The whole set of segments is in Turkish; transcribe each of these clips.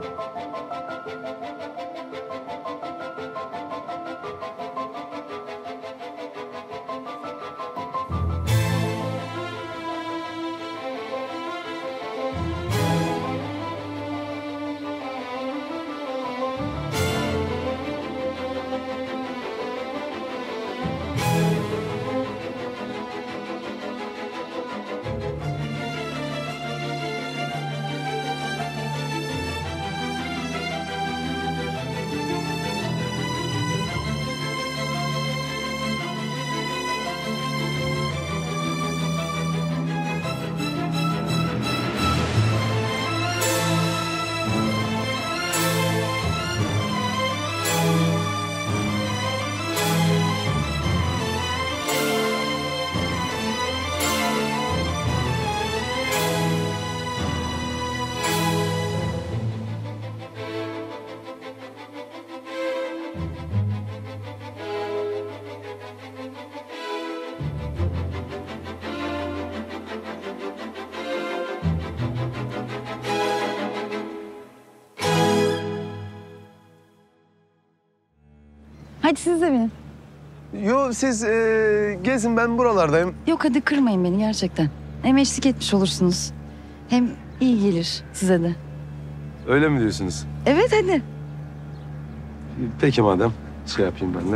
Hadi siz de binin. Yo siz gezin, ben buralardayım. Yok hadi kırmayın beni gerçekten. Hem eşlik etmiş olursunuz. Hem iyi gelir size de. Öyle mi diyorsunuz? Evet hadi. Peki madem şey yapayım ben de.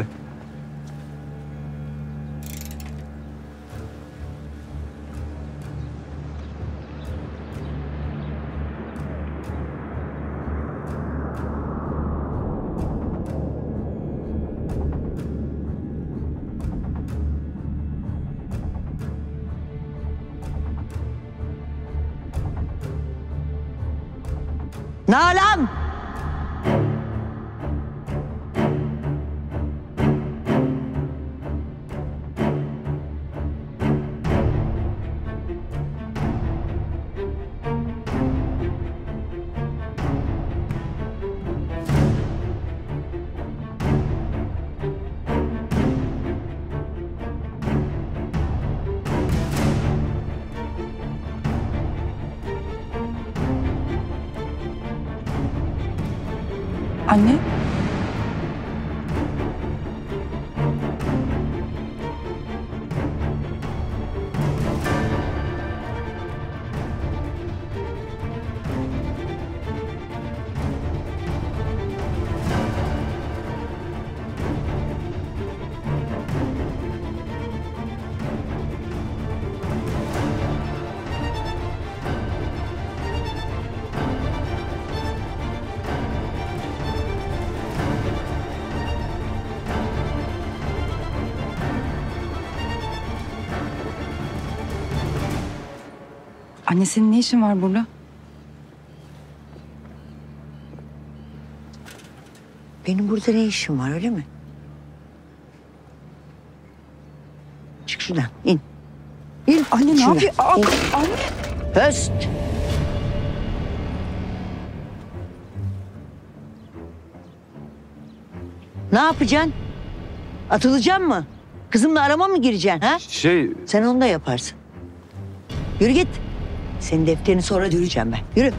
Nalan! Anne. Anne senin ne işin var burada? Benim burada ne işim var öyle mi? Çık şuradan in. İn. Anne ne Şuradan, yapıyor? in. Anne. Höst. Ne yapacaksın? Atılacaksın mı? Kızımla arama mı gireceksin ha? Sen onu da yaparsın. Yürü git. Senin defterini sonra düreceğim ben. Yürü.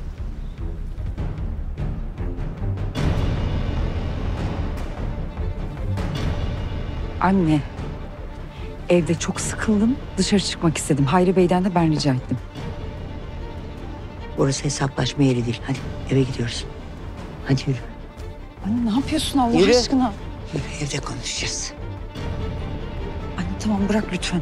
Anne. Evde çok sıkıldım. Dışarı çıkmak istedim. Hayri Bey'den de ben rica ettim. Burası hesaplaşma yeri değil. Hadi eve gidiyoruz. Hadi yürü. Anne ne yapıyorsun Allah Yürü. aşkına? Yürü evde konuşacağız. Anne tamam bırak lütfen.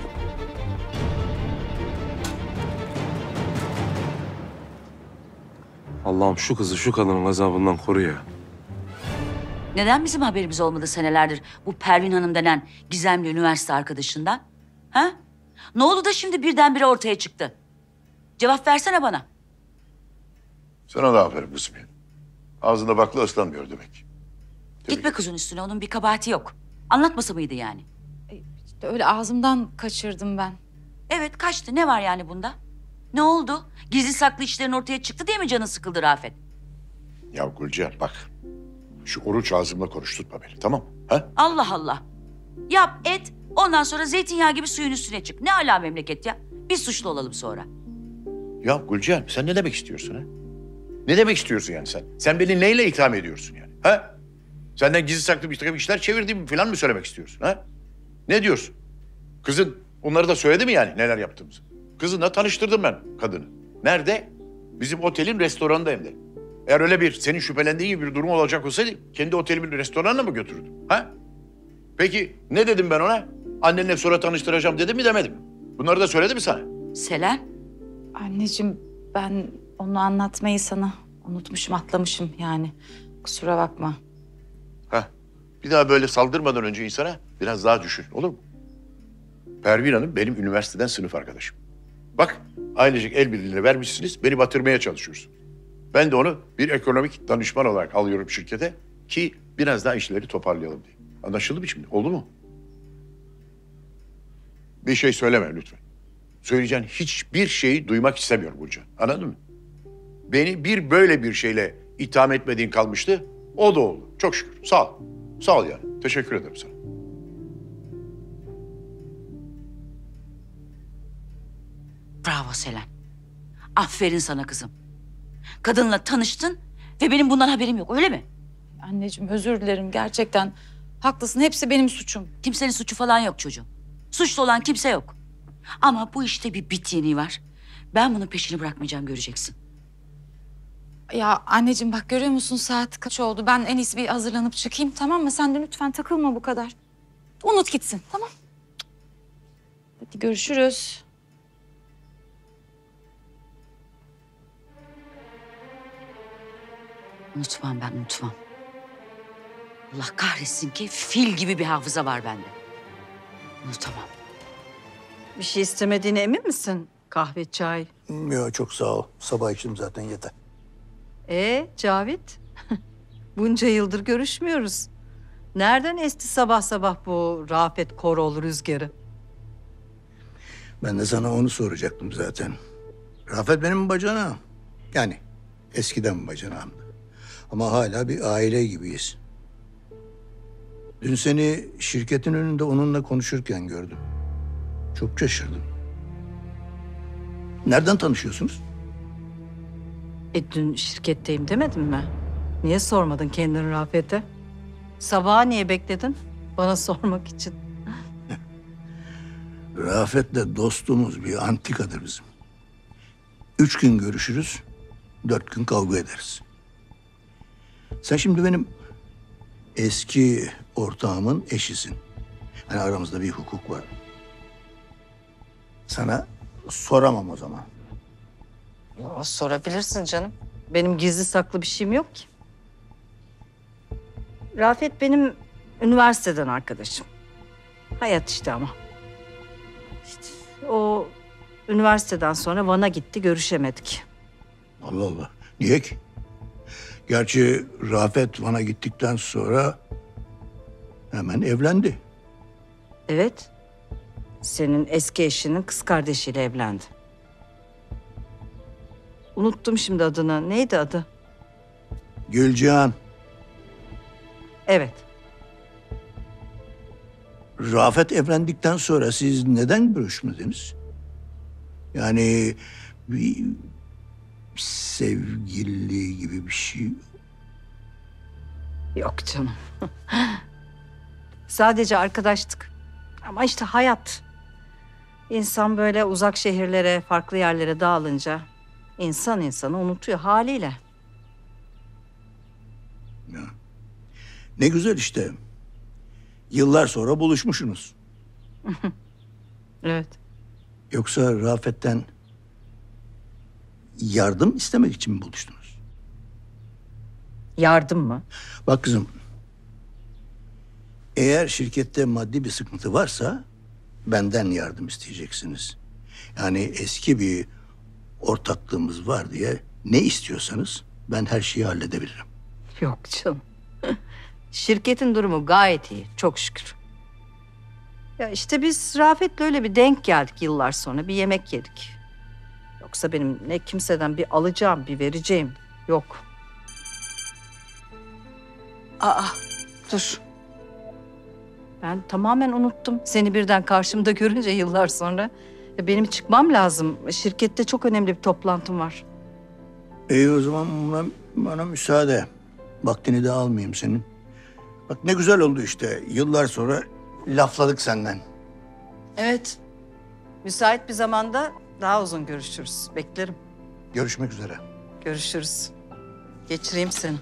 Allah'ım şu kızı şu kadının gazabından koru ya. Neden bizim haberimiz olmadı senelerdir bu Pervin Hanım denen gizemli üniversite arkadaşından? Ha? Ne oldu da şimdi birdenbire ortaya çıktı? Cevap versene bana. Sana da aferin kızım ya. Ağzında bakla ıslanmıyor demek. Gitme kızın üstüne, onun bir kabahati yok. Anlatması mıydı yani? İşte öyle ağzımdan kaçırdım ben. Evet kaçtı, ne var yani bunda? Ne oldu? Gizli saklı işlerin ortaya çıktı diye mi canın sıkıldı Rafet? Ya Gülcihan bak. Şu oruç ağzımla konuşturtma beni, tamam mı? Ha? Allah Allah. Yap et, ondan sonra zeytinyağı gibi suyun üstüne çık. Ne ala memleket ya? Biz suçlu olalım sonra. Ya Gülcihan sen ne demek istiyorsun ha? Ne demek istiyorsun yani sen? Sen beni neyle itham ediyorsun yani? Ha? Senden gizli saklı bir takım işler çevirdiğimi falan mı söylemek istiyorsun? Ha? Ne diyorsun? Kızın onları da söyledi mi yani neler yaptığımızı? Kızınla tanıştırdım ben kadını. Nerede? Bizim otelin restoranında hem de. Eğer öyle bir senin şüphelendiğin gibi bir durum olacak olsaydı kendi otelimin restoranına mı götürürdüm? Ha? Peki ne dedim ben ona? Annenle sonra tanıştıracağım dedim mi demedim mi? Bunları da söyledi mi sana? Selen, Anneciğim ben onu anlatmayı sana unutmuşum, atlamışım yani. Kusura bakma. Ha? Bir daha böyle saldırmadan önce insana biraz daha düşün, olur mu? Pervin Hanım benim üniversiteden sınıf arkadaşım. Bak ailecek el birliğine vermişsiniz, beni batırmaya çalışıyorsun. Ben de onu bir ekonomik danışman olarak alıyorum şirkete ki biraz daha işleri toparlayalım diye. Anlaşıldı mı şimdi? Oldu mu? Bir şey söyleme lütfen. Söyleyeceğin hiçbir şeyi duymak istemiyorum Burcu. Anladın mı? Beni böyle bir şeyle itham etmediğin kalmıştı. O da oldu. Çok şükür. Sağ ol. Sağ ol yani. Teşekkür ederim sana. bravo Selen. Aferin sana kızım. Kadınla tanıştın ve benim bundan haberim yok, öyle mi? Anneciğim özür dilerim gerçekten. Haklısın, hepsi benim suçum. Kimsenin suçu falan yok çocuğum. Suçlu olan kimse yok. Ama bu işte bir bit yeniği var. Ben bunun peşini bırakmayacağım, göreceksin. Ya anneciğim bak görüyor musun saat kaç oldu? Ben en iyisi bir hazırlanıp çıkayım, tamam mı? Sen de lütfen takılma bu kadar. Unut gitsin, tamam? Hadi görüşürüz. Unutmam ben, unutmam. Allah kahretsin ki fil gibi bir hafıza var bende. Unutamam. Bir şey istemediğine emin misin? Kahve, çay. Yok çok sağ ol. Sabah içtim zaten yeter. Cavit? Bunca yıldır görüşmüyoruz. Nereden esti sabah sabah bu Rafet Koroğlu rüzgarı? Ben de sana onu soracaktım zaten. Rafet benim bacanağım. Yani eskiden bacanağımdı. Ama hala bir aile gibiyiz. Dün seni şirketin önünde onunla konuşurken gördüm. Çok şaşırdım. Nereden tanışıyorsunuz? Dün şirketteyim demedin mi? Niye sormadın kendini Rafet'e? Sabaha niye bekledin? Bana sormak için. Rafet'le dostluğumuz bir antikadır bizim. 3 gün görüşürüz, 4 gün kavga ederiz. Sen şimdi benim eski ortağımın eşisin. Hani aramızda bir hukuk var. Sana soramam o zaman. Sorabilirsin canım. Benim gizli saklı bir şeyim yok ki. Rafet benim üniversiteden arkadaşım. Hayat işte ama. İşte o üniversiteden sonra Van'a gitti, görüşemedik. Allah Allah. Niye ki? Gerçi Rafet Van'a gittikten sonra hemen evlendi. Evet. Senin eski eşinin kız kardeşiyle evlendi. Unuttum şimdi adını. Neydi adı? Gülcihan, Evet. Rafet evlendikten sonra siz neden görüşmediniz? Yani bir sevgili gibi bir şey. Yok canım. Sadece arkadaştık. Ama işte hayat. İnsan böyle uzak şehirlere, farklı yerlere dağılınca insan insanı unutuyor haliyle. Ne güzel işte. Yıllar sonra buluşmuşsunuz. Evet. Yoksa Rafet'ten yardım istemek için mi buluştunuz? Yardım mı? Bak kızım, eğer şirkette maddi bir sıkıntı varsa benden yardım isteyeceksiniz. Yani eski bir ortaklığımız var diye ne istiyorsanız ben her şeyi halledebilirim. Yok canım. Şirketin durumu gayet iyi. Çok şükür. Ya işte biz Rafet'le öyle bir denk geldik yıllar sonra. Bir yemek yedik. Yoksa benim ne kimseden bir alacağım, bir vereceğim yok. Aa, dur. Ben tamamen unuttum. Seni birden karşımda görünce yıllar sonra. Benim çıkmam lazım. Şirkette çok önemli bir toplantım var. İyi o zaman bana müsaade. Vaktini de almayayım senin. Bak ne güzel oldu işte. Yıllar sonra lafladık senden. Evet. Müsait bir zamanda daha uzun görüşürüz. Beklerim. Görüşmek üzere. Görüşürüz. Geçireyim seni.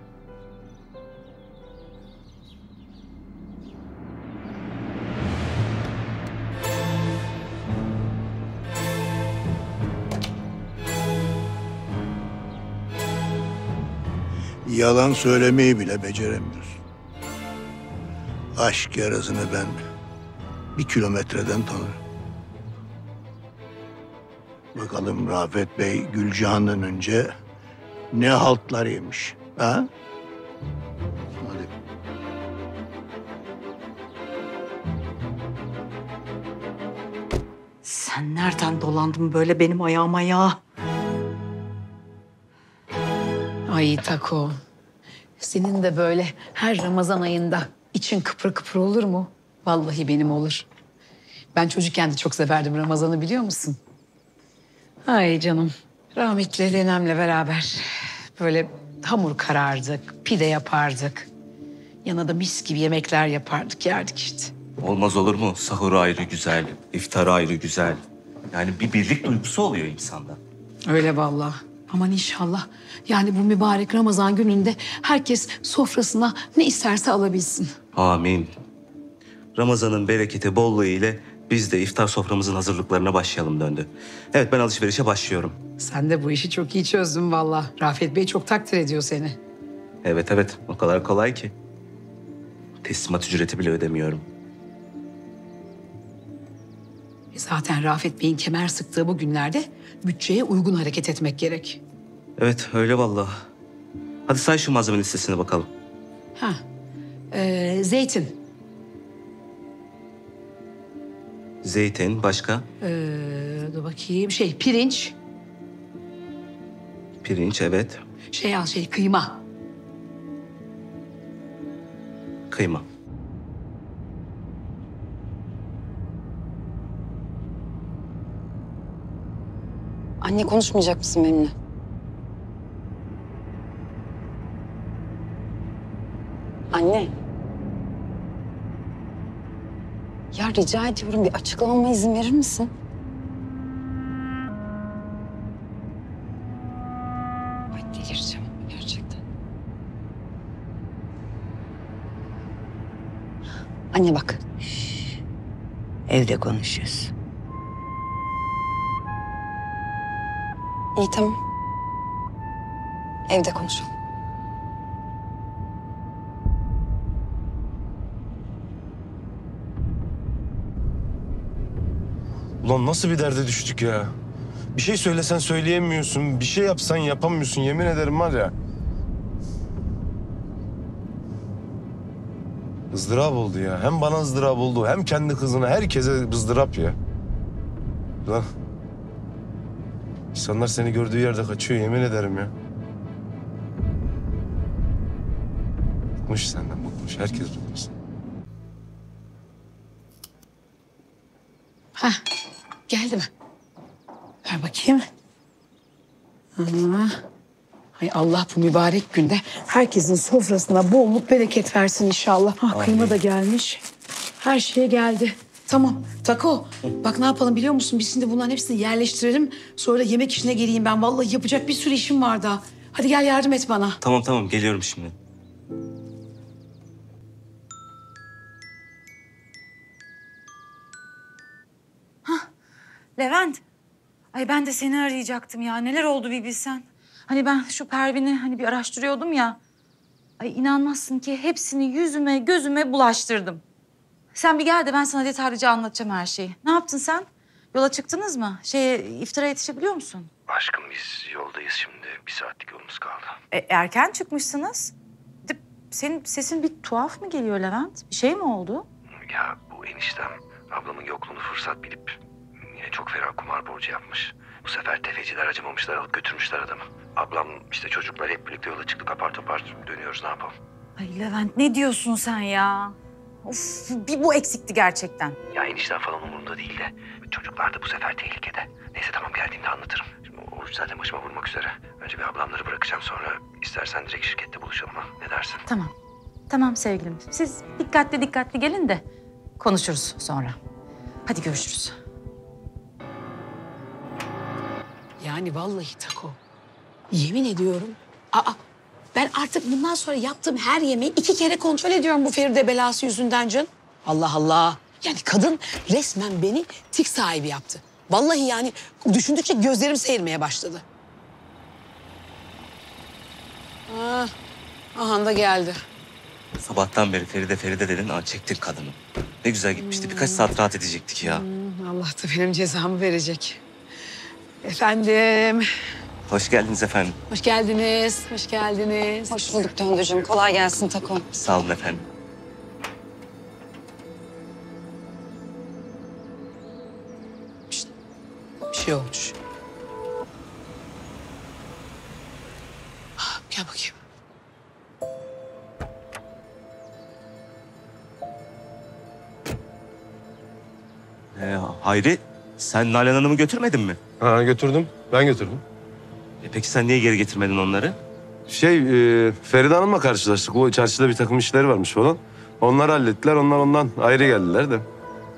Yalan söylemeyi bile beceremiyorsun. Aşk yarasını ben 1 kilometreden tanırım. Bakalım Rafet Bey Gülcihan'dan önce ne haltlar yemiş. Ha? Hadi. Sen nereden dolandın böyle benim ayağıma ya? Ay Tako, senin de böyle her Ramazan ayında için kıpır kıpır olur mu? Vallahi benim olur. Ben çocukken de çok severdim Ramazan'ı biliyor musun? Ay canım, rahmetli nenemle beraber böyle hamur karardık, pide yapardık. Yana da mis gibi yemekler yapardık, yerdik işte. Olmaz olur mu? Sahur ayrı güzel, iftar ayrı güzel. Yani bir birlik duygusu oluyor insanda. Öyle vallahi. Aman inşallah. Yani bu mübarek Ramazan gününde herkes sofrasına ne isterse alabilsin. Amin. Ramazan'ın bereketi, bolluğu ile biz de iftar soframızın hazırlıklarına başlayalım döndü. Evet, ben alışverişe başlıyorum. Sen de bu işi çok iyi çözdün vallahi. Rafet Bey çok takdir ediyor seni. Evet, o kadar kolay ki. Teslimat ücreti bile ödemiyorum. Zaten Rafet Bey'in kemer sıktığı bu günlerde bütçeye uygun hareket etmek gerek. Evet, öyle vallahi. Hadi say şu malzeme listesine bakalım. Zeytin. Zeytin, başka? Dur bakayım. Pirinç. Pirinç, evet. Kıyma. Kıyma. Anne konuşmayacak mısın benimle? Anne. Ya rica ediyorum bir açıklamama izin verir misin? Ay delireceğim gerçekten. Anne bak. Evde konuşuyoruz. İyi tamam. Evde konuşalım. Ulan nasıl bir derde düştük ya? Bir şey söylesen söyleyemiyorsun, bir şey yapsan yapamıyorsun. Yemin ederim var ya. ızdırap oldu ya. Hem bana ızdırap oldu, hem kendi kızına, herkese ızdırap ya. Lan. İnsanlar seni gördüğü yerde kaçıyor, yemin ederim ya. Bıkmış senden, bıkmış. Herkes bıkmış. Geldi mi? Ver bakayım. Hay Allah bu mübarek günde herkesin sofrasına bolluk bereket versin inşallah. Kıyma da gelmiş. Her şey geldi. Tamam. Tako. Bak ne yapalım biliyor musun? Biz şimdi bunların hepsini yerleştirelim. Sonra da yemek işine geleyim ben. Vallahi yapacak bir sürü işim var daha. Hadi gel yardım et bana. Tamam, geliyorum şimdi. Levent. Ay ben de seni arayacaktım ya. Neler oldu bir bilsen. Hani ben şu Pervin'i bir araştırıyordum ya. Ay inanmazsın ki hepsini yüzüme gözüme bulaştırdım. Sen bir gel de ben sana detaylıca anlatacağım her şeyi. Ne yaptın sen? Yola çıktınız mı? İftara yetişebiliyor musun? Aşkım biz yoldayız şimdi. 1 saatlik yolumuz kaldı. Erken çıkmışsınız. Senin sesin bir tuhaf mı geliyor Levent? Bir şey mi oldu? Ya bu eniştem ablamın yokluğunu fırsat bilip yine çok ferah kumar borcu yapmış. Bu sefer tefeciler acımamışlar, alıp götürmüşler adamı. Ablam işte çocuklar hep birlikte yola çıktık, apar topar dönüyoruz, ne yapalım? Ay Levent ne diyorsun sen ya? Of, bir bu eksikti gerçekten. Ya enişten falan umurumda değil de çocuklar da bu sefer tehlikede. Neyse tamam geldiğimde anlatırım. Şimdi Oruç zaten başıma vurmak üzere. Önce bir ablamları bırakacağım sonra istersen direkt şirkette buluşalım ha. Ne dersin? Tamam. Tamam sevgilim. Siz dikkatli gelin de konuşuruz sonra. Hadi görüşürüz. Yani vallahi Tako. Yemin ediyorum. Ben artık bundan sonra yaptığım her yemeği 2 kere kontrol ediyorum bu Feride belası yüzünden can. Allah Allah. Yani kadın resmen beni tik sahibi yaptı. Vallahi yani düşündükçe gözlerim seyirmeye başladı. Aha da geldi. Sabahtan beri Feride dedin, çektin kadını. Ne güzel gitmişti. Birkaç saat rahat edecektik ya. Allah da benim cezamı verecek. Efendim. Hoş geldiniz efendim. Hoş geldiniz. Hoş geldiniz. Hoş bulduk Döndücüğüm. Kolay gelsin Tako. Sağ olun efendim. Bir şey olmuş. Gel bakayım. Hayri, sen Nalan Hanım'ı götürmedin mi? Ha götürdüm. Ben götürdüm. Peki sen niye geri getirmedin onları? Feride Hanım'la karşılaştık. O çarşıda bir takım işleri varmış falan. Onları hallettiler. Onlar ondan ayrı geldiler de.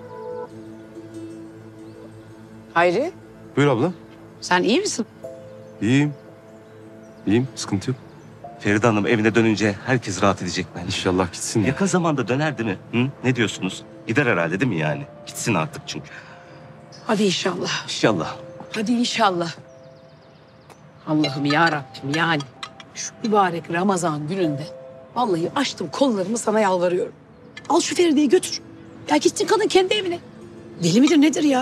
Hayri, Buyur abla. sen iyi misin? İyiyim. İyiyim. Sıkıntı yok. Feride Hanım evine dönünce herkes rahat edecek bence. İnşallah gitsin. Yakın zamanda döner değil mi? Hı? Ne diyorsunuz? Gider herhalde değil mi yani? Gitsin artık çünkü. Hadi inşallah. İnşallah. Hadi inşallah. Allah'ım ya Rabbim yani şu mübarek Ramazan gününde vallahi açtım kollarımı sana yalvarıyorum. Al şu Feride'yi götür. Ya gitsin kadın kendi evine. Deli midir nedir ya?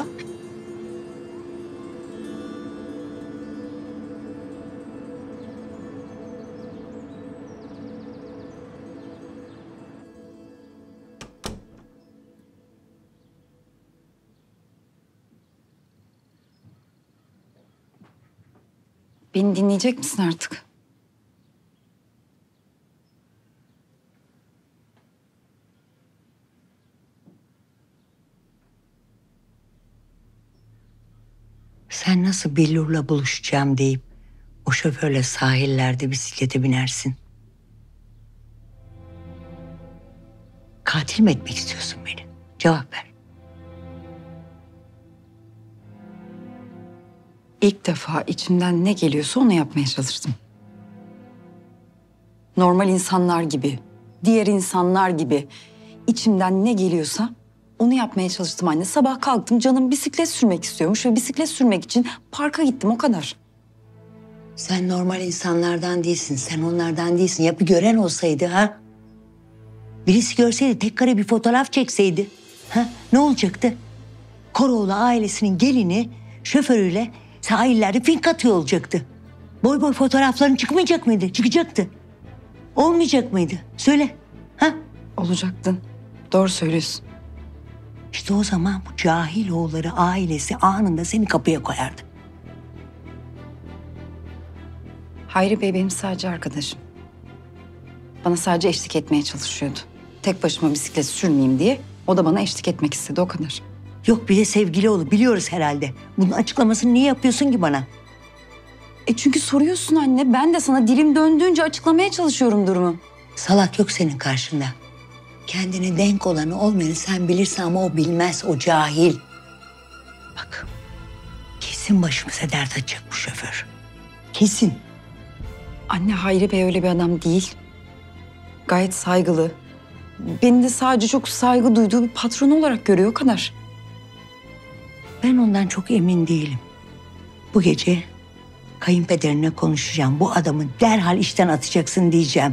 Beni dinleyecek misin artık? Sen nasıl Billur'la buluşacağım deyip o şoförle sahillerde bisiklete binersin? Katil mi etmek istiyorsun beni? Cevap ver. İlk defa içimden ne geliyorsa onu yapmaya çalıştım. Normal insanlar gibi, diğer insanlar gibi içimden ne geliyorsa onu yapmaya çalıştım anne. Sabah kalktım, canım bisiklet sürmek istiyormuş ve bisiklet sürmek için parka gittim, o kadar. Sen normal insanlardan değilsin. Sen onlardan değilsin. Ya bir gören olsaydı ha? Birisi görseydi, tek kare bir fotoğraf çekseydi. Ha? Ne olacaktı? Koroğlu ailesinin gelini şoförüyle sahillerde fink atıyor olacaktı. Boy boy fotoğrafların çıkmayacak mıydı? Çıkacaktı. Olmayacak mıydı? Söyle. Ha? Olacaktın. Doğru söylüyorsun. İşte o zaman bu cahil oğulları ailesi anında seni kapıya koyardı. Hayri Bey benim sadece arkadaşım. Bana sadece eşlik etmeye çalışıyordu. Tek başıma bisiklet sürmeyeyim diye o da bana eşlik etmek istedi, o kadar. Yok bir de sevgili oğlu, biliyoruz herhalde. Bunun açıklamasını niye yapıyorsun ki bana? Çünkü soruyorsun anne. Ben de sana dilim döndüğünce açıklamaya çalışıyorum durumu. Salak yok senin karşında. Kendine denk olanı olmayanı sen bilirsin ama o bilmez, o cahil. Bak, kesin başımıza dert açacak bu şoför. Kesin. Anne, Hayri Bey öyle bir adam değil. Gayet saygılı. Beni de sadece çok saygı duyduğu bir patron olarak görüyor, o kadar. Ben ondan çok emin değilim. Bu gece kayınpederine konuşacağım. Bu adamı derhal işten atacaksın diyeceğim.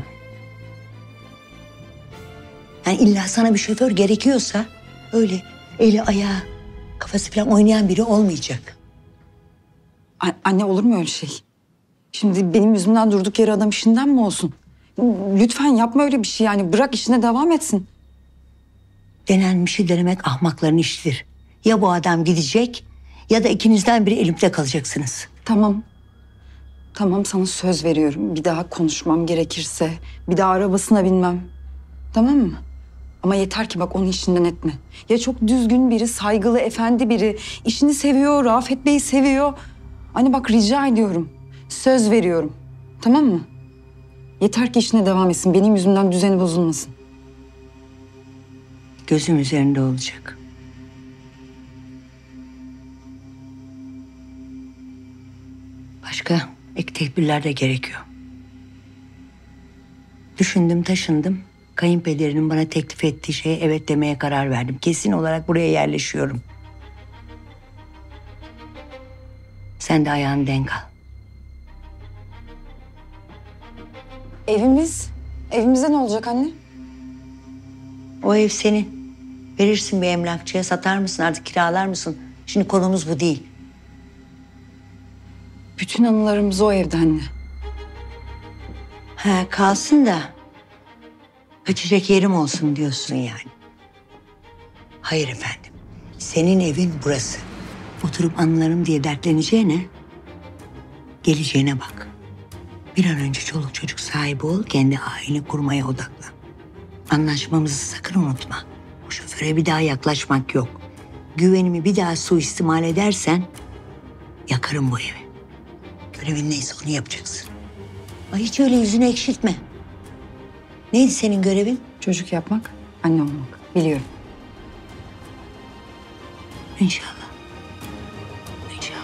Yani illa sana bir şoför gerekiyorsa öyle eli ayağı kafası falan oynayan biri olmayacak. Anne, olur mu öyle şey? Şimdi benim yüzümden durduk yere adam işinden mi olsun? Lütfen yapma öyle bir şey yani. Bırak işine devam etsin. Denenmişi denemek ahmakların işidir. Ya bu adam gidecek ya da ikinizden biri elimde kalacaksınız. Tamam. Tamam, sana söz veriyorum. Bir daha konuşmam gerekirse. Bir daha arabasına binmem. Tamam mı? Ama yeter ki bak onu işinden etme. Ya çok düzgün biri, saygılı, efendi biri. İşini seviyor, Rafet Bey'i seviyor. Hani bak rica ediyorum. Söz veriyorum. Tamam mı? Yeter ki işine devam etsin. Benim yüzümden düzeni bozulmasın. Gözüm üzerinde olacak. Başka ek tedbirler de gerekiyor. Düşündüm, taşındım. Kayınpederinin bana teklif ettiği şeye evet demeye karar verdim. Kesin olarak buraya yerleşiyorum. Sen de ayağını denk al. Evimize ne olacak anne? O ev senin. Verirsin bir emlakçıya, satar mısın artık, kiralar mısın? Şimdi konumuz bu değil. Bütün anılarımız o evde anne. Ha, kalsın da kaçacak yerim olsun diyorsun yani. Hayır efendim. Senin evin burası. Oturup anılarım diye dertleneceğine geleceğine bak. Bir an önce çoluk çocuk sahibi ol, kendi aile kurmaya odaklan. Anlaşmamızı sakın unutma. O şoföre bir daha yaklaşmak yok. Güvenimi bir daha suistimal edersen yakarım bu evi. Görevin neyse onu yapacaksın. Ay hiç öyle yüzünü ekşitme. Neydi senin görevin? Çocuk yapmak, anne olmak. Biliyorum. İnşallah. İnşallah.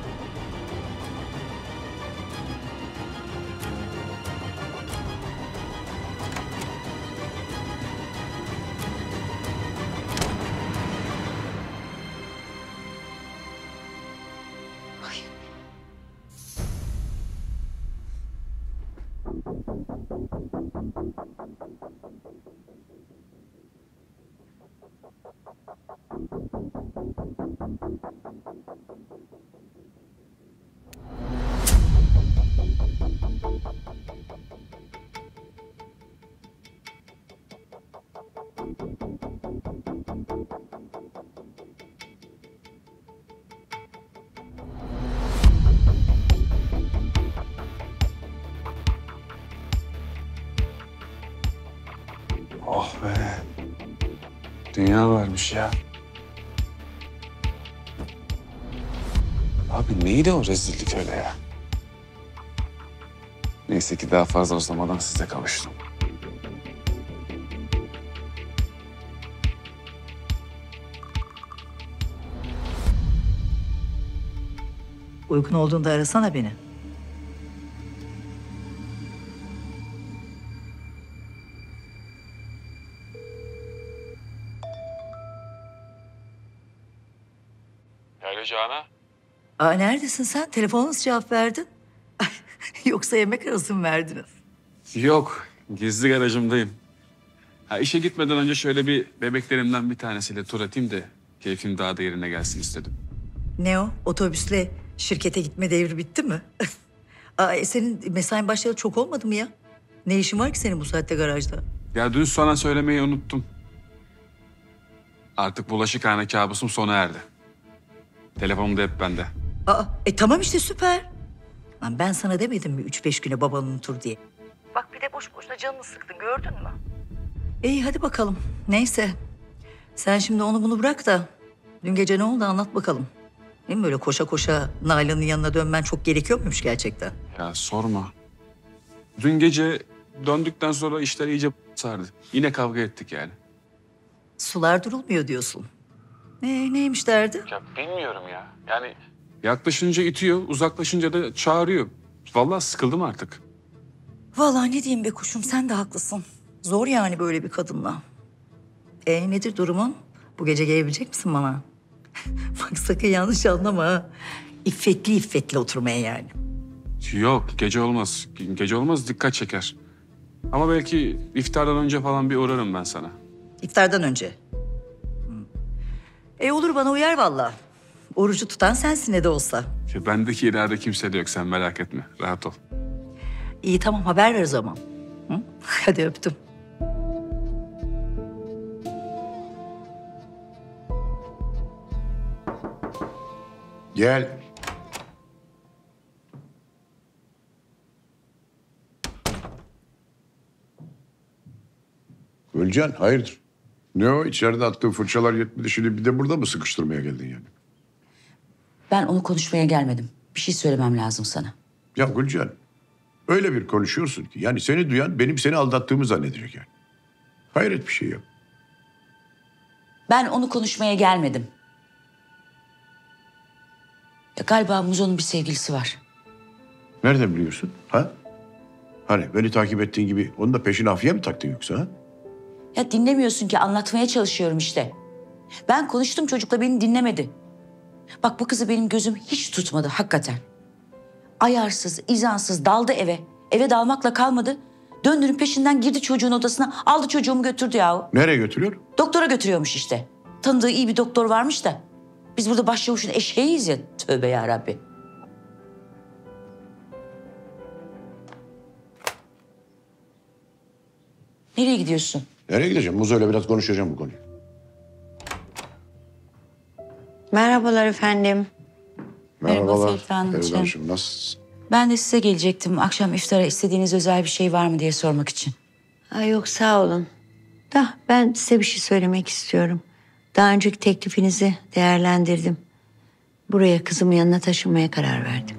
Oh be. Dünya varmış ya. Abi neydi o rezillik öyle ya? Neyse ki daha fazla uzamadan size kavuştum. Uygun olduğunda arasana beni. Alo Canan. Neredesin sen? Telefona nasıl cevap verdin? Yoksa yemek arası mı verdiniz? Yok, gizli garajımdayım. İşe gitmeden önce şöyle bir bebeklerimden bir tanesiyle tur atayım da keyfim daha da yerine gelsin istedim. Ne o? Otobüsle şirkete gitme devri bitti mi? Senin mesain başlayalı çok olmadı mı ya? Ne işin var ki senin bu saatte garajda? Ya dün sana söylemeyi unuttum. Artık bulaşıkhane kabusum sona erdi. Telefonum da hep bende. Tamam işte süper. Lan ben sana demedim mi 3-5 güne babanı unutur diye? Bak bir de boş boşuna canını sıktın gördün mü? İyi hadi bakalım. Neyse. Sen şimdi onu bunu bırak da dün gece ne oldu anlat bakalım. Değil mi böyle koşa koşa Nalan'ın yanına dönmen çok gerekiyor muymuş gerçekten? Ya sorma. Dün gece döndükten sonra işler iyice sardı. Yine kavga ettik yani. Sular durulmuyor diyorsun. Neymiş derdi? Ya bilmiyorum ya. Yani yaklaşınca itiyor, uzaklaşınca da çağırıyor. Vallahi sıkıldım artık. Vallahi ne diyeyim be kuşum sen de haklısın. Zor yani böyle bir kadınla. Nedir durumun? Bu gece gelebilecek misin bana? Bak sakın yanlış anlama ha. İffetli iffetli oturmaya yani. Yok, gece olmaz. Gece olmaz, dikkat çeker. Ama belki iftardan önce falan bir uğrarım ben sana. İftardan önce. Olur bana uyar vallahi. Orucu tutan sensin ne de olsa. Bendeki irade kimsede yok, sen merak etme. Rahat ol. İyi tamam haber ver o zaman. Hı? Hadi öptüm. Gel. Gülcan hayırdır? Ne o? İçeride attığın fırçalar yetmedi. Şimdi bir de burada mı sıkıştırmaya geldin yani? Ben onu konuşmaya gelmedim. Bir şey söylemem lazım sana. Ya Gülcan, öyle bir konuşuyorsun ki yani seni duyan benim seni aldattığımı zannedecek yani. Hayret bir şey ya. Ben onu konuşmaya gelmedim. Ya galiba Muzo'nun bir sevgilisi var. Nereden biliyorsun? Ha? Hani beni takip ettiğin gibi onun da peşine Afiye mi taktın yoksa ha? Ya dinlemiyorsun ki, anlatmaya çalışıyorum işte. Ben konuştum çocukla, beni dinlemedi. Bak bu kızı benim gözüm hiç tutmadı hakikaten. Ayarsız, izansız daldı eve. Eve dalmakla kalmadı. Döndürüp peşinden girdi çocuğun odasına, aldı çocuğumu götürdü yahu. Nereye götürüyor? Doktora götürüyormuş işte. Tanıdığı iyi bir doktor varmış da. Biz burada başçavuşun eşeğiyiz ya. Tövbe yarabbi. Nereye gidiyorsun? Nereye gideceğim? Muzo'yla biraz konuşacağım bu konuyu. Merhabalar efendim. Merhaba Feride Hanımcığım. Feride Hanımcığım, nasılsın? Ben de size gelecektim. Akşam iftara istediğiniz özel bir şey var mı diye sormak için. Ay yok sağ olun. Da ben size bir şey söylemek istiyorum. Daha önceki teklifinizi değerlendirdim. Buraya kızımın yanına taşınmaya karar verdim.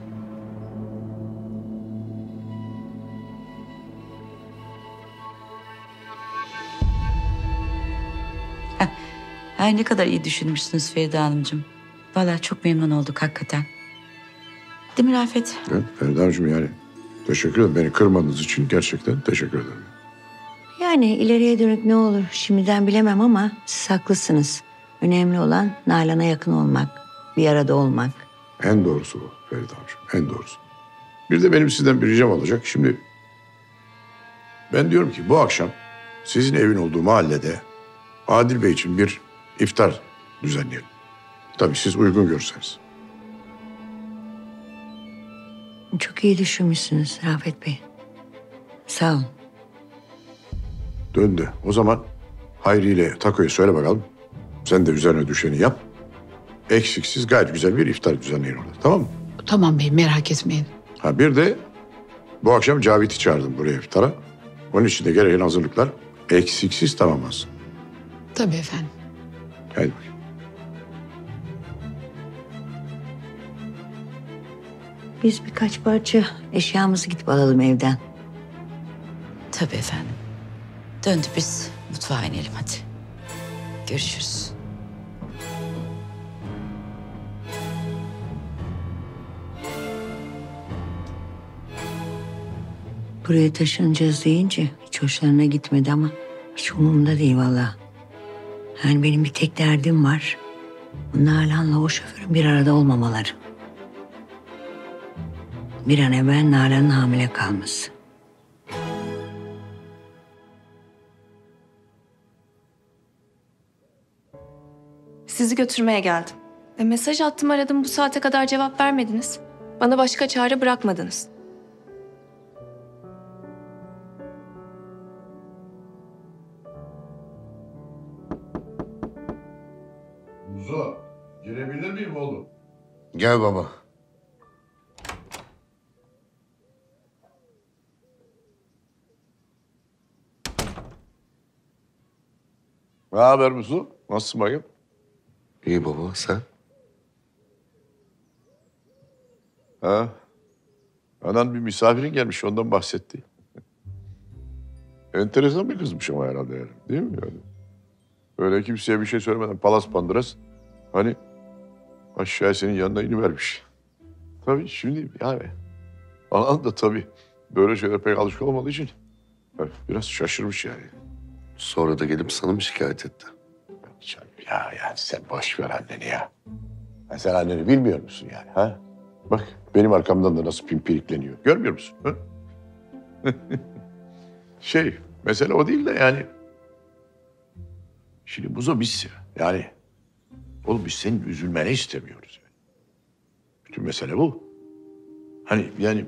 Ay ne kadar iyi düşünmüşsünüz Feride Hanımcığım. Vallahi çok memnun olduk hakikaten. Değil mi Rafet? Evet, Feride Hanımcığım yani teşekkür ederim. Beni kırmadığınız için gerçekten teşekkür ederim. Yani ileriye dönük ne olur şimdiden bilemem ama siz haklısınız. Önemli olan Nalan'a yakın olmak, bir arada olmak. En doğrusu bu Feride Hanımcığım, en doğrusu. Bir de benim sizden bir ricam olacak. Şimdi ben diyorum ki bu akşam sizin evin olduğu mahallede Adil Bey için bir iftar düzenleyelim. Tabii siz uygun görürseniz. Çok iyi düşünmüşsünüz Rafet Bey. Sağ olun. Döndü. O zaman Hayri ile Tako'ya söyle bakalım. Sen de üzerine düşeni yap. Eksiksiz gayet güzel bir iftar düzenleyin orada. Tamam mı? Tamam bey, merak etmeyin. Ha bir de bu akşam Cavit'i çağırdım buraya iftara. Onun için de gereken hazırlıklar eksiksiz tamamlansın. Tabii efendim. Hadi bakayım. Biz birkaç parça eşyamızı gidip alalım evden. Tabii efendim. Döndü, biz mutfağa inelim hadi. Görüşürüz. Buraya taşınacağız deyince hiç hoşlarına gitmedi ama hiç umurumda değil vallahi. Yani benim bir tek derdim var. Nalan'la o şoförün bir arada olmamaları. Bir an evvel Nalan'ın hamile kalması. Sizi götürmeye geldim. Mesaj attım aradım, bu saate kadar cevap vermediniz. Bana başka çare bırakmadınız. Muzo, girebilir miyim oğlum? Gel baba. Ne haber Muzo? Nasılsın bakayım? İyi baba, sen? Ha? Anan bir misafirin gelmiş, ondan bahsetti. Enteresan bir kızmış ama herhalde yani. Değil mi yani? Öyle kimseye bir şey söylemeden palas pandıras. Hani aşağıya senin yanına inivermiş. Tabii şimdi yani anan da tabii böyle şeyler pek alışkın olmadığı için biraz şaşırmış yani. Sonra da gelip sana mı şikayet etti? Ya yani sen boş ver anneni ya. Ya sen anneni bilmiyor musun yani ha? Bak benim arkamdan da nasıl pimpirikleniyor. Görmüyor musun? Ha? Mesele o değil de yani. Şimdi Muzo biz yani. Oğlum biz senin üzülmeni istemiyoruz. Yani. Bütün mesele bu. Hani yani.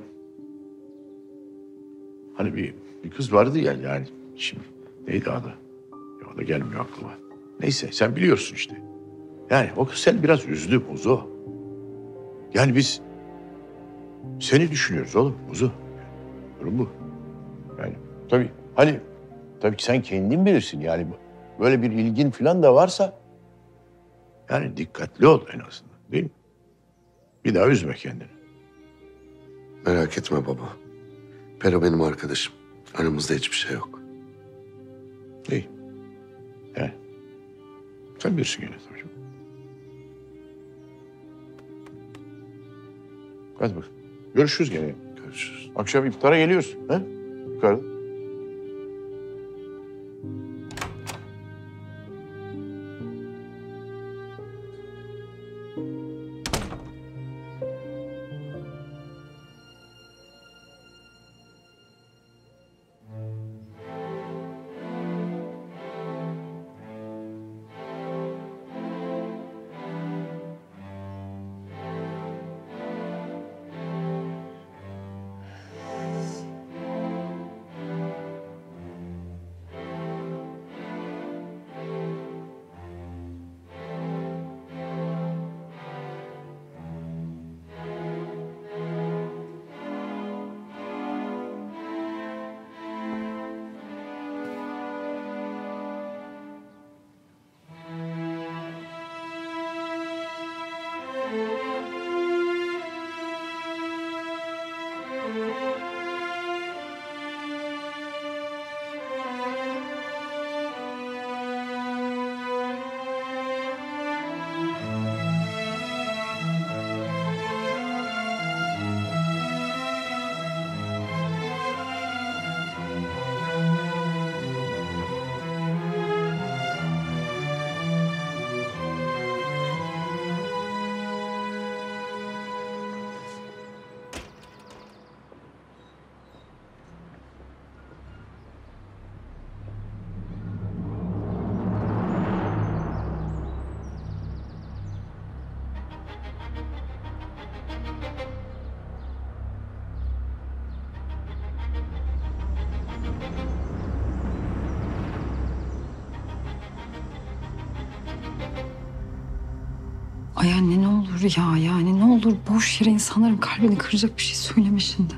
Hani bir kız vardı ya yani. Şimdi neydi adı? Ya o da gelmiyor aklıma. Neyse sen biliyorsun işte. Yani o kız seni biraz üzdü Muzo. Yani biz seni düşünüyoruz oğlum Muzo. Durum bu. Yani tabii hani tabii sen kendin bilirsin yani böyle bir ilgin falan da varsa yani dikkatli ol en azından, değil mi? Bir daha üzme kendini. Merak etme baba. Pero benim arkadaşım. Aramızda hiçbir şey yok. İyi. Yani sen bilirsin gene tabii canım. Hadi bakalım. Görüşürüz gene. Görüşürüz. Akşam iftara geliyorsun. He? Yukarıda. Ay anne ne olur ya yani ne olur boş yere insanların kalbini kıracak bir şey söyleme şimdi.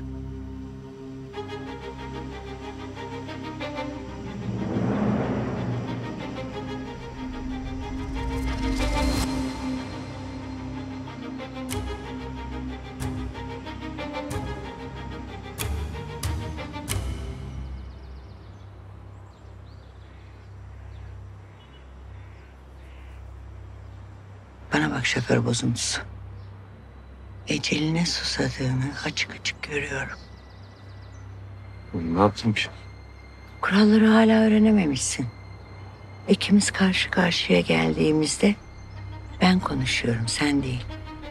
Bana bak şoför bozuntusu. Eceline susadığını açık açık görüyorum. Ne yaptım ki? Kuralları hala öğrenememişsin. İkimiz karşı karşıya geldiğimizde ben konuşuyorum, sen değil.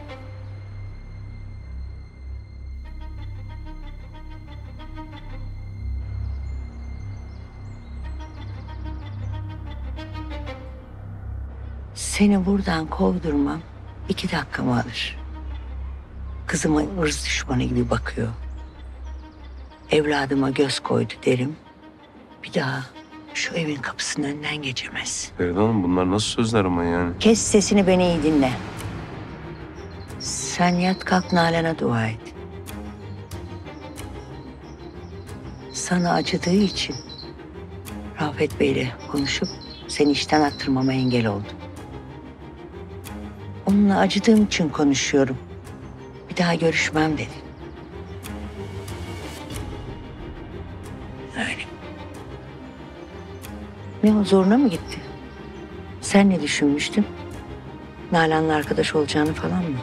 Seni buradan kovdurmam 2 dakikamı alır. Kızıma ırz düşmanı gibi bakıyor. Evladıma göz koydu derim. Bir daha şu evin kapısının önünden geçemez. Feride Hanım bunlar nasıl sözler ama yani? Kes sesini, beni iyi dinle. Sen yat kalk Nalan'a dua et. Sana acıdığı için Rafet Bey'le konuşup seni işten attırmama engel oldu. Onunla acıdığım için konuşuyorum. Bir daha görüşmem dedi. Öyle. Ne o, zoruna mı gitti? Sen ne düşünmüştün? Nalan'la arkadaş olacağını falan mı?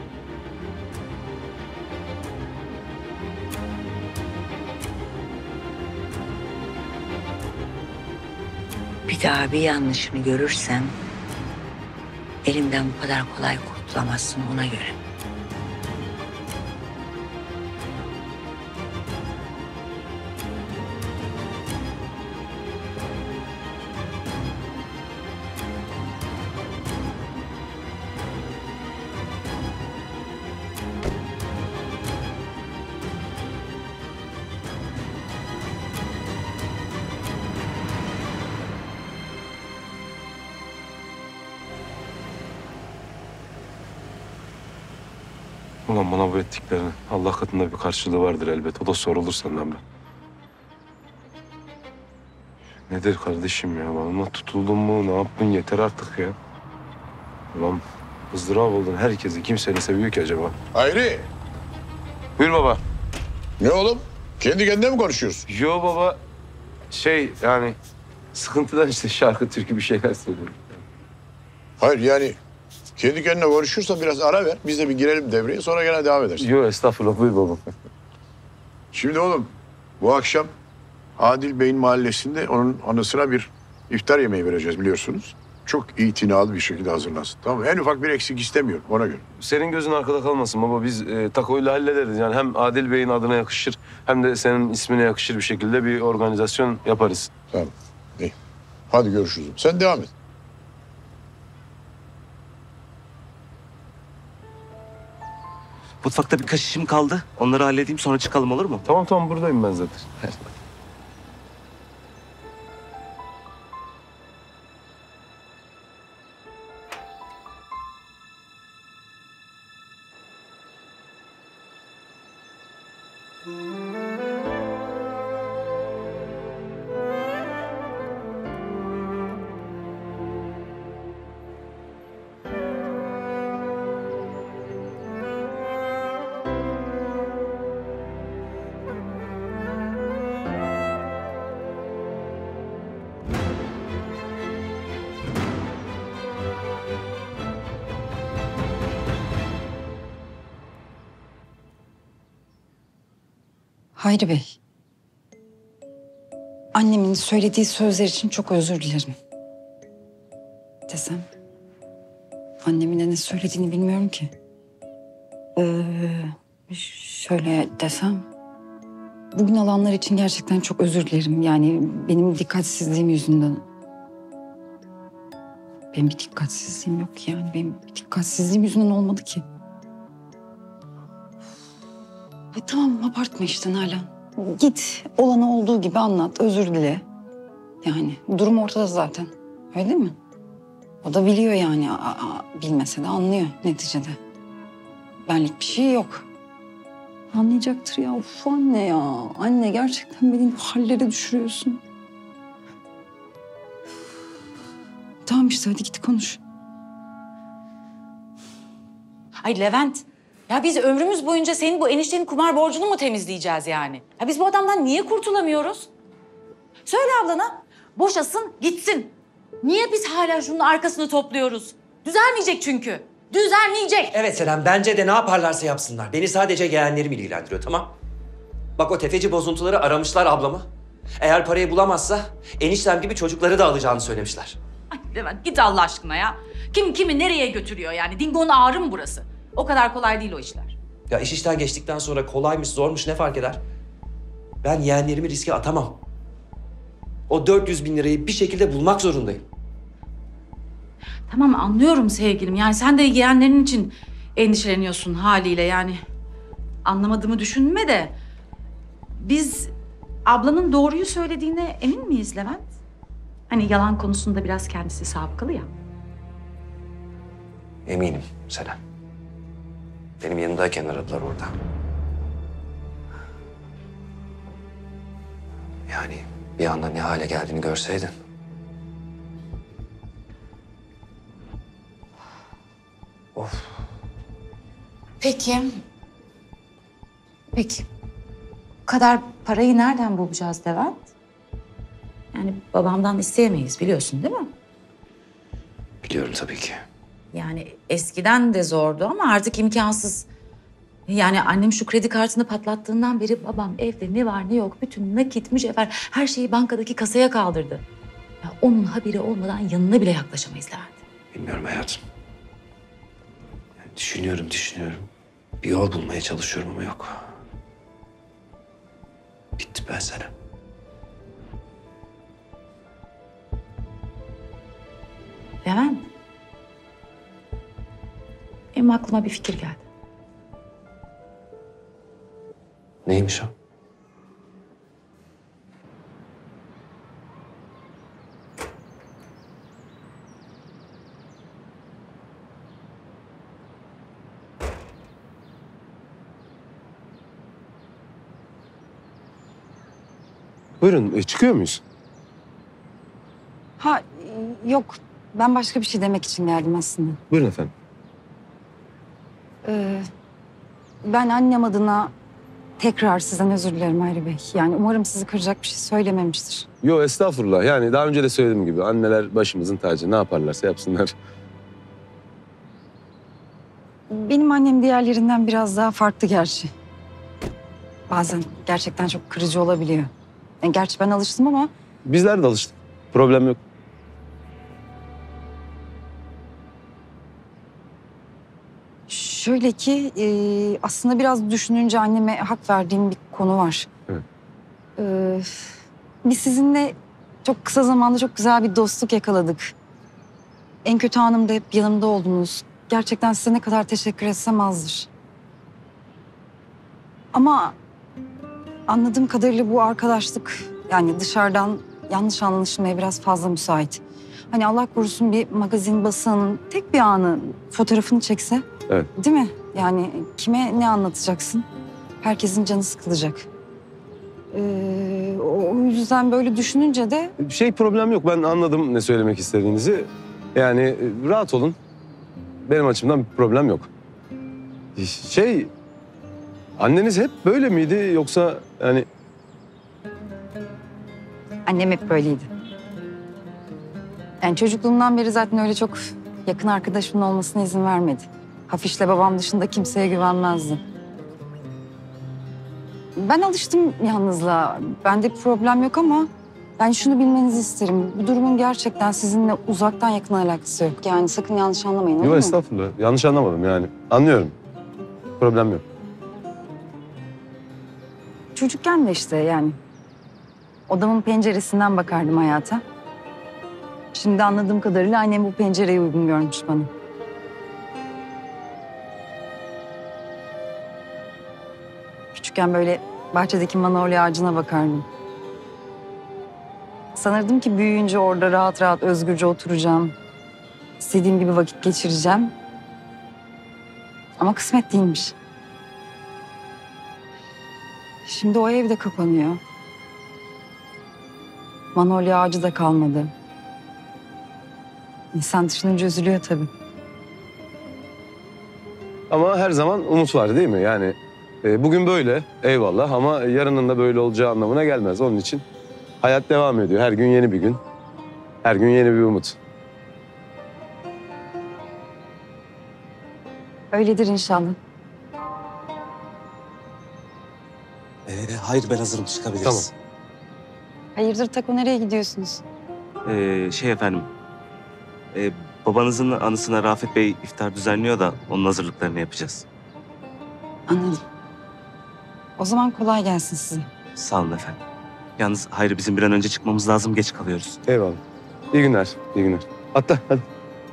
Bir daha bir yanlışını görürsem elimden bu kadar kolay kurtulamazsın, ona göre. Ulan bana bu ettiklerinin Allah katında bir karşılığı vardır elbet. O da sorulur senden ben. Nedir kardeşim ya? Bana tutuldun mu? Ne yaptın? Yeter artık ya. Ulan ızdırap oldun. Herkesi kim seni seviyor ki acaba? Hayri. Buyur baba. Ne oğlum? Kendi kendine mi konuşuyorsun? Yo baba. Yani sıkıntıdan işte şarkı, türkü bir şeyler söylüyorum. Hayır yani kendi kendine konuşursan biraz ara ver. Biz de bir girelim devreye sonra gene devam ederiz. Yo estağfurullah buyur baba. Şimdi oğlum bu akşam Adil Bey'in mahallesinde onun anısına bir iftar yemeği vereceğiz biliyorsunuz. Çok itinalı bir şekilde hazırlansın. Tamam mı? En ufak bir eksik istemiyorum ona göre. Senin gözün arkada kalmasın baba. Biz takoyla hallederiz. Yani hem Adil Bey'in adına yakışır hem de senin ismine yakışır bir şekilde bir organizasyon yaparız. Tamam. İyi. Hadi görüşürüz. Sen devam et. Mutfakta birkaç işim kaldı. Onları halledeyim sonra çıkalım olur mu? Tamam buradayım ben zaten. Hayri Bey. Annemin söylediği sözler için çok özür dilerim. Desem. Annemin de ne söylediğini bilmiyorum ki. Şöyle desem. Bugün olanlar için gerçekten çok özür dilerim. Yani benim dikkatsizliğim yüzünden. Benim bir dikkatsizliğim yok yani. Benim bir dikkatsizliğim yüzünden olmadı ki. Tamam abartma işte Nalan. Git olanı olduğu gibi anlat, özür dile. Yani durum ortada zaten. Öyle değil mi? O da biliyor yani. Bilmese de anlıyor neticede. Benlik bir şey yok. Anlayacaktır ya. Uf anne ya. Anne gerçekten beni hallere düşürüyorsun. Tamam işte hadi git konuş. Ay Levent, ya biz ömrümüz boyunca senin bu eniştenin kumar borcunu mu temizleyeceğiz yani? Ya biz bu adamdan niye kurtulamıyoruz? Söyle ablana, boşasın gitsin. Niye biz hala şunun arkasını topluyoruz? Düzelmeyecek çünkü. Düzelmeyecek. Evet Senem, bence de ne yaparlarsa yapsınlar. Beni sadece yeğenlerim ilgilendiriyor, tamam? Bak o tefeci bozuntuları aramışlar ablamı. Eğer parayı bulamazsa eniştem gibi çocukları da alacağını söylemişler. Ay Levent git Allah aşkına ya. Kim kimi nereye götürüyor yani? Dingo'nun ağrı mı burası? O kadar kolay değil o işler. Ya iş işten geçtikten sonra kolaymış, zormuş ne fark eder? Ben yeğenlerimi riske atamam. O 400 bin lirayı bir şekilde bulmak zorundayım. Tamam anlıyorum sevgilim. Yani sen de yeğenlerin için endişeleniyorsun haliyle yani. Anlamadığımı düşünme de. Biz ablanın doğruyu söylediğine emin miyiz Levent? Hani yalan konusunda biraz kendisi sabıkalı ya. Eminim Senem. Benim yanımdayken aradılar orada. Yani bir anda ne hale geldiğini görseydin. Of. Peki. Bu kadar parayı nereden bulacağız Levent? Yani babamdan isteyemeyiz biliyorsun değil mi? Biliyorum tabii ki. Yani eskiden de zordu ama artık imkansız. Yani annem şu kredi kartını patlattığından beri babam evde ne var ne yok bütün nakit, mücevher her şeyi bankadaki kasaya kaldırdı. Ya onun haberi olmadan yanına bile yaklaşamayız Levent. Bilmiyorum hayatım. Yani düşünüyorum. Bir yol bulmaya çalışıyorum ama yok. Bitti ben sana. Levent. Benim aklıma bir fikir geldi. Neymiş o? Buyurun çıkıyor muyuz? Yok, ben başka bir şey demek için geldim aslında. Buyurun efendim. Ben annem adına tekrar sizden özür dilerim Hayri Bey. Yani umarım sizi kıracak bir şey söylememiştir. Yo estağfurullah. Yani daha önce de söylediğim gibi anneler başımızın tacı. Ne yaparlarsa yapsınlar. Benim annem diğerlerinden biraz daha farklı gerçi. Bazen gerçekten çok kırıcı olabiliyor. Yani gerçi ben alıştım ama... Bizler de alıştık. Problem yok. Şöyle ki aslında biraz düşününce anneme hak verdiğim bir konu var. Evet. Biz sizinle çok kısa zamanda çok güzel bir dostluk yakaladık. En kötü anımda hep yanımda oldunuz. Gerçekten size ne kadar teşekkür etsem azdır. Ama anladığım kadarıyla bu arkadaşlık yani dışarıdan yanlış anlaşılmaya biraz fazla müsait. Hani Allah korusun bir magazin, basın tek bir anı fotoğrafını çekse. Evet. Değil mi? Yani kime ne anlatacaksın? Herkesin canı sıkılacak. O yüzden böyle düşününce de... Problem yok. Ben anladım ne söylemek istediğinizi. Yani rahat olun. Benim açımdan bir problem yok. Anneniz hep böyle miydi yoksa yani... Annem hep böyleydi. Yani çocukluğumdan beri zaten öyle çok yakın arkadaşımın olmasına izin vermedi. Hafiş'le babam dışında kimseye güvenmezdi. Ben alıştım yalnızlığa. Bende bir problem yok ama ben şunu bilmenizi isterim. Bu durumun gerçekten sizinle uzaktan yakın alakası yok. Yani sakın yanlış anlamayın, olur mu? Yok estağfurullah. Yanlış anlamadım yani. Anlıyorum. Problem yok. Çocukken de işte yani. Odamın penceresinden bakardım hayata. Şimdi anladığım kadarıyla annem bu pencereyi uygun görmüş bana. Küçükken böyle bahçedeki manolya ağacına bakardım. Sanırdım ki büyüyünce orada rahat rahat özgürce oturacağım. İstediğim gibi vakit geçireceğim. Ama kısmet değilmiş. Şimdi o ev de kapanıyor. Manolya ağacı da kalmadı. İnsan düşününce üzülüyor tabii. Ama her zaman umut var değil mi? Yani bugün böyle eyvallah ama yarının da böyle olacağı anlamına gelmez. Onun için hayat devam ediyor. Her gün yeni bir gün. Her gün yeni bir umut. Öyledir inşallah. Hayır ben hazırım çıkabiliriz. Tamam. Hayırdır Tako, nereye gidiyorsunuz? Efendim. Babanızın anısına Rafet Bey iftar düzenliyor da onun hazırlıklarını yapacağız. Anladım. O zaman kolay gelsin size. Sağ olun efendim. Yalnız Hayri bizim bir an önce çıkmamız lazım, geç kalıyoruz. Eyvallah. İyi günler, iyi günler. Atla hadi.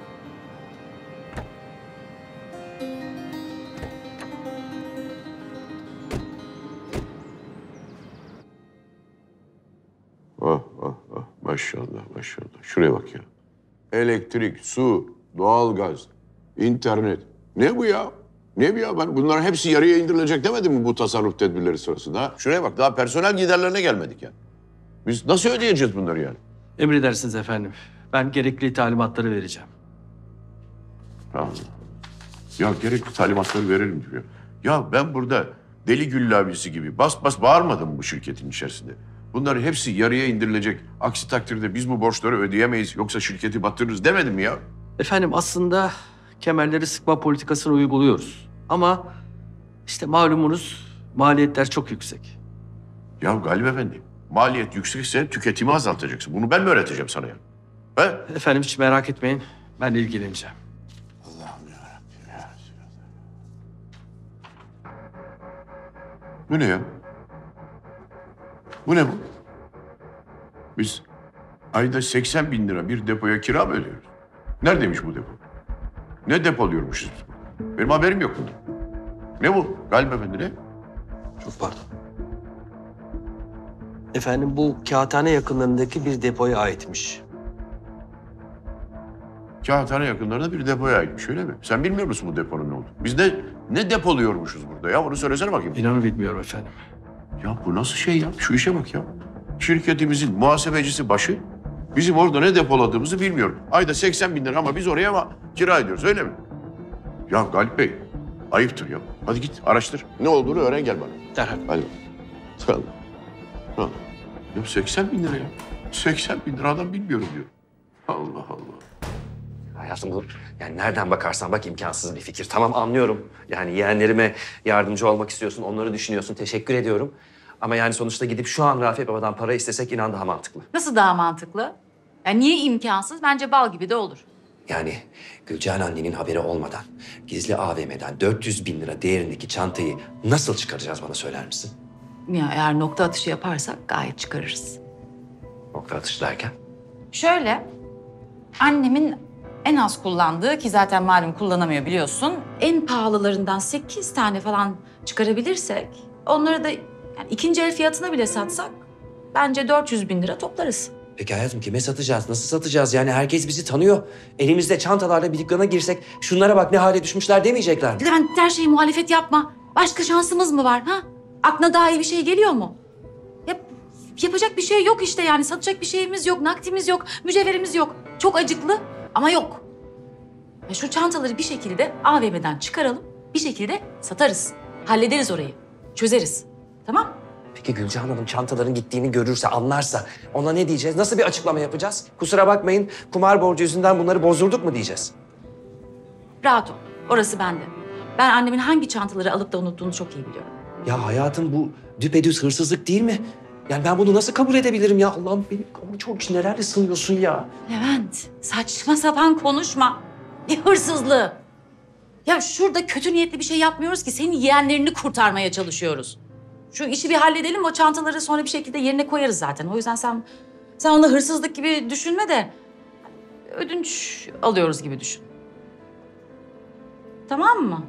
Oh oh oh maşallah maşallah. Şuraya bak ya. Elektrik, su, doğalgaz, internet. Ne bu ya? Ne bu ya? Ben bunların hepsi yarıya indirilecek demedim mi bu tasarruf tedbirleri sırasında? Ha? Şuraya bak, daha personel giderlerine gelmedik yani. Biz nasıl ödeyeceğiz bunları yani? Emredersiniz efendim. Ben gerekli talimatları vereceğim. Allah. Ya gerekli talimatları verelim diyor. Ya ben burada deli güllabisi gibi bas bas bağırmadım bu şirketin içerisinde. Bunların hepsi yarıya indirilecek. Aksi takdirde biz bu borçları ödeyemeyiz yoksa şirketi batırırız demedim mi ya? Efendim aslında kemerleri sıkma politikasını uyguluyoruz. Ama işte malumunuz maliyetler çok yüksek. Ya Galip Efendi, maliyet yüksekse tüketimi azaltacaksın. Bunu ben mi öğreteceğim sana ya? He? Efendim hiç merak etmeyin. Ben ilgileneceğim. Allah'ım yarabbim ya. Bu ne ya? Bu ne bu? Biz ayda 80 bin lira bir depoya kira mı ödüyoruz? Neredeymiş bu depo? Ne depoluyormuşuz biz burada? Benim haberim yok bundan. Ne bu? Galip Efendi ne? Çok pardon. Efendim bu kağıthane yakınlarındaki bir depoya aitmiş. Kağıthane yakınlarında bir depoya aitmiş öyle mi? Sen bilmiyor musun bu deponun ne olduğunu? Biz ne depoluyormuşuz burada ya? Onu söylesene bakayım. İnanın bilmiyorum efendim. Ya bu nasıl şey ya? Şu işe bak ya. Şirketimizin muhasebecisi başı Bizim orada ne depoladığımızı bilmiyorum. Ayda 80 bin lira ama biz oraya ama kira ediyoruz öyle mi? Ya Galip Bey ayıptır ya. Hadi git araştır. Ne olduğunu öğren gel bana. Derhal. Hadi. Tamam. Tamam. Ya 80 bin lira ya. 80 bin lira adam bilmiyorum diyor. Allah Allah. Hayatım bu yani nereden bakarsan bak imkansız bir fikir. Tamam anlıyorum. Yani yeğenlerime yardımcı olmak istiyorsun, onları düşünüyorsun. Teşekkür ediyorum. Ama yani sonuçta gidip şu an Rafet Baba'dan para istesek inan daha mantıklı. Nasıl daha mantıklı? Yani niye imkansız? Bence bal gibi de olur. Yani Gülcan annenin haberi olmadan gizli AVM'den 400 bin lira değerindeki çantayı nasıl çıkaracağız bana söyler misin? Ya eğer nokta atışı yaparsak gayet çıkarırız. Nokta atışı derken? Şöyle, annemin en az kullandığı ki zaten malum kullanamıyor biliyorsun. En pahalılarından 8 tane falan çıkarabilirsek onları da yani ikinci el fiyatına bile satsak bence 400 bin lira toplarız. Peki hayatım kime satacağız? Nasıl satacağız? Yani herkes bizi tanıyor. Elimizde çantalarla bir dükkana girsek şunlara bak ne hale düşmüşler demeyecekler mi? Levent her şeyi muhalefet yapma. Başka şansımız mı var ha? Aklına daha iyi bir şey geliyor mu? Yapacak bir şey yok işte yani. Satacak bir şeyimiz yok, nakdimiz yok, mücevherimiz yok. Çok acıklı ama yok. Ya şu çantaları bir şekilde AVM'den çıkaralım, bir şekilde satarız. Hallederiz orayı, çözeriz. Tamam? Peki Gülcan Hanım çantaların gittiğini görürse, anlarsa ona ne diyeceğiz? Nasıl bir açıklama yapacağız? Kusura bakmayın kumar borcu yüzünden bunları bozdurduk mu diyeceğiz? Rahat ol, orası bende. Ben annemin hangi çantaları alıp da unuttuğunu çok iyi biliyorum. Ya hayatım bu düpedüz hırsızlık değil mi? Yani ben bunu nasıl kabul edebilirim ya? Allah'ım benim çok nelerle sığıyorsun ya? Levent, saçma sapan konuşma. Ne hırsızlığı? Ya şurada kötü niyetli bir şey yapmıyoruz ki. Senin yeğenlerini kurtarmaya çalışıyoruz. Şu işi bir halledelim, o çantaları sonra bir şekilde yerine koyarız zaten. O yüzden sen onu hırsızlık gibi düşünme de ödünç alıyoruz gibi düşün. Tamam mı?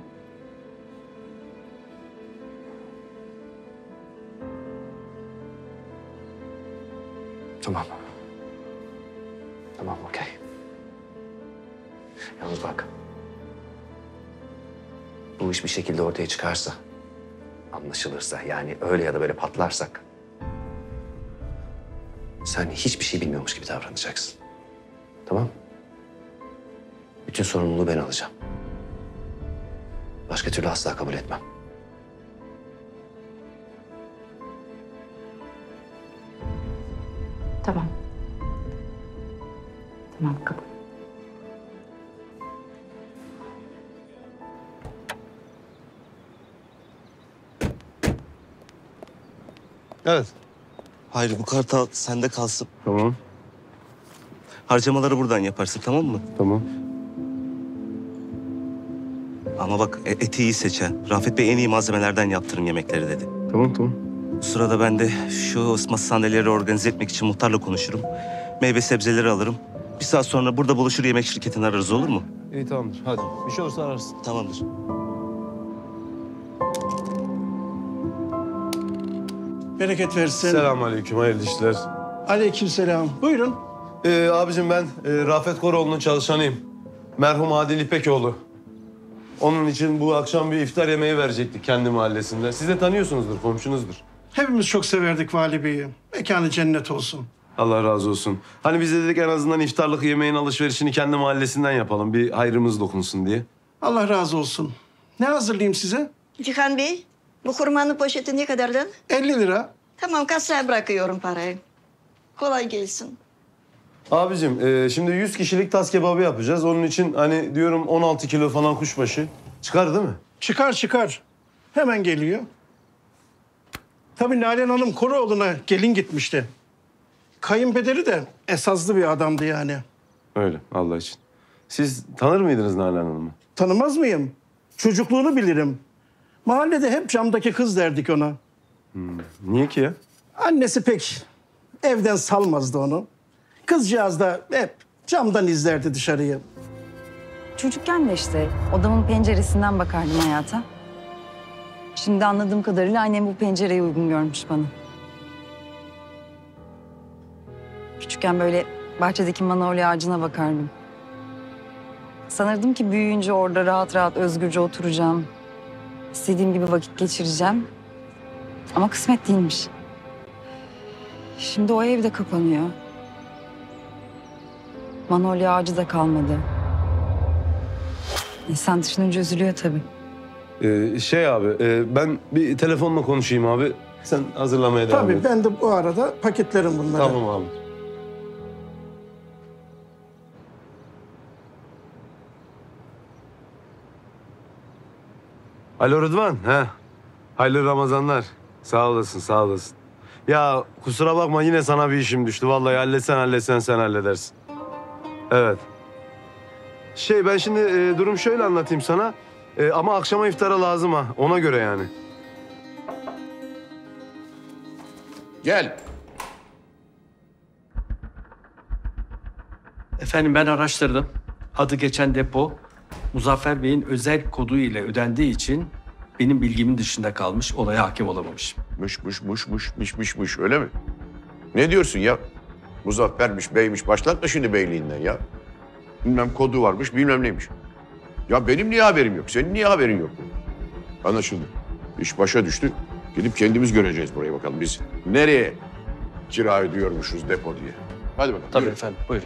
Tamam. Tamam okey. Yalnız bak. Bu iş bir şekilde ortaya çıkarsa, anlaşılırsa yani öyle ya da böyle patlarsak sen hiçbir şey bilmiyormuş gibi davranacaksın. Tamam mı? Bütün sorumluluğu ben alacağım. Başka türlü asla kabul etmem. Tamam. Tamam, kabul. Evet. Hayır bu kartal sende kalsın. Tamam. Harcamaları buradan yaparsın tamam mı? Tamam. Ama bak eti iyi seç ha. Rafet Bey en iyi malzemelerden yaptırın yemekleri dedi. Tamam tamam. Bu sırada ben de şu masa sandalyeleri organize etmek için muhtarla konuşurum. Meyve sebzeleri alırım. Bir saat sonra burada buluşur yemek şirketini ararız olur mu? İyi tamamdır. Hadi. Bir şey olursa ararsın. Tamamdır. Bereket versin. Selamünaleyküm, hayırlı işler. Aleykümselam. Buyurun. Abicim ben Rafet Koroğlu'nun çalışanıyım. Merhum Adil İpekoğlu. Onun için bu akşam bir iftar yemeği verecektik kendi mahallesinde. Siz de tanıyorsunuzdur, komşunuzdur. Hepimiz çok severdik Vali Bey'i. Mekanı cennet olsun. Allah razı olsun. Hani biz de dedik en azından iftarlık yemeğin alışverişini kendi mahallesinden yapalım. Bir hayrımız dokunsun diye. Allah razı olsun. Ne hazırlayayım size? Cihan Bey, bu hurmanın poşeti ne kadardı? 50 lira. Tamam, kasaya bırakıyorum parayı. Kolay gelsin. Abicim şimdi 100 kişilik tas kebabı yapacağız. Onun için hani diyorum 16 kilo falan kuşbaşı. Çıkar değil mi? Çıkar çıkar. Hemen geliyor. Tabii Nalan Hanım Koroğlu'na gelin gitmişti. Kayınpederi de esaslı bir adamdı yani. Öyle Allah için. Siz tanır mıydınız Nalan Hanım'ı? Tanımaz mıyım? Çocukluğunu bilirim. Mahallede hep camdaki kız derdik ona. Niye ki ya? Annesi pek evden salmazdı onu. Kızcağız da hep camdan izlerdi dışarıyı. Çocukken de işte odamın penceresinden bakardım hayata. Şimdi anladığım kadarıyla annem bu pencereyi uygun görmüş bana. Küçükken böyle bahçedeki manolya ağacına bakardım. Sanırdım ki büyüyünce orada rahat rahat özgürce oturacağım. İstediğim gibi vakit geçireceğim. Ama kısmet değilmiş. Şimdi o ev de kapanıyor. Manolya ağacı da kalmadı. İnsan düşününce üzülüyor tabii. Ben bir telefonla konuşayım abi. Sen hazırlamaya devam et. Tabii ben de bu arada paketlerim bunları. Tamam abi. Alo Rıdvan. Hayırlı Ramazanlar. Sağ olasın, sağ olasın. Ya kusura bakma yine sana bir işim düştü. Vallahi halletsen sen halledersin. Evet. Ben şimdi durum şöyle anlatayım sana. Ama akşama iftara lazım ha. Ona göre yani. Gel. Efendim ben araştırdım. Adı geçen depo Muzaffer Bey'in özel kodu ile ödendiği için benim bilgimin dışında kalmış, olaya hakim olamamışım. Mış öyle mi? Ne diyorsun ya? Muzaffer'miş, beymiş. Başlatma şimdi beyliğinden ya. Bilmem kodu varmış, bilmem neymiş. Ya benim niye haberim yok? Senin niye haberin yok? Anlaşıldı. İş başa düştü. Gidip kendimiz göreceğiz buraya bakalım. Biz nereye kira ödüyormuşuz depo diye. Hadi bakalım. Tabii yürü. efendim, buyurun.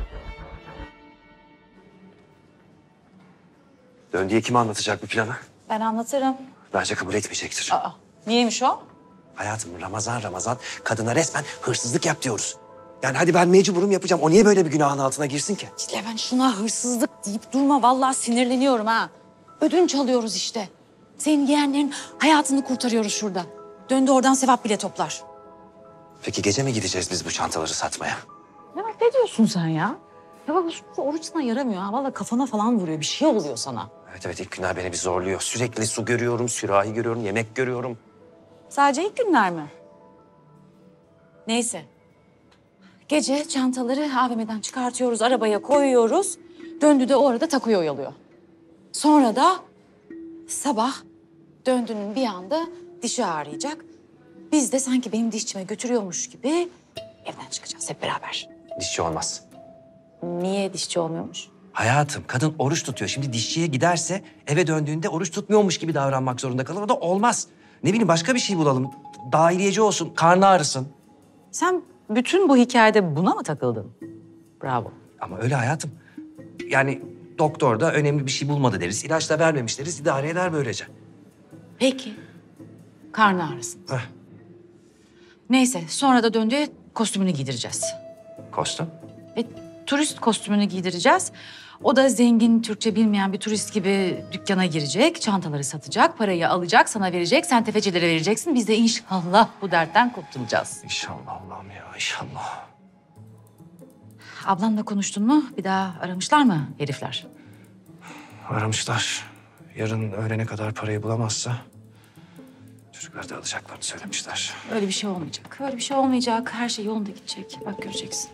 Döndüğü kime anlatacak bu planı? Ben anlatırım. Bence kabul etmeyecektir. Niyeymiş o? Hayatım Ramazan kadına resmen hırsızlık yap diyoruz. Yani hadi ben mecburum yapacağım. O niye böyle bir günahın altına girsin ki? Levent şuna hırsızlık deyip durma. Vallahi sinirleniyorum ha. Ödünç alıyoruz işte. Senin yeğenlerin hayatını kurtarıyoruz şurada. Döndü oradan sevap bile toplar. Peki gece mi gideceğiz biz bu çantaları satmaya? Levent ne diyorsun sen ya? Ya bak bu oruç sana yaramıyor ha. Vallahi kafana falan vuruyor. Bir şey oluyor sana. Evet ilk günler beni bir zorluyor. Sürekli su görüyorum, sürahi görüyorum, yemek görüyorum. Sadece ilk günler mi? Neyse. Gece çantaları AVM'den çıkartıyoruz, arabaya koyuyoruz. Döndü de o arada takuya oyalıyor. Sonra da sabah Döndü'nün bir anda dişi ağrıyacak. Biz de sanki benim dişçime götürüyormuş gibi evden çıkacağız hep beraber. Dişçi olmaz. Niye dişçi olmuyormuş? Hayatım kadın oruç tutuyor. Şimdi dişçiye giderse eve döndüğünde oruç tutmuyormuş gibi davranmak zorunda kalır. O da olmaz. Ne bileyim başka bir şey bulalım. Dahiliyeci olsun, karnı ağrısın. Sen bütün bu hikayede buna mı takıldın? Bravo. Ama öyle hayatım. Yani doktor da önemli bir şey bulmadı deriz. İlaç da vermemiş deriz. İdare eder böylece. Peki. Karnı ağrısın. Neyse sonra da Döndü'ye kostümünü giydireceğiz. Kostüm? Turist kostümünü giydireceğiz. O da zengin, Türkçe bilmeyen bir turist gibi dükkana girecek, çantaları satacak, parayı alacak, sana verecek, sen tefecilere vereceksin. Biz de inşallah bu dertten kurtulacağız. İnşallah Allah'ım ya, inşallah. Ablanla konuştun mu? Bir daha aramışlar mı herifler? Aramışlar. Yarın öğlene kadar parayı bulamazsa çocukları da alacaklarını söylemişler. Öyle bir şey olmayacak. Öyle bir şey olmayacak. Her şey yolunda gidecek. Bak göreceksin.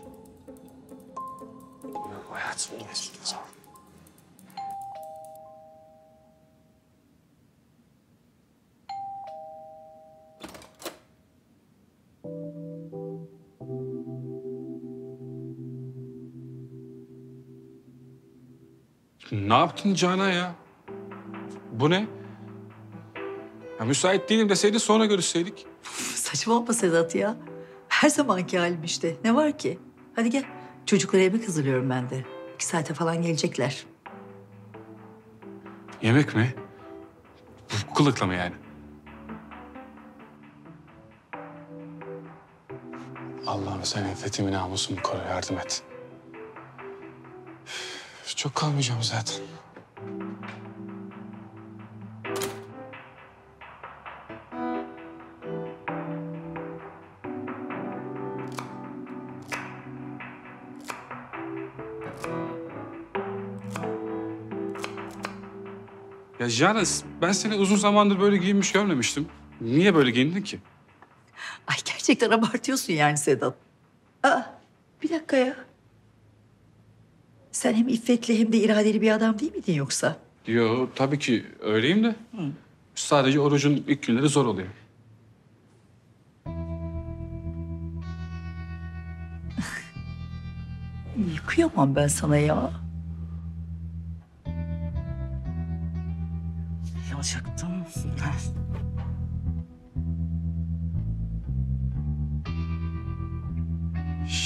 Hayatım. Ne yaptın Canan ya? Bu ne? Ya müsait değilim deseydin sonra görüşseydik. Saçmalama Sedat ya. Her zamanki halim işte. Ne var ki? Hadi gel. Çocuklara yemek hazırlıyorum ben de. 2 saate falan gelecekler. Yemek mi? Bu kılıkla mı yani? Allah'ım sen iffetimi namusumu koru, yardım et. Çok kalmayacağım zaten. Ya Janes, ben seni uzun zamandır böyle giyinmiş görmemiştim. Niye böyle giyindin ki? Ay gerçekten abartıyorsun yani Sedat. Aa, bir dakika ya. Sen hem iffetli hem de iradeli bir adam değil miydin yoksa? Yo, tabii ki öyleyim de. Sadece orucun ilk günleri zor oluyor. Kıyamam ben sana ya. Yalacaktım.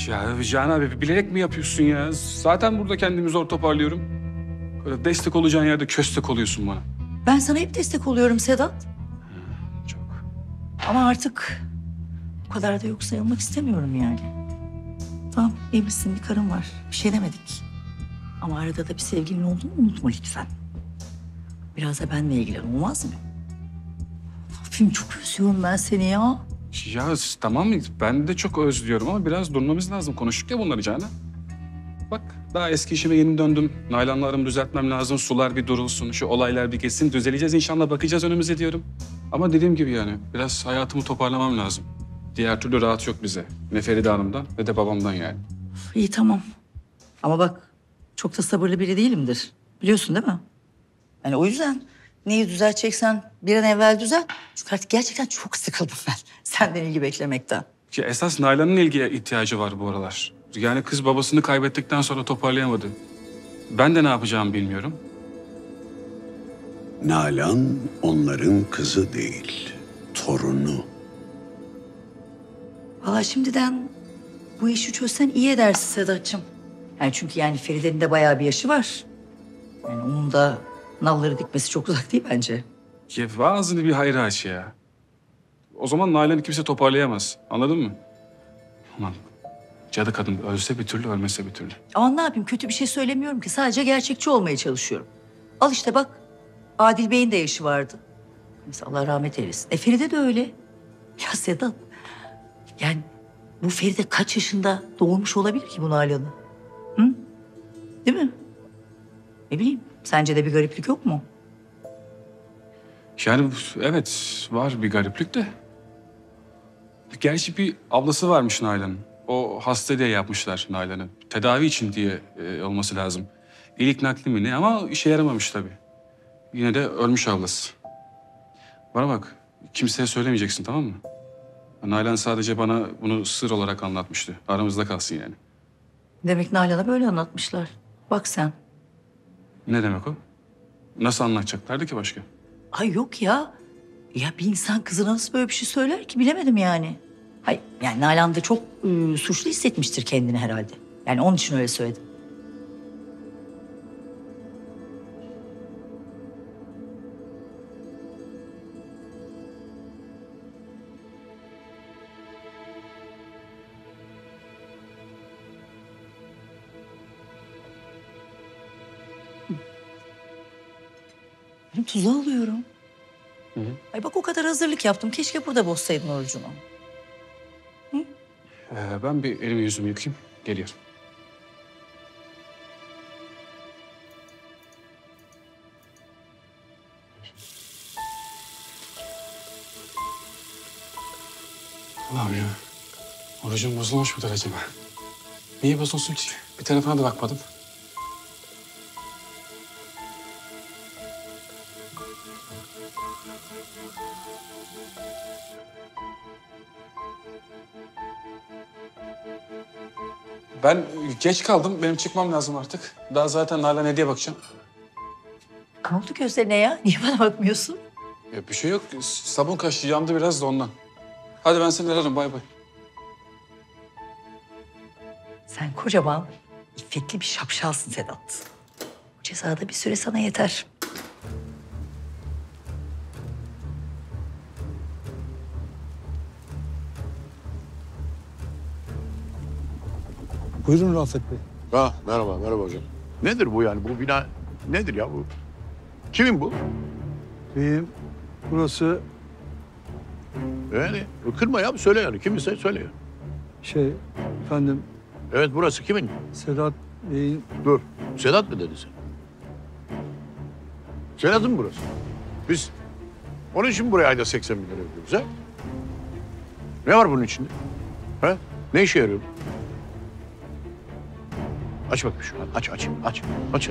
Ya Cihan abi bilerek mi yapıyorsun ya? Zaten burada kendimi zor toparlıyorum. Böyle destek olacağın yerde köstek oluyorsun bana. Ben sana hep destek oluyorum Sedat. Çok. Ama artık bu kadar da yok sayılmak istemiyorum yani. Tamam, evlisin, bir karın var. Bir şey demedik. Ama arada da bir sevgilin olduğunu unutma lütfen. Biraz da benimle ilgilen, olmaz mı? Film çok özlüyorum ben seni ya. Ya tamam ben de çok özlüyorum ama biraz durmamız lazım. Konuştuk ya bunları Canan. Bak daha eski işime yeni döndüm. Nalan'la aramı düzeltmem lazım. Sular bir durulsun, şu olaylar bir geçsin. Düzeleceğiz inşallah, bakacağız önümüze diyorum. Ama dediğim gibi yani biraz hayatımı toparlamam lazım. Diğer türlü rahat yok bize. Ne Feride Hanım'dan ne de babamdan yani. İyi tamam. Ama bak çok da sabırlı biri değilimdir. Biliyorsun değil mi? Yani o yüzden neyi düzelteceksen bir an evvel düzelt. Çünkü artık gerçekten çok sıkıldım ben senden ilgi beklemekten. Ya esas Nalan'ın ilgiye ihtiyacı var bu aralar. Yani kız babasını kaybettikten sonra toparlayamadı. Ben de ne yapacağımı bilmiyorum. Nalan onların kızı değil, torunu. Valla şimdiden bu işi çözsen iyi edersin Sedat'cığım. Yani çünkü yani Feride'nin de bayağı bir yaşı var. Yani onun da nalları dikmesi çok uzak değil bence. Ya ağzını bir hayra aç ya. O zaman Nalan'ı kimse toparlayamaz. Anladın mı? Aman cadı kadın ölse bir türlü, ölmese bir türlü. Ama ne yapayım, kötü bir şey söylemiyorum ki. Sadece gerçekçi olmaya çalışıyorum. Al işte bak, Adil Bey'in de yaşı vardı. Mesela Allah rahmet eylesin. Feride de öyle. Ya Sedat, yani bu Feride kaç yaşında doğurmuş olabilir ki bu Nalan'ı? Hı? Değil mi? Ne bileyim, sence de bir gariplik yok mu? Yani evet var bir gariplik de. Gerçi bir ablası varmış Nalan'ın. O hasta diye yapmışlar Nalan'ı. Tedavi için diye olması lazım. İlik nakli mi ne ama işe yaramamış tabii. Yine de ölmüş ablası. Bana bak kimseye söylemeyeceksin tamam mı? Nalan sadece bana bunu sır olarak anlatmıştı. Aramızda kalsın yani. Demek Nalan'a böyle anlatmışlar. Bak sen. Ne demek o? Nasıl anlatacaklardı ki başka? Ay yok ya. Ya bir insan kızına nasıl böyle bir şey söyler ki bilemedim yani. Hayır yani Nalan da çok suçlu hissetmiştir kendini herhalde. Yani onun için öyle söyledim. Ben tuzu alıyorum. Hı hı. Ay bak o kadar hazırlık yaptım. Keşke burada bozsaydın orucunu. Ben bir elimi yüzümü yıkayayım. Geliyorum. Allah'ım ya. Orucum bozulmuş mudur acaba? Niye bozulsun ki? Bir telefona da bakmadım. Ben geç kaldım. Benim çıkmam lazım artık. Daha zaten Nalan hediye bakacağım. Ne oldu gözlerine ya? Niye bana bakmıyorsun? Ya bir şey yok. Sabun kaşığı yandı biraz da ondan. Hadi ben seni ararım. Bay bay. Sen kocaman, iffetli bir şapşalsın Sedat. Bu ceza da bir süre sana yeter. Buyurun Rafet Bey. Ha, merhaba hocam. Nedir bu yani? Bu bina nedir ya bu? Kimin bu? Burası Yani kırma ya, söyle yani. Kiminse söyle ya. efendim Evet, burası kimin? Sedat Bey'in... Dur, Sedat mı dedi sen? Sedat'ın mı burası? Biz onun için buraya ayda 80 bin lira ödüyoruz ha? Ne var bunun içinde? Ha? Ne işe yarıyor? Aç bakayım şu an. Aç.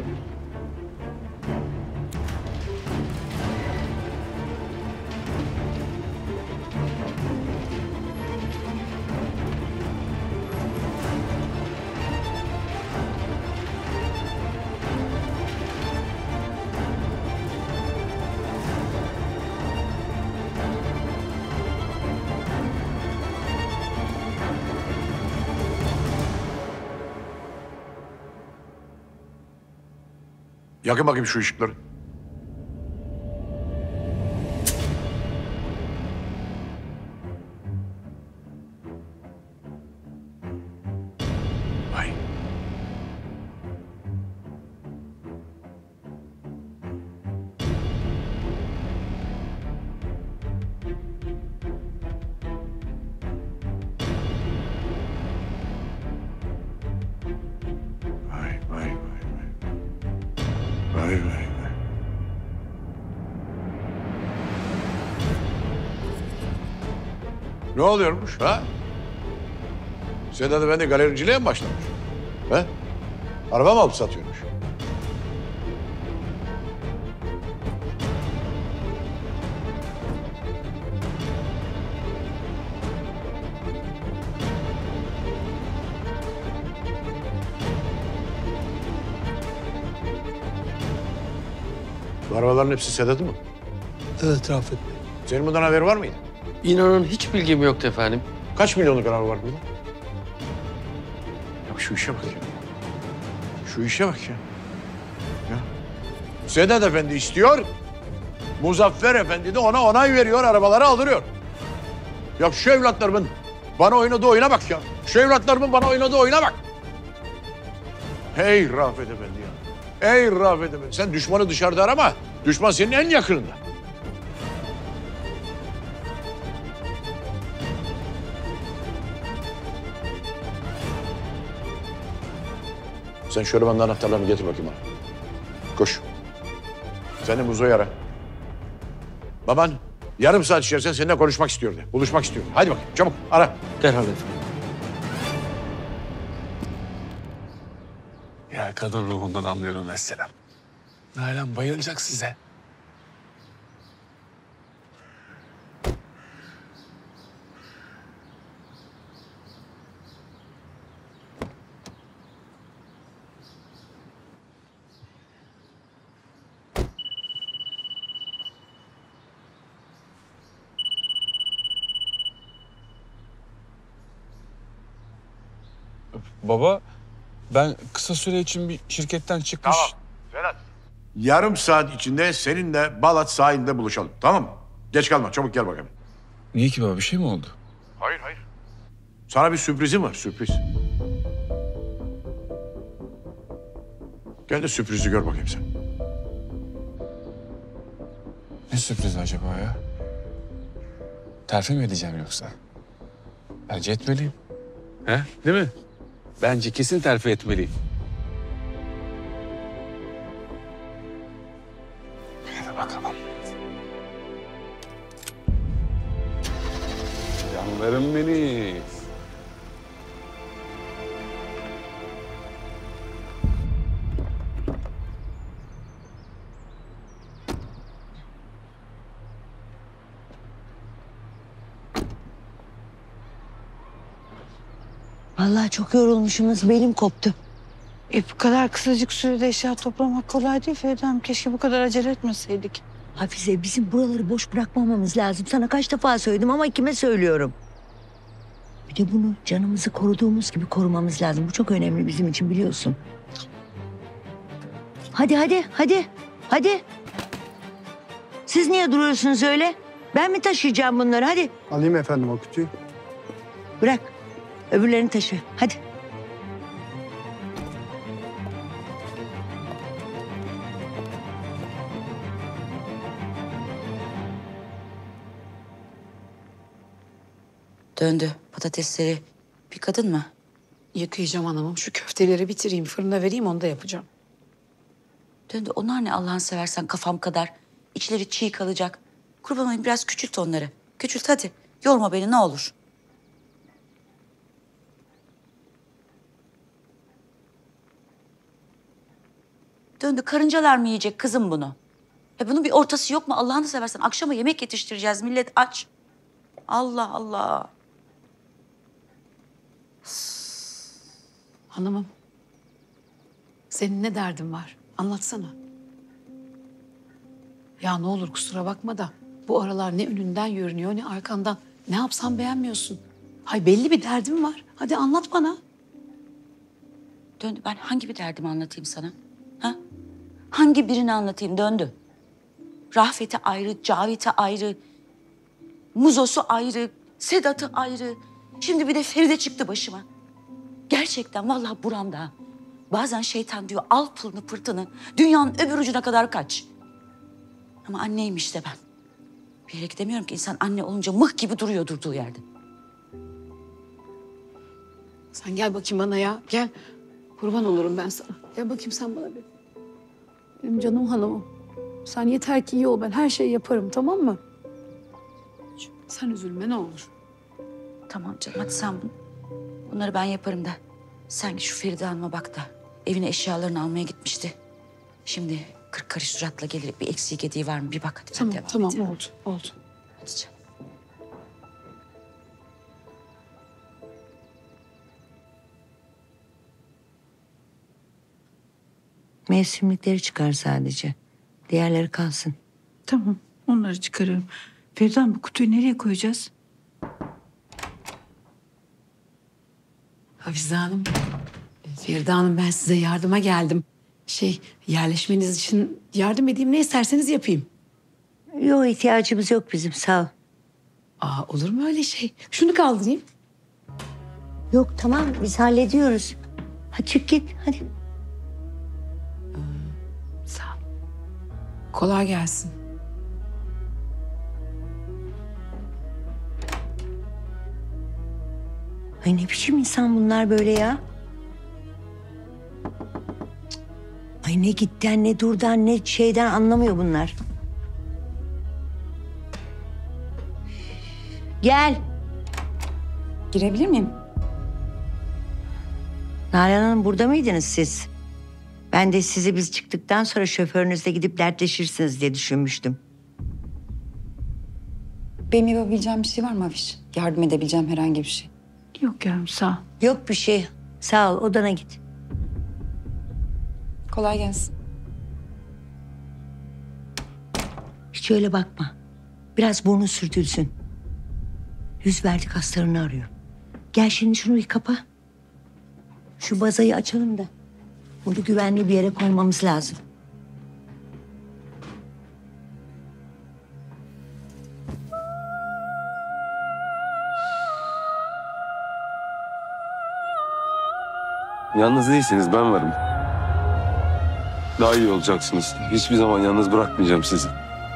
Yakın bakayım şu ışıkları. Vay. Vay vay vay vay. Vay vay vay. Ne oluyormuş ha? Sedat Efendi galericiliğe mi başlamış? He? Araba mı alıp satıyormuş? Bu arabaların hepsi Sedat'ın mı? Evet Rafet Bey. Senin bundan haberi var mıydı? İnanın hiç bilgim yoktu efendim. Kaç milyonluk araba var burada? Ya şu işe bak ya. Şu işe bak ya. Ya. Sedat Efendi istiyor. Muzaffer Efendi de ona onay veriyor, arabaları aldırıyor. Ya şu evlatlarımın bana oynadığı oyuna bak ya. Şu evlatlarımın bana oynadığı oyuna bak. Hey Rafet Efendi ya. Ey Rafet Efendi. Sen düşmanı dışarıda arama. Düşman senin en yakınında. Sen şöyle bana anahtarlarını getir bakayım bana. Koş. Sen de Muzo'yu ara. Baban yarım saat içerisinde seninle konuşmak istiyordu. Buluşmak istiyordu. Hadi bakayım çabuk ara. Derhal efendim. Ya kadın ruhundan anlıyorum mesela. Nalan bayılacak size. Baba, ben kısa süre için bir şirketten çıkmış... Vedat. Yarım saat içinde seninle Balat sahilinde buluşalım. Tamam mı? Geç kalma. Çabuk gel bakalım. Niye ki baba? Bir şey mi oldu? Hayır. Sana bir sürprizim var. Sürpriz. Gel de sürprizi gör bakayım sen. Ne sürpriz acaba ya? Terfi mi edeceğim yoksa? Bence etmeliyim. He? Değil mi? Bence kesin terfi etmeliyim. Hadi bakalım. Canlarım benim. Vallahi çok yorulmuşsunuz. Belim koptu. Bu kadar kısacık sürede eşya toplamak kolay değil Feride Hanım. Keşke bu kadar acele etmeseydik. Hafize bizim buraları boş bırakmamamız lazım. Sana kaç defa söyledim ama kime söylüyorum? Bir de bunu canımızı koruduğumuz gibi korumamız lazım. Bu çok önemli bizim için biliyorsun. Hadi. Siz niye duruyorsunuz öyle? Ben mi taşıyacağım bunları? Hadi. Alayım efendim o kutuyu. Bırak. Öbürlerini taşı. Hadi. Döndü. Patatesleri bir kadın mı? Yıkayacağım hanımım. Şu köfteleri bitireyim, fırına vereyim, onu da yapacağım. Döndü. Onlar ne Allah'ını seversen kafam kadar. İçleri çiğ kalacak. Kurban olayım biraz küçült onları. Küçült hadi. Yorma beni ne olur. Döndü. Karıncalar mı yiyecek kızım bunu? Bunun bir ortası yok mu Allah'ını seversen? Akşama yemek yetiştireceğiz. Millet aç. Allah Allah. Hanımım, senin ne derdin var? Anlatsana. Ya ne olur kusura bakma da bu aralar ne önünden yürünüyor ne arkandan. Ne yapsam beğenmiyorsun. Hay belli bir derdin var. Hadi anlat bana. Döndü. Ben hangi bir derdimi anlatayım sana? Ha? Hangi birini anlatayım döndü. Rafet'i ayrı, Cavit'i ayrı, Muzos'u ayrı, Sedat'ı ayrı. Şimdi bir de Feride çıktı başıma. Gerçekten vallahi buramda. Bazen şeytan diyor al pılını pırtını dünyanın öbür ucuna kadar kaç. Ama anneyim işte ben. Bir yere gidemiyorum ki insan anne olunca mıh gibi duruyor durduğu yerde. Sen gel bakayım bana ya. Gel. Kurban olurum ben sana. Gel bakayım sen bana bir. Benim canım hanımım. Sen yeter ki iyi ol. Ben her şeyi yaparım, tamam mı? Sen üzülme ne olur. Tamam canım hadi sen bunları ben yaparım da. Sen git şu Feride Hanım'a bak da. Evine eşyalarını almaya gitmişti. Şimdi 40 karış suratla gelir bir eksiği gediği var mı bir bak hadi. Tamam devam tamam et. oldu. Hadi canım. Mevsimlikleri çıkar sadece. Diğerleri kalsın. Tamam, onları çıkarırım. Feride bu kutuyu nereye koyacağız? Hafize Hanım, Feride Hanım ben size yardıma geldim. Yerleşmeniz için yardım edeyim ne isterseniz yapayım. Yok ihtiyacımız yok bizim sağ ol. Olur mu öyle şey? Şunu kaldırayım. Yok tamam biz hallediyoruz. Hadi çık git hadi. Sağ ol. Kolay gelsin. Ay ne biçim insan bunlar böyle ya? Ay ne gitten ne durdan ne şeyden anlamıyor bunlar. Gel. Girebilir miyim? Nalan Hanım burada mıydınız siz? Ben de sizi biz çıktıktan sonra şoförünüzle gidip dertleşirsiniz diye düşünmüştüm. Benim yapabileceğim bir şey var mı Afiş? Yardım edebileceğim herhangi bir şey. Yok yavrum sağ ol. Yok bir şey. Sağ ol odana git. Kolay gelsin. Hiç öyle bakma. Biraz burnu sürtülsün. Yüz verdik hastalarını arıyor. Gel şimdi şunu bir kapa. Şu bazayı açalım da. Bunu güvenli bir yere koymamız lazım. Yalnız değilsiniz, ben varım. Daha iyi olacaksınız. Hiçbir zaman yalnız bırakmayacağım sizi.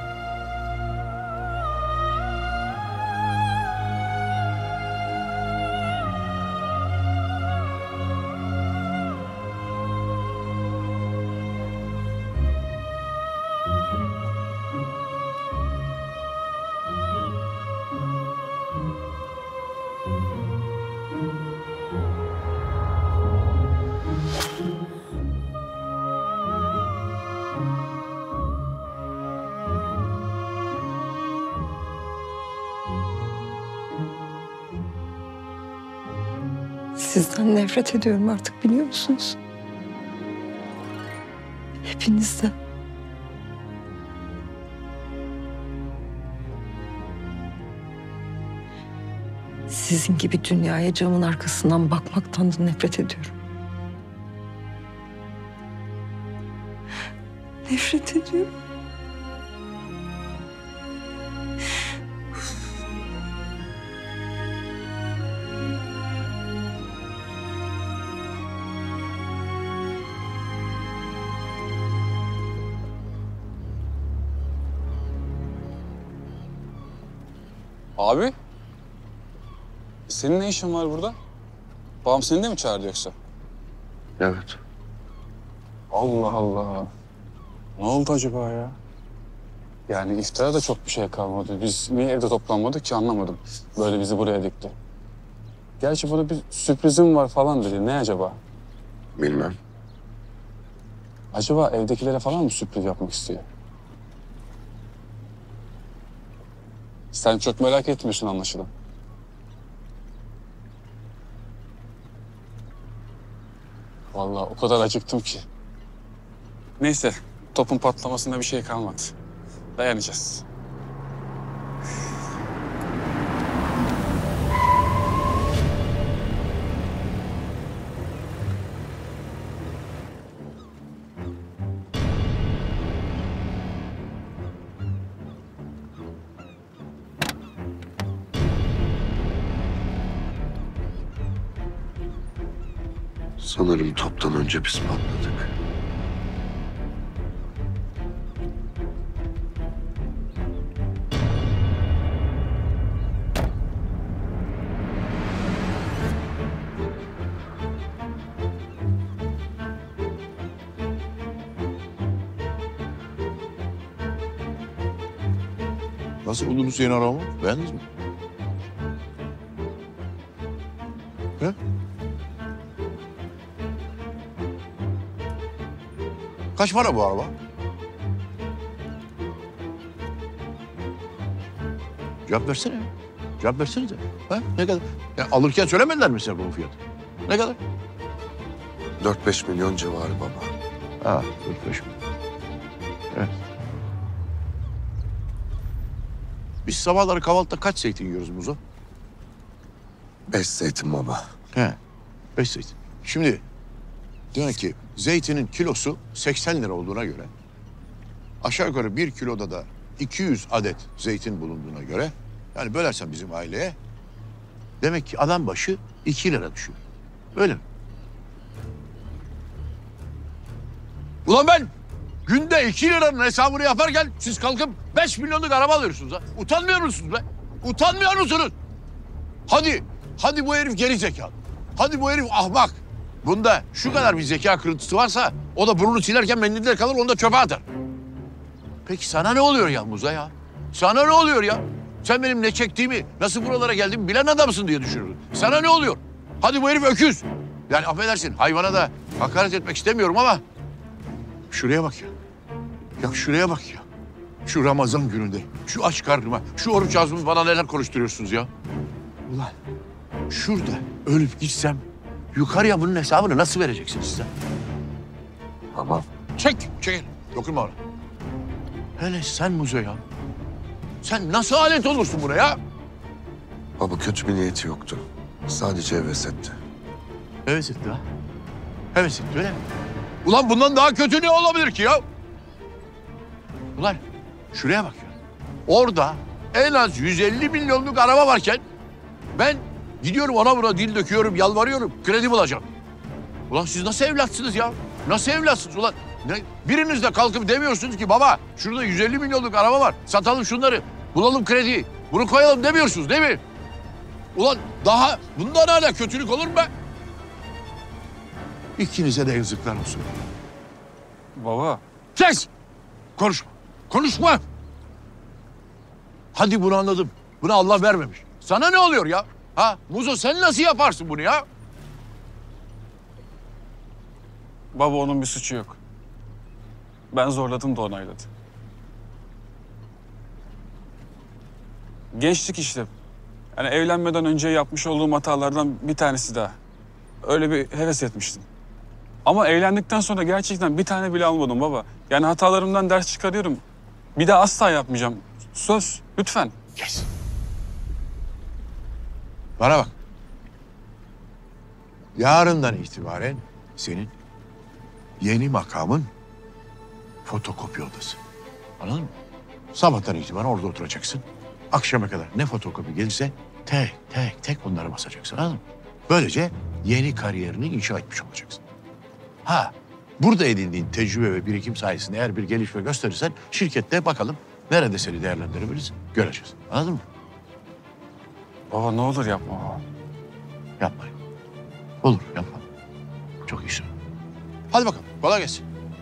Sizden nefret ediyorum artık biliyor musunuz? Hepinizden. Sizin gibi dünyaya camın arkasından bakmaktan da nefret ediyorum. Nefret ediyorum. Abi, senin ne işin var burada? Babam seni de mi çağırdı yoksa? Evet. Allah Allah. Ne oldu acaba ya? Yani iftara da çok bir şey kalmadı. Biz niye evde toplanmadık ki anlamadım. Böyle bizi buraya dikti. Gerçi bana bir sürprizim var falan dedi. Ne acaba? Bilmem. Acaba evdekilere falan mı sürpriz yapmak istiyor? Sen çok merak etmiyorsun anlaşılan. Vallahi o kadar acıktım ki. Neyse, topun patlamasında bir şey kalmadı. Dayanacağız. Sanırım toptan önce biz patladık. Nasıl buldunuz yeni arabamı? Beğendiniz mi? He? Kaç para bu araba? Cevap versene. Cevap versenize. Ha? Ne kadar? Ya alırken söylemediler mi size bunun fiyatı? Ne kadar? 4-5 milyon civarı baba. Ha, 4-5 milyon. Evet. Biz sabahları kahvaltıda kaç zeytin yiyoruz Muzo? 5 zeytin baba. He, 5 zeytin. Şimdi demek ki zeytinin kilosu 80 lira olduğuna göre aşağı yukarı 1 kiloda da 200 adet zeytin bulunduğuna göre yani bölersen bizim aileye demek ki adam başı 2 lira düşüyor. Öyle mi? Ulan ben günde 2 liranın hesabını yaparken siz kalkıp 5 milyonluk araba alıyorsunuz ha. Utanmıyor musunuz be? Utanmıyor musunuz? Hadi bu herif geri zekalı. Hadi bu herif ahmak. Bunda şu kadar bir zeka kırıntısı varsa o da burnunu silerken mendiller kalır onu da çöpe atar. Peki sana ne oluyor ya Muza ya? Sana ne oluyor ya? Sen benim ne çektiğimi, nasıl buralara geldiğimi bilen adamsın diye düşünürdün. Sana ne oluyor? Hadi bu herif öküz. Yani affedersin hayvana da hakaret etmek istemiyorum ama şuraya bak ya. Ya şuraya bak ya. Şu Ramazan gününde, şu aç karnıma, şu oruç ağzımı bana neler konuşturuyorsunuz ya. Ulan şurada ölüp gitsem yukarıya bunun hesabını nasıl vereceksiniz size? Tamam. Çekil. Dokunma ona. Hele sen Muzo ya. Sen nasıl alet olursun buna ya? Baba kötü bir niyeti yoktu. Sadece heves etti. Heves etti ha. Heves etti öyle mi? Ulan bundan daha kötü ne olabilir ki ya? Ulan şuraya bak ya. Orada en az 150 milyonluk araba varken ben gidiyorum ona buna dil döküyorum, yalvarıyorum, kredi bulacağım. Ulan siz nasıl evlatsınız ya? Nasıl evlatsınız ulan? Biriniz de kalkıp demiyorsunuz ki baba şurada 150 milyonluk araba var. Satalım şunları, bulalım krediyi, bunu koyalım demiyorsunuz değil mi? Ulan daha bundan hala kötülük olur mu be? İkinize de yazıklar olsun. Baba. Kes! Konuşma. Konuşma! Hadi bunu anladım. Bunu Allah vermemiş. Sana ne oluyor ya? Ha? Muzo sen nasıl yaparsın bunu ya? Baba onun bir suçu yok. Ben zorladım da onayladı. Gençlik işte. Yani evlenmeden önce yapmış olduğum hatalardan bir tanesi daha. Öyle bir heves etmiştim. Ama evlendikten sonra gerçekten bir tane bile almadım baba. Yani hatalarımdan ders çıkarıyorum. Bir daha asla yapmayacağım. Söz, lütfen. Kes. Bana bak. Yarından itibaren senin yeni makamın fotokopi odası. Anladın mı? Sabahtan itibaren orada oturacaksın. Akşama kadar ne fotokopi gelirse tek onlara basacaksın. Anladın mı? Böylece yeni kariyerini inşa etmiş olacaksın. Ha, burada edindiğin tecrübe ve birikim sayesinde eğer bir gelişme gösterirsen şirkette bakalım nerede seni değerlendirebiliriz göreceğiz. Anladın mı? Baba ne olur yapma baba. Yapmayın. Olur yapma. Çok iyi söyle. Hadi bakalım kolay gelsin.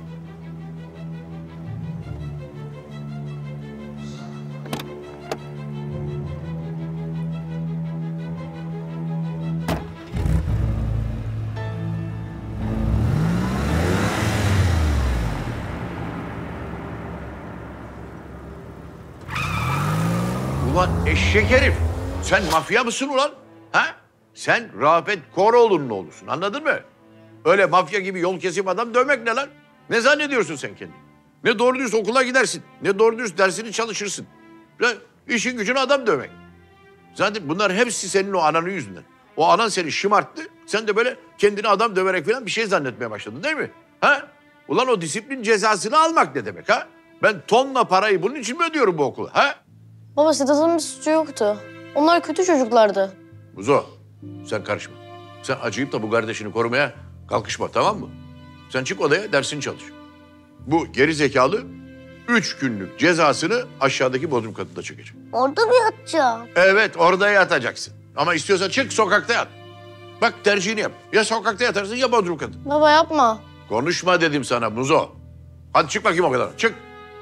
Ulan eşek herif. Sen mafya mısın ulan? Ha? Sen Rafet Koroğlu'nun oğlusun anladın mı? Öyle mafya gibi yol kesip adam dövmek ne lan? Ne zannediyorsun sen kendini? Ne doğru dürüst okula gidersin, ne doğru dürüst dersini çalışırsın. İşin gücün adam dövmek. Zaten bunlar hepsi senin o ananın yüzünden. O anan seni şımarttı, sen de böyle kendini adam döverek falan bir şey zannetmeye başladın değil mi? Ha? Ulan o disiplin cezasını almak ne demek ha? Ben tonla parayı bunun için mi ödüyorum bu okula ha? Baba Sedat'ın bir suçu yoktu. Onlar kötü çocuklardı. Muzo, sen karışma. Sen acıyıp da bu kardeşini korumaya Kalkışma, tamam mı? Sen çık odaya, dersini çalış. Bu geri zekalı 3 günlük cezasını aşağıdaki bodrum katında çekecek. Orada mı yatacağım? Evet, orada yatacaksın. Ama istiyorsan çık, sokakta yat. Bak, tercihini yap. Ya sokakta yatarsın ya bodrum katında. Baba yapma. Konuşma dedim sana Muzo. Hadi çık bakayım o kadar. Çık.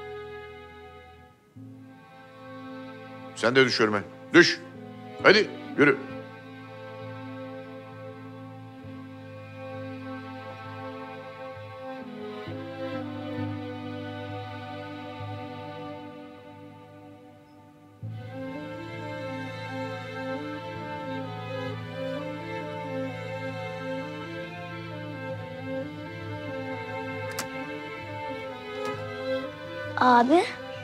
Sen de düş önüme. Düş. Hadi yürü. Abi.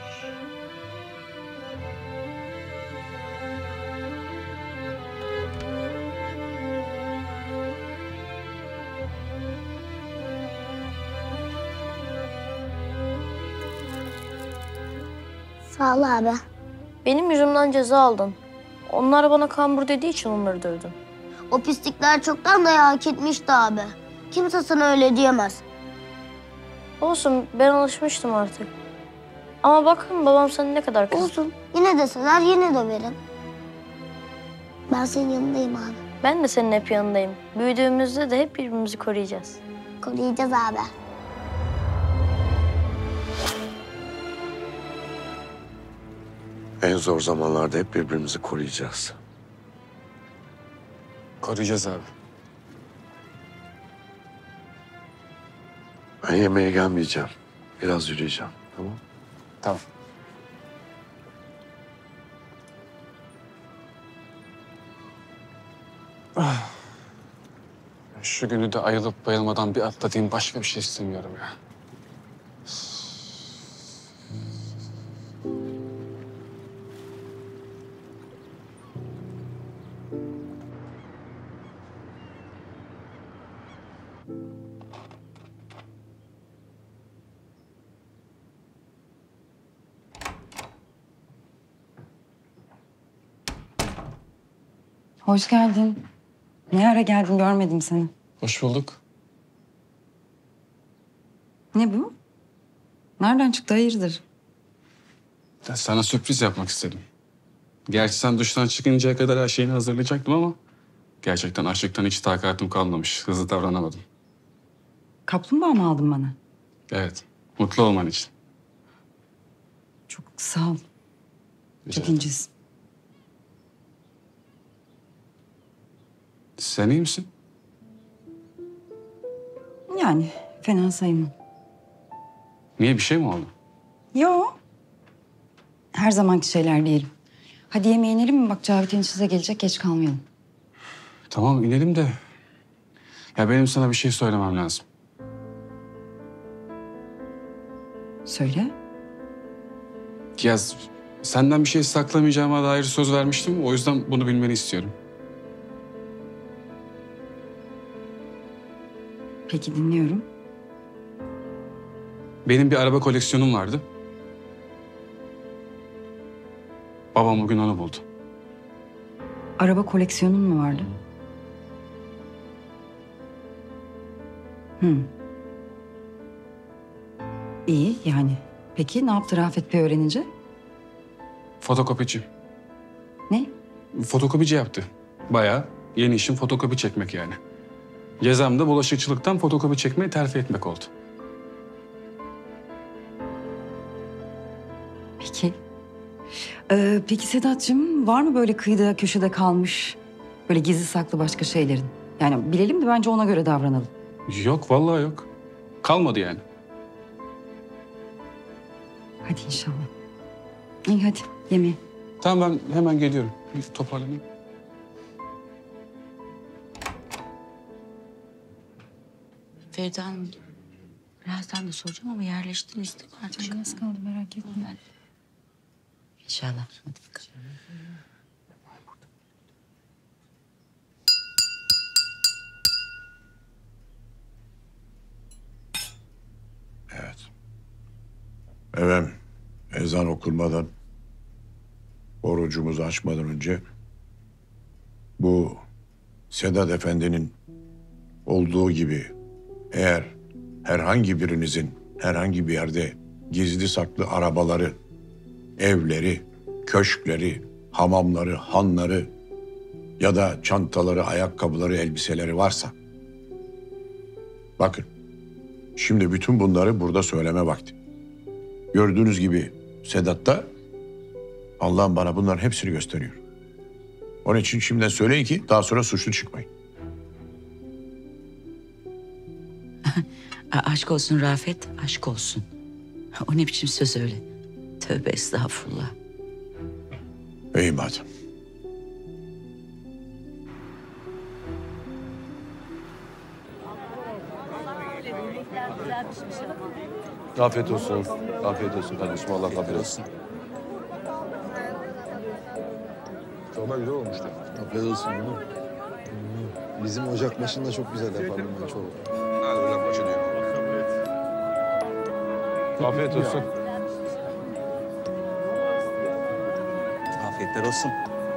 Sağ ol abi. Benim yüzümden ceza aldın. Onlar bana kambur dediği için onları dövdüm. O pislikler çoktan dayağı hak etmişti abi. Kimse sana öyle diyemez. Olsun, ben alışmıştım artık. Ama bakın babam sana ne kadar kızdı. Olsun, yine deseler yine döverim. Ben senin yanındayım abi. Ben de senin hep yanındayım. Büyüdüğümüzde de hep birbirimizi koruyacağız. Koruyacağız abi. En zor zamanlarda hep birbirimizi koruyacağız. Koruyacağız abi. Ben yemeğe gelmeyeceğim. Biraz yürüyeceğim. Tamam? Tamam. Şu günü de ayılıp bayılmadan bir atlatayım. Başka bir şey istemiyorum ya. Hoş geldin. Ne ara geldin görmedim seni. Hoş bulduk. Ne bu? Nereden çıktı hayırdır? Ya sana sürpriz yapmak istedim. Gerçi sen duştan çıkıncaya kadar her şeyini hazırlayacaktım ama... gerçekten açlıktan hiç takatim kalmamış. Hızlı davranamadım. Kaplumbağa mı aldın bana? Evet. Mutlu olman için. Çok sağ ol. Çok incesin. Sen iyi misin? Yani fena sayılmam. Niye, bir şey mi oldu? Yo. Her zamanki şeyler diyelim. Hadi yemeğe inelim mi? Bak Cavit enişte gelecek, geç kalmayalım. Tamam inelim de... ya benim sana bir şey söylemem lazım. Söyle. Ya senden bir şey saklamayacağıma dair söz vermiştim. O yüzden bunu bilmeni istiyorum. Peki dinliyorum. Benim bir araba koleksiyonum vardı. Babam bugün onu buldu. Araba koleksiyonun mu vardı? İyi yani. Peki ne yaptı Rafet Bey öğrenince? Fotokopici. Ne? Fotokopici yaptı. Bayağı yeni işim fotokopi çekmek yani. Cezam da bulaşıkçılıktan fotokopi çekmeyi terfi etmek oldu. Peki. Peki Sedat'cığım var mı böyle kıyıda köşede kalmış böyle gizli saklı başka şeylerin? Yani bilelim de bence ona göre davranalım. Yok vallahi yok. Kalmadı yani. Hadi inşallah. İyi hadi yemeğe. Tamam ben hemen geliyorum. Bir toparlanayım. Feride Hanım, birazdan da soracağım ama yerleştiniz değil mi artık? Az kaldı merak etme. İnşallah. Hadi bakalım. Evet. Efendim, ezan okunmadan, orucumuzu açmadan önce bu Sedat Efendi'nin olduğu gibi eğer herhangi birinizin herhangi bir yerde gizli saklı arabaları, evleri, köşkleri, hamamları, hanları ya da çantaları, ayakkabıları, elbiseleri varsa, bakın, şimdi bütün bunları burada söyleme vakti. Gördüğünüz gibi Sedat da Allah'ım bana bunların hepsini gösteriyor. Onun için şimdiden söyleyin ki daha sonra suçlu çıkmayın. Aşk olsun Rafet, aşk olsun. O ne biçim söz öyle? Tövbe estağfurullah. İyi madem. Afiyet olsun. Afiyet olsun kardeşim. Allah kabul etsin. Çorba güzel olmuştu. Afiyet olsun. Bizim ocak başında çok güzel yapardım ben çorba. Hadi ocak başı diyorum. Afiyet olsun. Afiyetler olsun.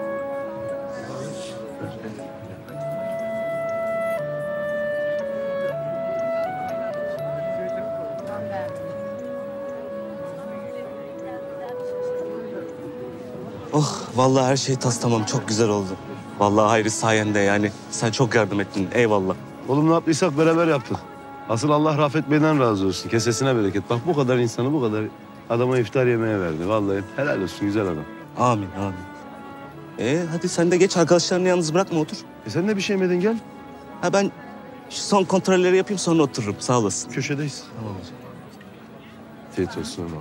Oh, vallahi her şey tas tamam. Çok güzel oldu. Vallahi Hayri sayende yani. Sen çok yardım ettin. Eyvallah. Oğlum ne yaptıysak beraber yaptık. Asıl Allah Rafet Bey'den razı olsun. Kesesine bereket. Bak bu kadar insanı bu kadar adama iftar yemeğe verdi. Vallahi helal olsun güzel adam. Amin, amin. Hadi sen de geç. Arkadaşlarını yalnız bırakma, otur. Sen de bir şey yemedin gel. Ha ben şu son kontrolleri yapayım sonra otururum. Sağ olasın. Köşedeyiz. Tamam hocam. Afiyet olsun ama.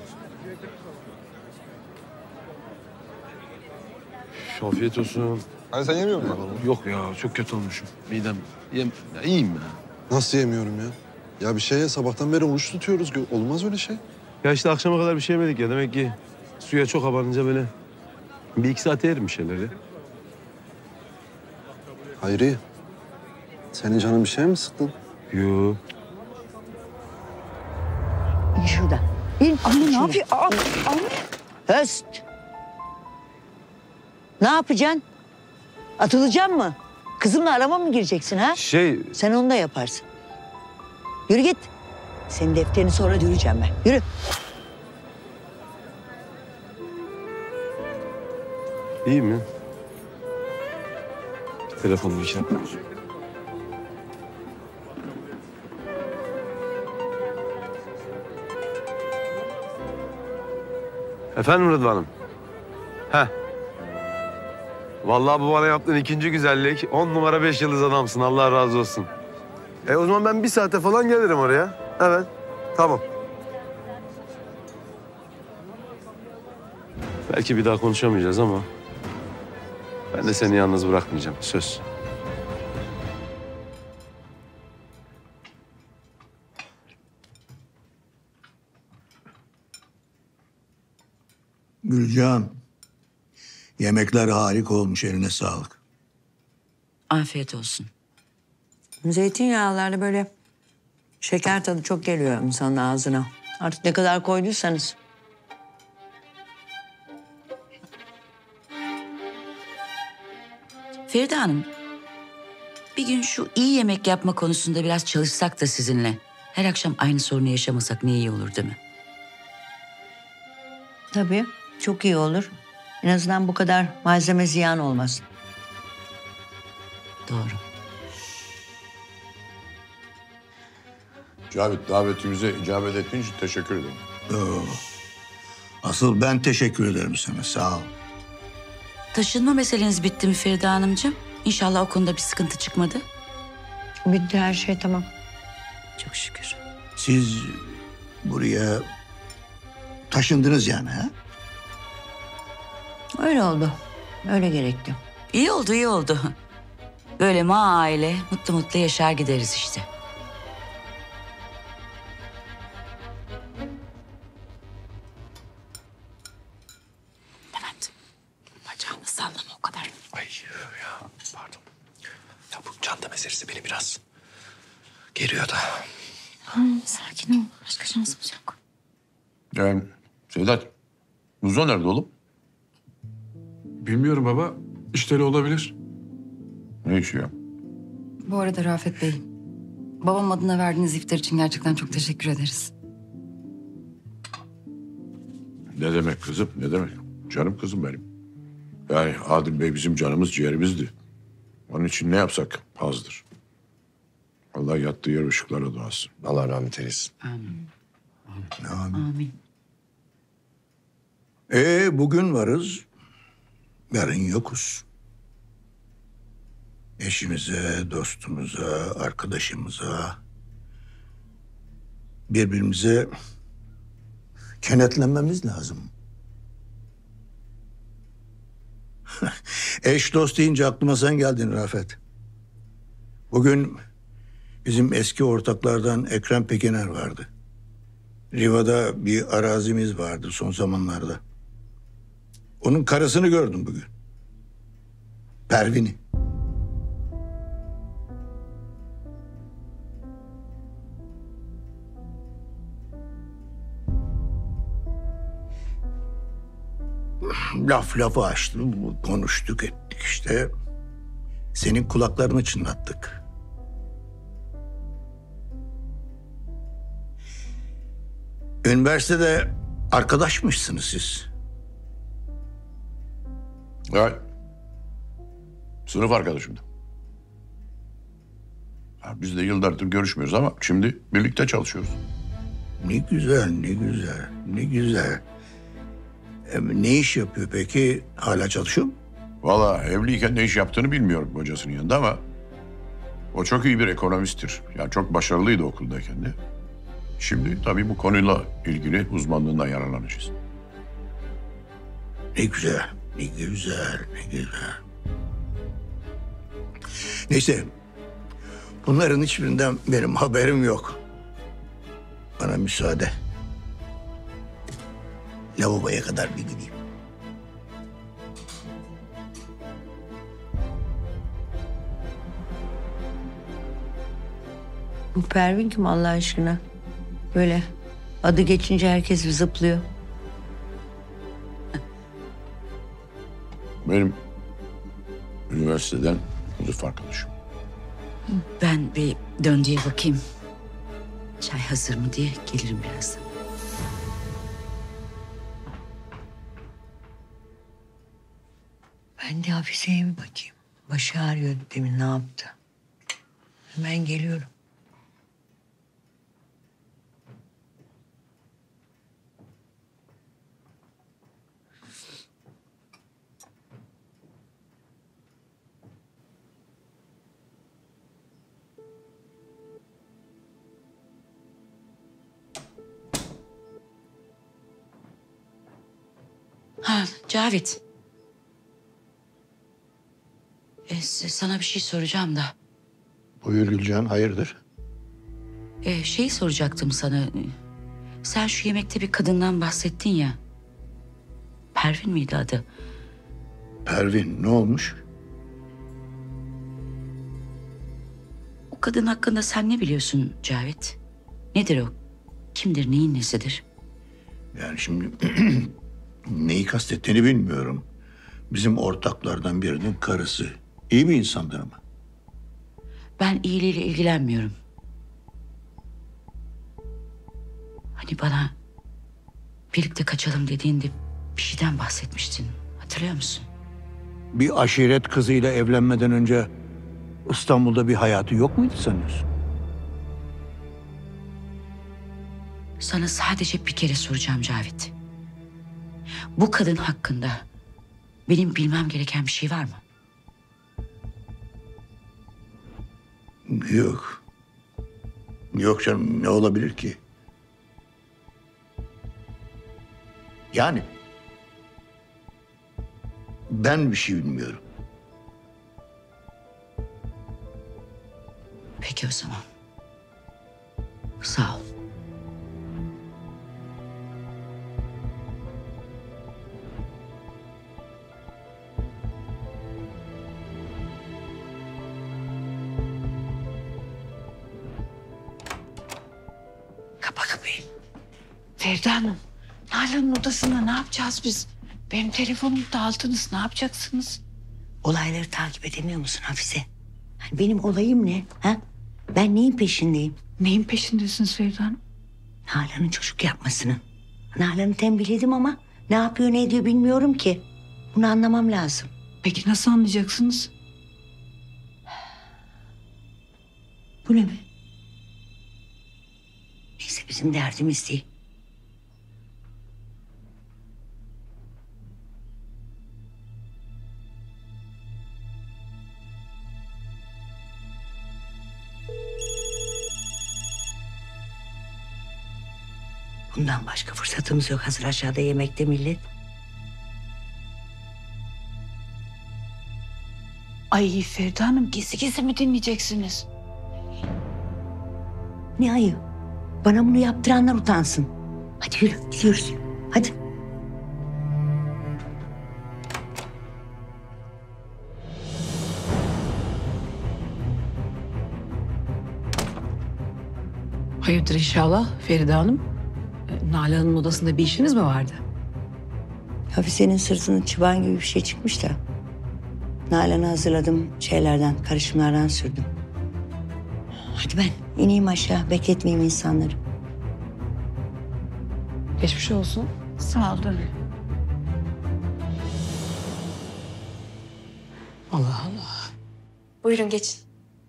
Afiyet olsun. Hani sen yemiyor musun? Yok ya çok kötü olmuşum. Midem ya, iyiyim ya. Nasıl yemiyorum ya? Ya bir şeye sabahtan beri oruç tutuyoruz. Olmaz öyle şey. Ya işte akşama kadar bir şey yemedik ya. Demek ki suya çok abanınca böyle bir iki saat yerim bir şeyleri. Hayri. Senin canın bir şey mi sıktın? Yo. İn şurada. İn. Anne ne yapıyor? Anne. Höst. Ne yapacaksın? Atılacaksın mı? Kızımla arama mı gireceksin ha? Sen onu da yaparsın. Yürü git. Senin defterini sonra düreceğim ben. Yürü. İyi mi? Telefonumu bir şey yapma. Efendim Rıdvan'ım? Heh. Vallahi bu bana yaptığın ikinci güzellik. 10 numara 5 yıldız adamsın. Allah razı olsun. O zaman ben bir saate falan gelirim oraya. Evet. Tamam. Belki bir daha konuşamayacağız ama ben de seni yalnız bırakmayacağım. Söz. Gülcan, yemekler harika olmuş. Eline sağlık. Afiyet olsun. Zeytinyağlarla böyle şeker tadı çok geliyor insanın ağzına. Artık ne kadar koyduysanız. Feride Hanım, bir gün şu iyi yemek yapma konusunda biraz çalışsak da sizinle. Her akşam aynı sorunu yaşamasak ne iyi olur değil mi? Tabii, çok iyi olur. En azından bu kadar malzeme ziyan olmaz. Doğru. Cavit, davetimize icabet ettiğin için teşekkür ederim. Asıl ben teşekkür ederim sana. Sağ ol. Taşınma meseleniz bitti mi Feride Hanımcığım? İnşallah o konuda bir sıkıntı çıkmadı. Bitti, her şey tamam. Çok şükür. Siz buraya taşındınız yani ha? Öyle oldu. Öyle gerekti. İyi oldu, iyi oldu. Böyle aile mutlu mutlu yaşar gideriz işte. Levent, bacağını sallama o kadar. Ay ya pardon. Ya bu çanta meselesi beni biraz geriyor da. Sakin ol. Başka şansımız yok. Sedat, Muzo nerede oğlum? Bilmiyorum baba. İşleri olabilir. Ne işi ya? Bu arada Rafet Bey, babam adına verdiğiniz iftar için gerçekten çok teşekkür ederiz. Ne demek kızım, ne demek? Canım kızım benim. Yani Adil Bey bizim canımız ciğerimizdi. Onun için ne yapsak azdır. Allah yattığı yer ışıklara doğasın. Allah rahmet eylesin. Amin. Amin. Bugün varız, yarın yokuz. Eşimize, dostumuza, arkadaşımıza, birbirimize kenetlenmemiz lazım. Eş dost deyince aklıma sen geldin Rafet. Bugün bizim eski ortaklardan Ekrem Pekener vardı. Riva'da bir arazimiz vardı son zamanlarda. Onun karısını gördüm bugün. Pervin'i. Lafı açtı, konuştuk ettik işte. Senin kulaklarını çınlattık. Üniversitede arkadaşmışsınız siz. Evet. Sınıf arkadaşımdı. Biz de yıllardır görüşmüyoruz ama şimdi birlikte çalışıyoruz. Ne güzel, ne güzel, ne güzel. Ne iş yapıyor peki? Hala çalışıyor mu? Vallahi evliyken ne iş yaptığını bilmiyorum kocasının yanında ama o çok iyi bir ekonomisttir. Yani çok başarılıydı okuldayken de. Şimdi tabii bu konuyla ilgili uzmanlığından yararlanacağız. Ne güzel, ne güzel, ne güzel. Neyse, bunların hiçbirinden benim haberim yok. Bana müsaade. Lavaboya kadar bir gideyim. Bu Pervin kim Allah aşkına? Böyle adı geçince herkes bir zıplıyor. Benim üniversiteden sınıf arkadaşım. Ben bir döndüğe bakayım. Çay hazır mı diye gelirim birazdan. Ben de Hafize'ye bir bakayım. Başı ağrıyordu demin, ne yaptı? Hemen geliyorum. Ha Cavit. Sana bir şey soracağım da. Buyur Gülcan, hayırdır? Şeyi soracaktım sana. Sen şu yemekte bir kadından bahsettin ya. Pervin miydi adı? Pervin, ne olmuş? O kadın hakkında sen ne biliyorsun Cavit? Nedir o? Kimdir, neyin nesidir? Yani şimdi neyi kastettiğini bilmiyorum. Bizim ortaklardan birinin karısı. İyi bir insandır ama. Ben iyiliğiyle ilgilenmiyorum. Hani bana birlikte kaçalım dediğinde bir şeyden bahsetmiştin. Hatırlıyor musun? Bir aşiret kızıyla evlenmeden önce İstanbul'da bir hayatı yok muydu sanıyorsun? Sana sadece bir kere soracağım Cavit. Bu kadın hakkında benim bilmem gereken bir şey var mı? Yok. Yok canım, ne olabilir ki? Yani ben bir şey bilmiyorum. Peki o zaman. Sağ ol. Kapa kapıyı. Feride Hanım, Nalan'ın odasında ne yapacağız biz? Benim telefonumu da aldınız, ne yapacaksınız? Olayları takip edemiyor musun Hafize? Hani benim olayım ne? Ha? Ben neyin peşindeyim? Neyin peşindesiniz Feride Hanım? Nalan'ın çocuk yapmasının. Nalan'ı tembihledim ama ne yapıyor ne ediyor bilmiyorum ki. Bunu anlamam lazım. Peki nasıl anlayacaksınız? Bu ne be? Neyse bizim derdimiz değil. Bundan başka fırsatımız yok. Hazır aşağıda yemekte millet. Ay Feride Hanım gizli gizli mi dinleyeceksiniz? Ne ayı? Bana bunu yaptıranlar utansın. Hadi yürü gidiyoruz. Hadi. Hayırdır inşallah Feride Hanım? Nalan'ın odasında bir işiniz mi vardı? Hafize'nin sırtının çıban gibi bir şey çıkmış da. Nalan'ı hazırladım şeylerden, karışımlardan sürdüm. Hadi ben ineyim aşağı, bekletmeyeyim insanları. Geçmiş olsun. Sağ olun. Allah Allah. Buyurun geçin.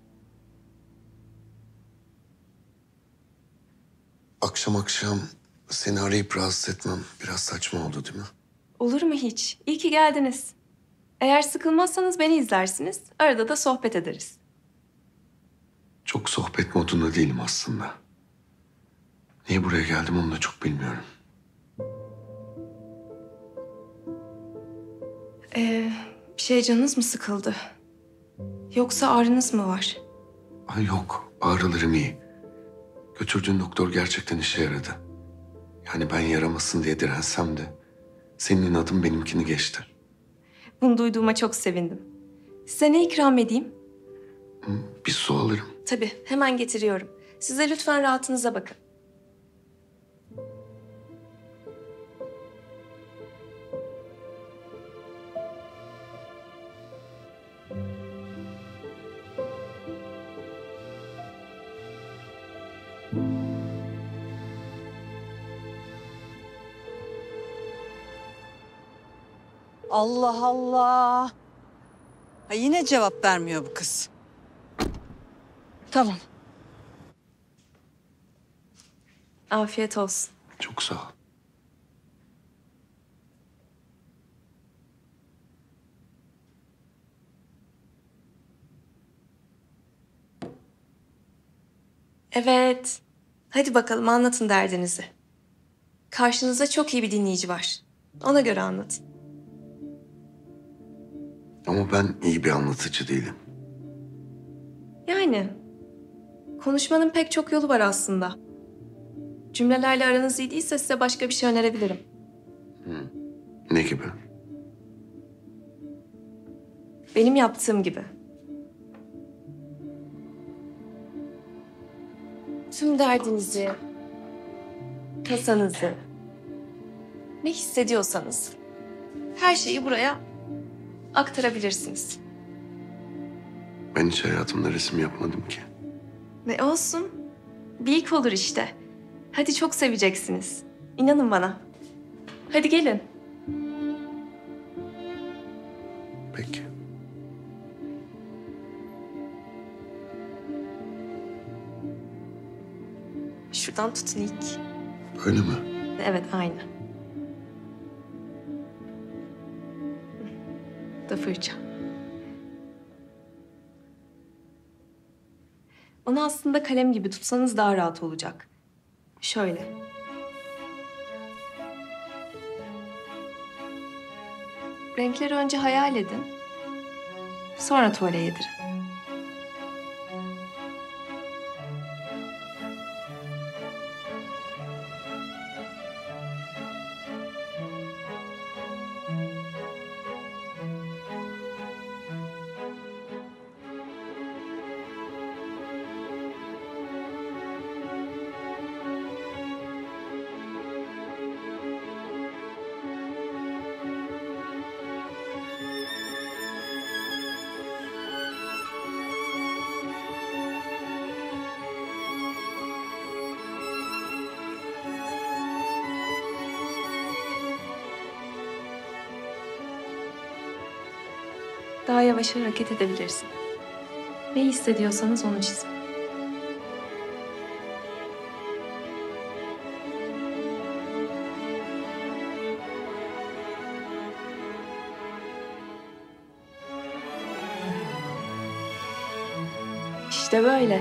Akşam seni arayıp rahatsız etmem biraz saçma oldu değil mi? Olur mu hiç? İyi ki geldiniz. Eğer sıkılmazsanız beni izlersiniz. Arada da sohbet ederiz. Çok sohbet modunda değilim aslında. Niye buraya geldim onu da çok bilmiyorum. Bir şey canınız mı sıkıldı? Yoksa ağrınız mı var? Ay yok, ağrılarım iyi. Götürdüğün doktor gerçekten işe yaradı. Yani ben yaramasın diye dirensem de senin inadın benimkini geçti. Bunu duyduğuma çok sevindim. Size ne ikram edeyim? Bir su alırım. Tabii, hemen getiriyorum. Size lütfen rahatınıza bakın. Allah Allah. Ha, yine cevap vermiyor bu kız. Tamam. Afiyet olsun. Çok sağ ol. Evet. Hadi bakalım anlatın derdinizi. Karşınızda çok iyi bir dinleyici var. Ona göre anlatın. Ama ben iyi bir anlatıcı değilim. Yani konuşmanın pek çok yolu var aslında. Cümlelerle aranız iyi değilse size başka bir şey önerebilirim. Ne gibi? Benim yaptığım gibi. Tüm derdinizi, tasanızı, ne hissediyorsanız her şeyi buraya aktarabilirsiniz. Ben hiç hayatımda resim yapmadım ki. Ne olsun? Bir ilk olur işte. Hadi çok seveceksiniz. İnanın bana. Hadi gelin. Peki. Şuradan tutun ilk. Öyle mi? Evet, aynı. Da fırça. Onu aslında kalem gibi tutsanız daha rahat olacak. Şöyle. Renkleri önce hayal edin. Sonra tuvale yedirin. Daha yavaş hareket edebilirsin. Ne hissediyorsanız onu çizin. İşte böyle.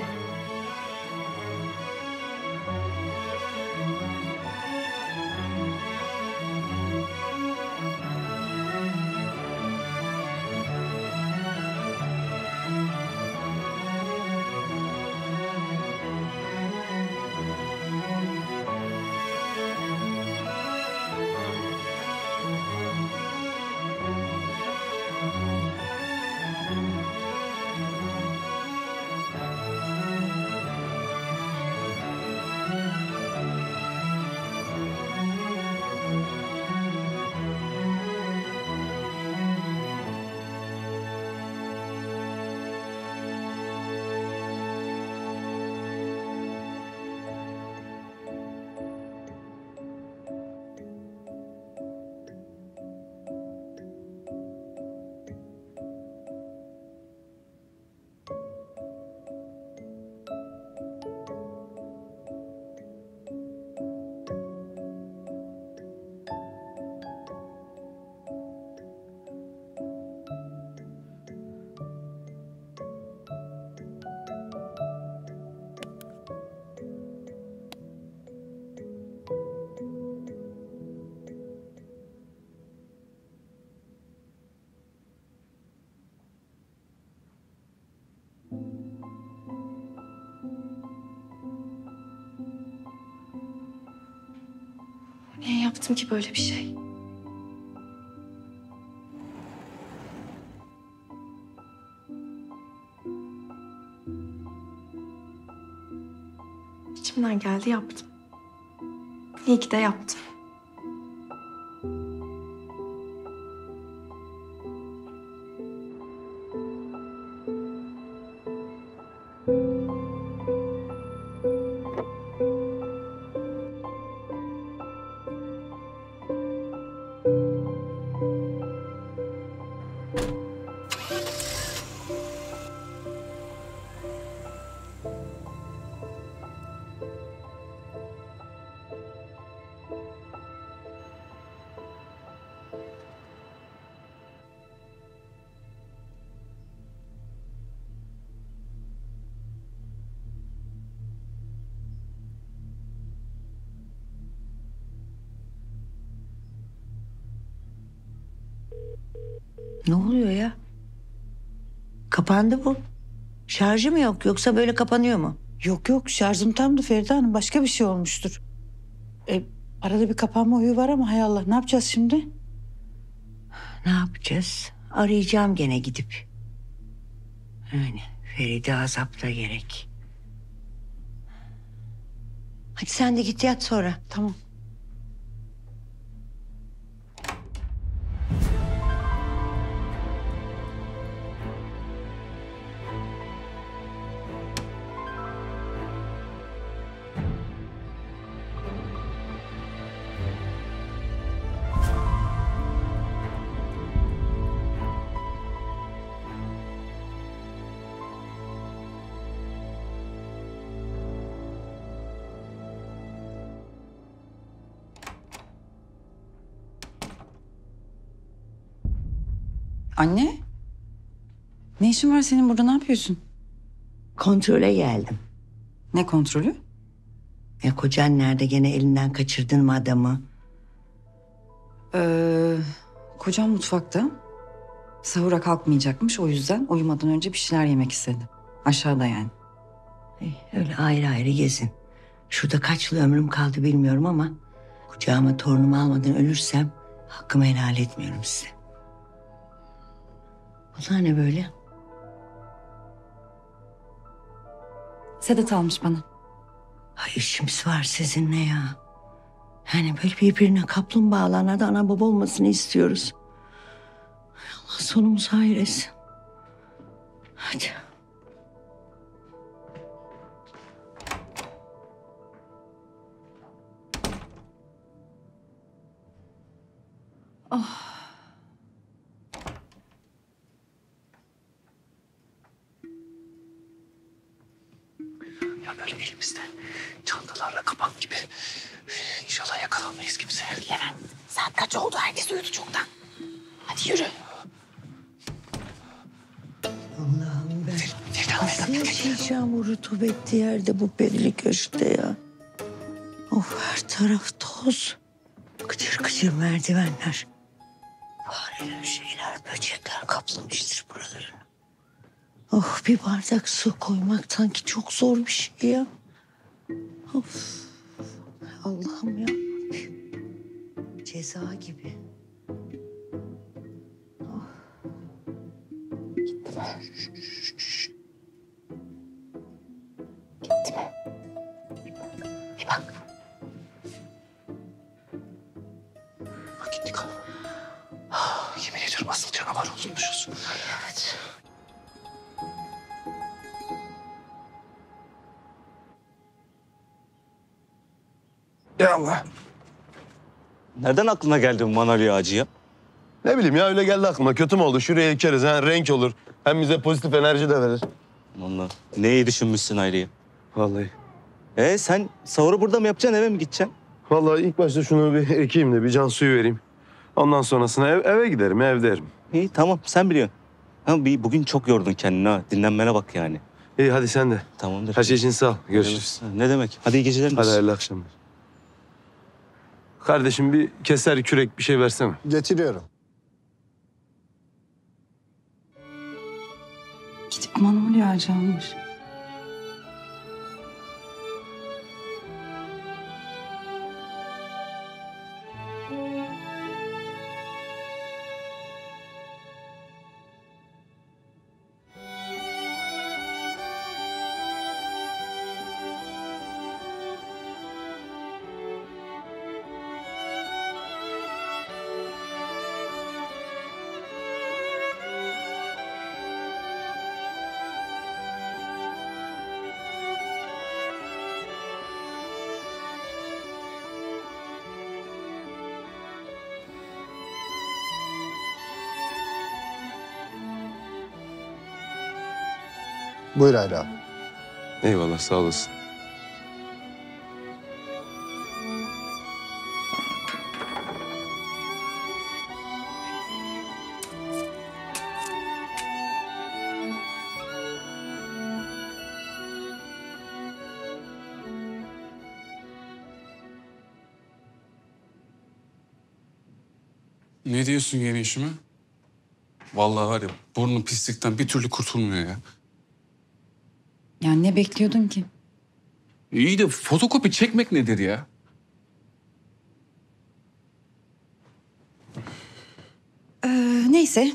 Niye yaptım ki böyle bir şey? İçimden geldi yaptım. İyi ki de yaptım. Ne oluyor ya? Kapandı bu. Şarjı mı yok yoksa böyle kapanıyor mu? Yok yok şarjım tamdı Feride Hanım. Başka bir şey olmuştur. Arada bir kapanma huyu var ama hay Allah ne yapacağız şimdi? Ne yapacağız? Arayacağım gene gidip. Yani Feride azapta gerek. Hadi sen de git yat sonra. Tamam. Anne? Ne işin var senin burada? Ne yapıyorsun? Kontrole geldim. Ne kontrolü? Ya kocan nerede? Gene elinden kaçırdın mı adamı? Kocam mutfakta. Sahura kalkmayacakmış. O yüzden uyumadan önce bir şeyler yemek istedi. Aşağıda yani. Öyle ayrı ayrı gezin. Şurada kaç yıl ömrüm kaldı bilmiyorum ama... ...kucağıma torunumu almadan ölürsem... ...hakkımı helal etmiyorum size. Bunlar ne böyle? Sedat almış bana. Ay işimiz var sizinle ya. Yani böyle birbirine kaplumbağalarla ana baba olmasını istiyoruz. Allah sonumuz hayır etsin. Hadi. böyle elimizde. Çantalarla kapak gibi. İnşallah yakalanmayız kimseye. Levent, saat kaç oldu? Herkes uyudu çoktan. Hadi yürü. Allah'ım ben nasıl yaşayacağım bu rutubetli yerde, bu belli köşkte ya. Of, her taraf toz. Kıçır kıçır merdivenler. Fareler, şeyler, böcekler kaplamıştır buraları. Oh, bir bardak su koymak sanki çok zor bir şey ya. Of, Allah'ım ya. Ceza gibi. Bir bak. Bak gitti kan. Yemin ediyorum asıl canavar olmuşuz. Evet. Ya Allah. Nereden aklına geldi bu manolya ağacı ya? Ne bileyim ya öyle geldi aklıma. Kötü mü oldu? Şuraya ekeriz. Ha, renk olur. Hem bize pozitif enerji de verir. Vallahi ne iyi düşünmüşsün Hayriye. Vallahi. Sen sahuru burada mı yapacaksın, eve mi gideceksin? Vallahi ilk başta şunu bir ekeyim de bir can suyu vereyim. Ondan sonrasına eve giderim, evde yerim. İyi tamam, sen biliyorsun. Ama bugün çok yordun kendini ha. Dinlenmene bak yani. İyi hadi sen de. Tamamdır. Her şey için sağ ol. Görüşürüz. Ne demek? Hadi iyi geceler. Hadi hayırlı akşamlar. Kardeşim bir keser kürek bir şey versene. Getiriyorum. Gidip manolya ağacı almış. Buyur Hayri abi. Eyvallah sağ olasın. Ne diyorsun yeni işime? Vallahi var ya burnu pislikten bir türlü kurtulmuyor ya. Yani ne bekliyordun ki? İyi de fotokopi çekmek nedir ya? Neyse.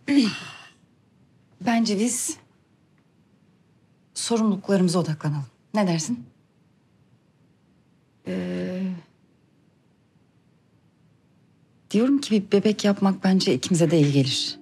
Bence biz sorumluluklarımıza odaklanalım. Ne dersin? Diyorum ki bir bebek yapmak bence ikimize de iyi gelir.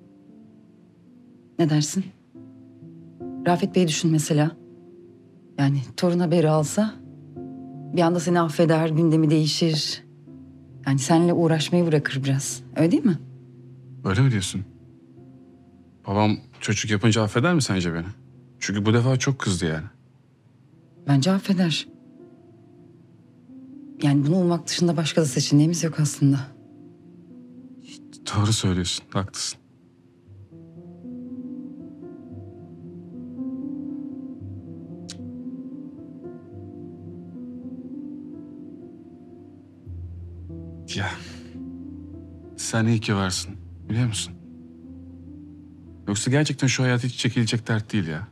Ne dersin? Rafet Bey'i düşün mesela. Yani torun haberi alsa bir anda seni affeder, gündemi değişir. Yani seninle uğraşmayı bırakır biraz. Öyle değil mi? Öyle mi diyorsun? Babam çocuk yapınca affeder mi sence beni? Çünkü bu defa çok kızdı yani. Bence affeder. Yani bunu ummak dışında başka da seçeneğimiz yok aslında. Doğru söylüyorsun, haklısın. Ya sen iyi ki varsın, biliyor musun? Yoksa gerçekten şu hayat hiç çekilecek dert değil ya.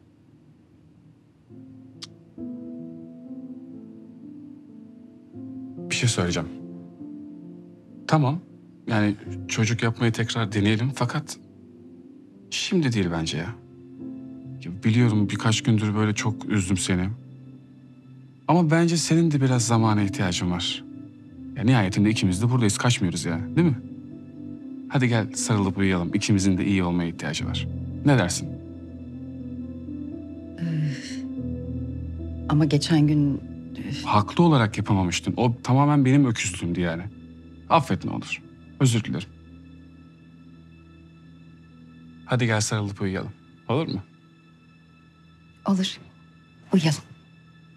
Bir şey söyleyeceğim. Tamam, yani çocuk yapmayı tekrar deneyelim fakat şimdi değil bence ya. Ya biliyorum birkaç gündür böyle çok üzdüm seni. Ama bence senin de biraz zamana ihtiyacın var. Ya nihayetinde ikimiz de buradayız, kaçmıyoruz ya, değil mi? Hadi gel sarılıp uyuyalım. İkimizin de iyi olmaya ihtiyacı var. Ne dersin? Ama geçen gün... Haklı olarak yapamamıştın. O tamamen benim öküzlüğümdü yani. Affet ne olur. Özür dilerim. Hadi gel sarılıp uyuyalım. Olur mu? Olur. Uyuyalım.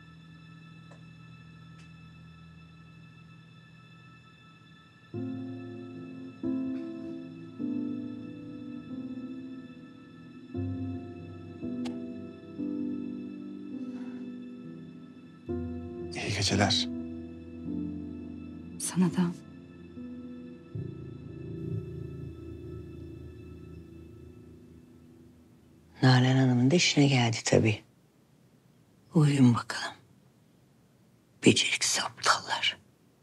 geceler. Sana da. Nalan Hanım'ın da işine geldi tabii. Uyuyun bakalım. Beceriksiz aptallar.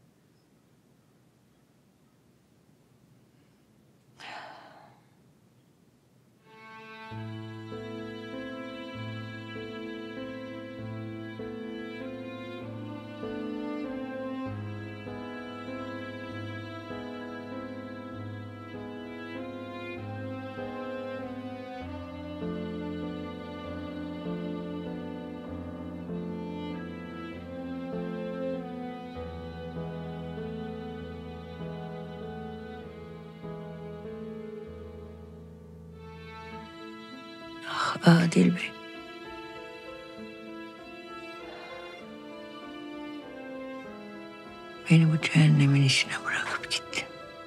Adil Bey. Beni bu cehennemin içine bırakıp gitti.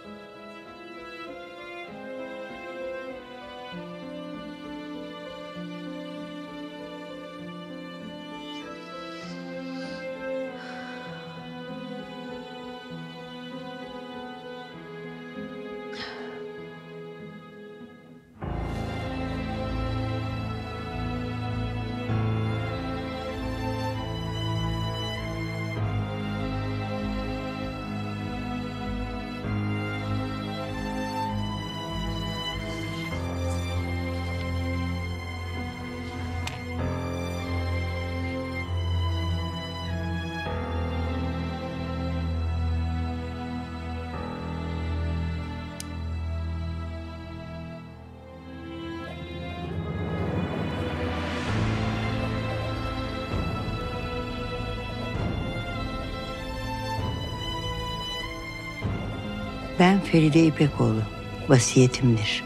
Ben Feride İpekoğlu. Vasiyetimdir.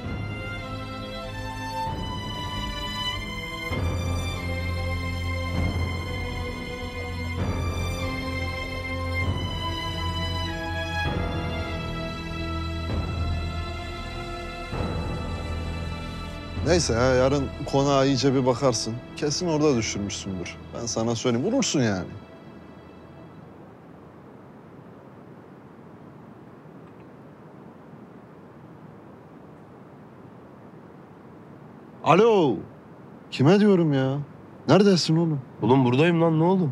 Neyse ya yarın konağa iyice bir bakarsın. Kesin orada düşürmüşsündür. Ben sana söyleyeyim. Vurursun yani. Alo. Kime diyorum ya? Neredesin oğlum? Oğlum buradayım lan, ne oldu?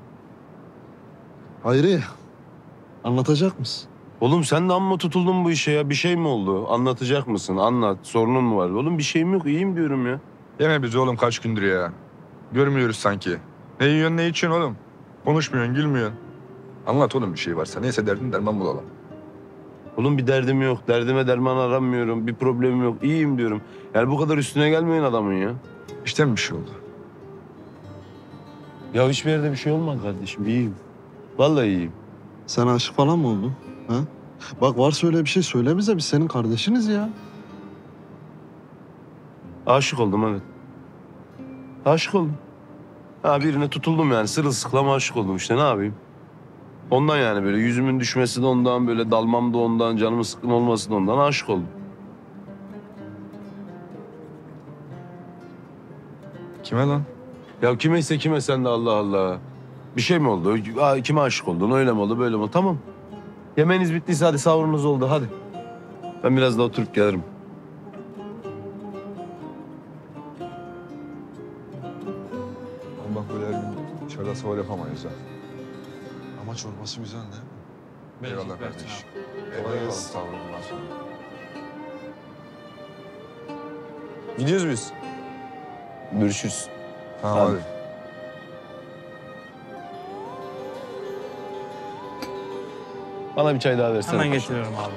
Hayri. Anlatacak mısın? Oğlum sen de amma tutuldun bu işe ya. Bir şey mi oldu? Anlatacak mısın? Anlat. Sorunun mu var? Oğlum bir şeyim yok. İyiyim diyorum ya. Yeme bizi oğlum kaç gündür ya. Görmüyoruz sanki. Ne yiyorsun ne içiyorsun oğlum? Konuşmuyorsun, gülmüyorsun. Anlat oğlum bir şey varsa. Neyse derdin derman bulalım. Oğlum bir derdim yok. Derdime derman aramıyorum. Bir problemim yok. İyiyim diyorum. Yani bu kadar üstüne gelmeyin adamın ya. İşte mi bir şey oldu? Ya hiçbir yerde bir şey olmadı kardeşim. İyiyim. Vallahi iyiyim. Sen aşık falan mı oldun? Ha? Bak varsa öyle bir şey söyle bize. Biz senin kardeşiniz ya. Aşık oldum evet. Aşık oldum. Ha birine tutuldum yani. Sırılsıklam aşık oldum işte. Ne yapayım? Ondan yani böyle yüzümün düşmesi de ondan, böyle dalmam da ondan, canımın sıkkın olması da ondan aşık oldum. Kime lan? Ya kimeyse kime sen de Allah Allah. Bir şey mi oldu? Kime aşık oldun? Öyle mi oldu, böyle mi oldu? Tamam. Yemeğiniz bittiyse hadi sahurunuz oldu hadi. Ben biraz da oturup gelirim. Ama bak böyle her gün dışarıda sahur yapamayız ha. Ama çorbası güzel değil mi? Eyvallah kardeş. Kolay gelsin. Sağ olun. bundan sonra. Gidiyoruz biz. Görüşürüz. Tamam hadi. Bana bir çay daha versene. Hemen getiriyorum abi.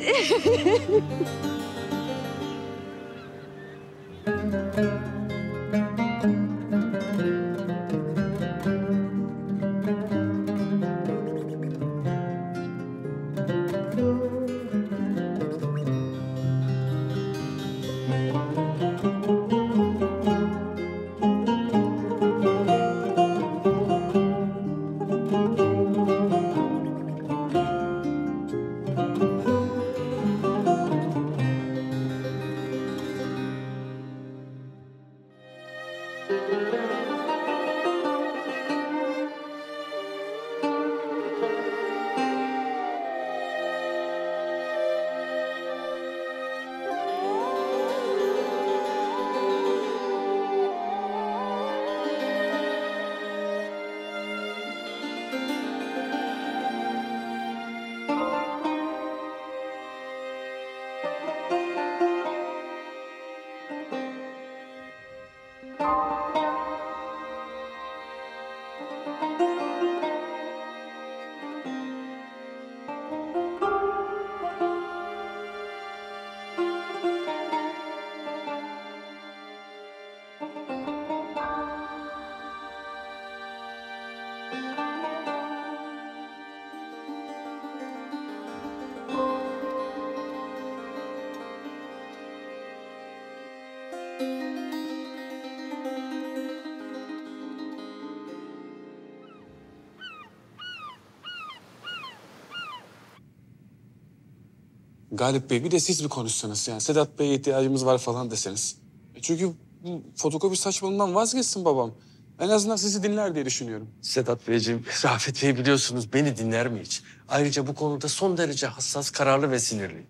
Galip Bey bir de siz bir konuşsanız yani Sedat Bey'e ihtiyacımız var falan deseniz. Çünkü bu fotokopi saçmalığından vazgeçsin babam. En azından sizi dinler diye düşünüyorum. Sedat Beyciğim, Rafet Bey biliyorsunuz beni dinler mi hiç? Ayrıca bu konuda son derece hassas, kararlı ve sinirli.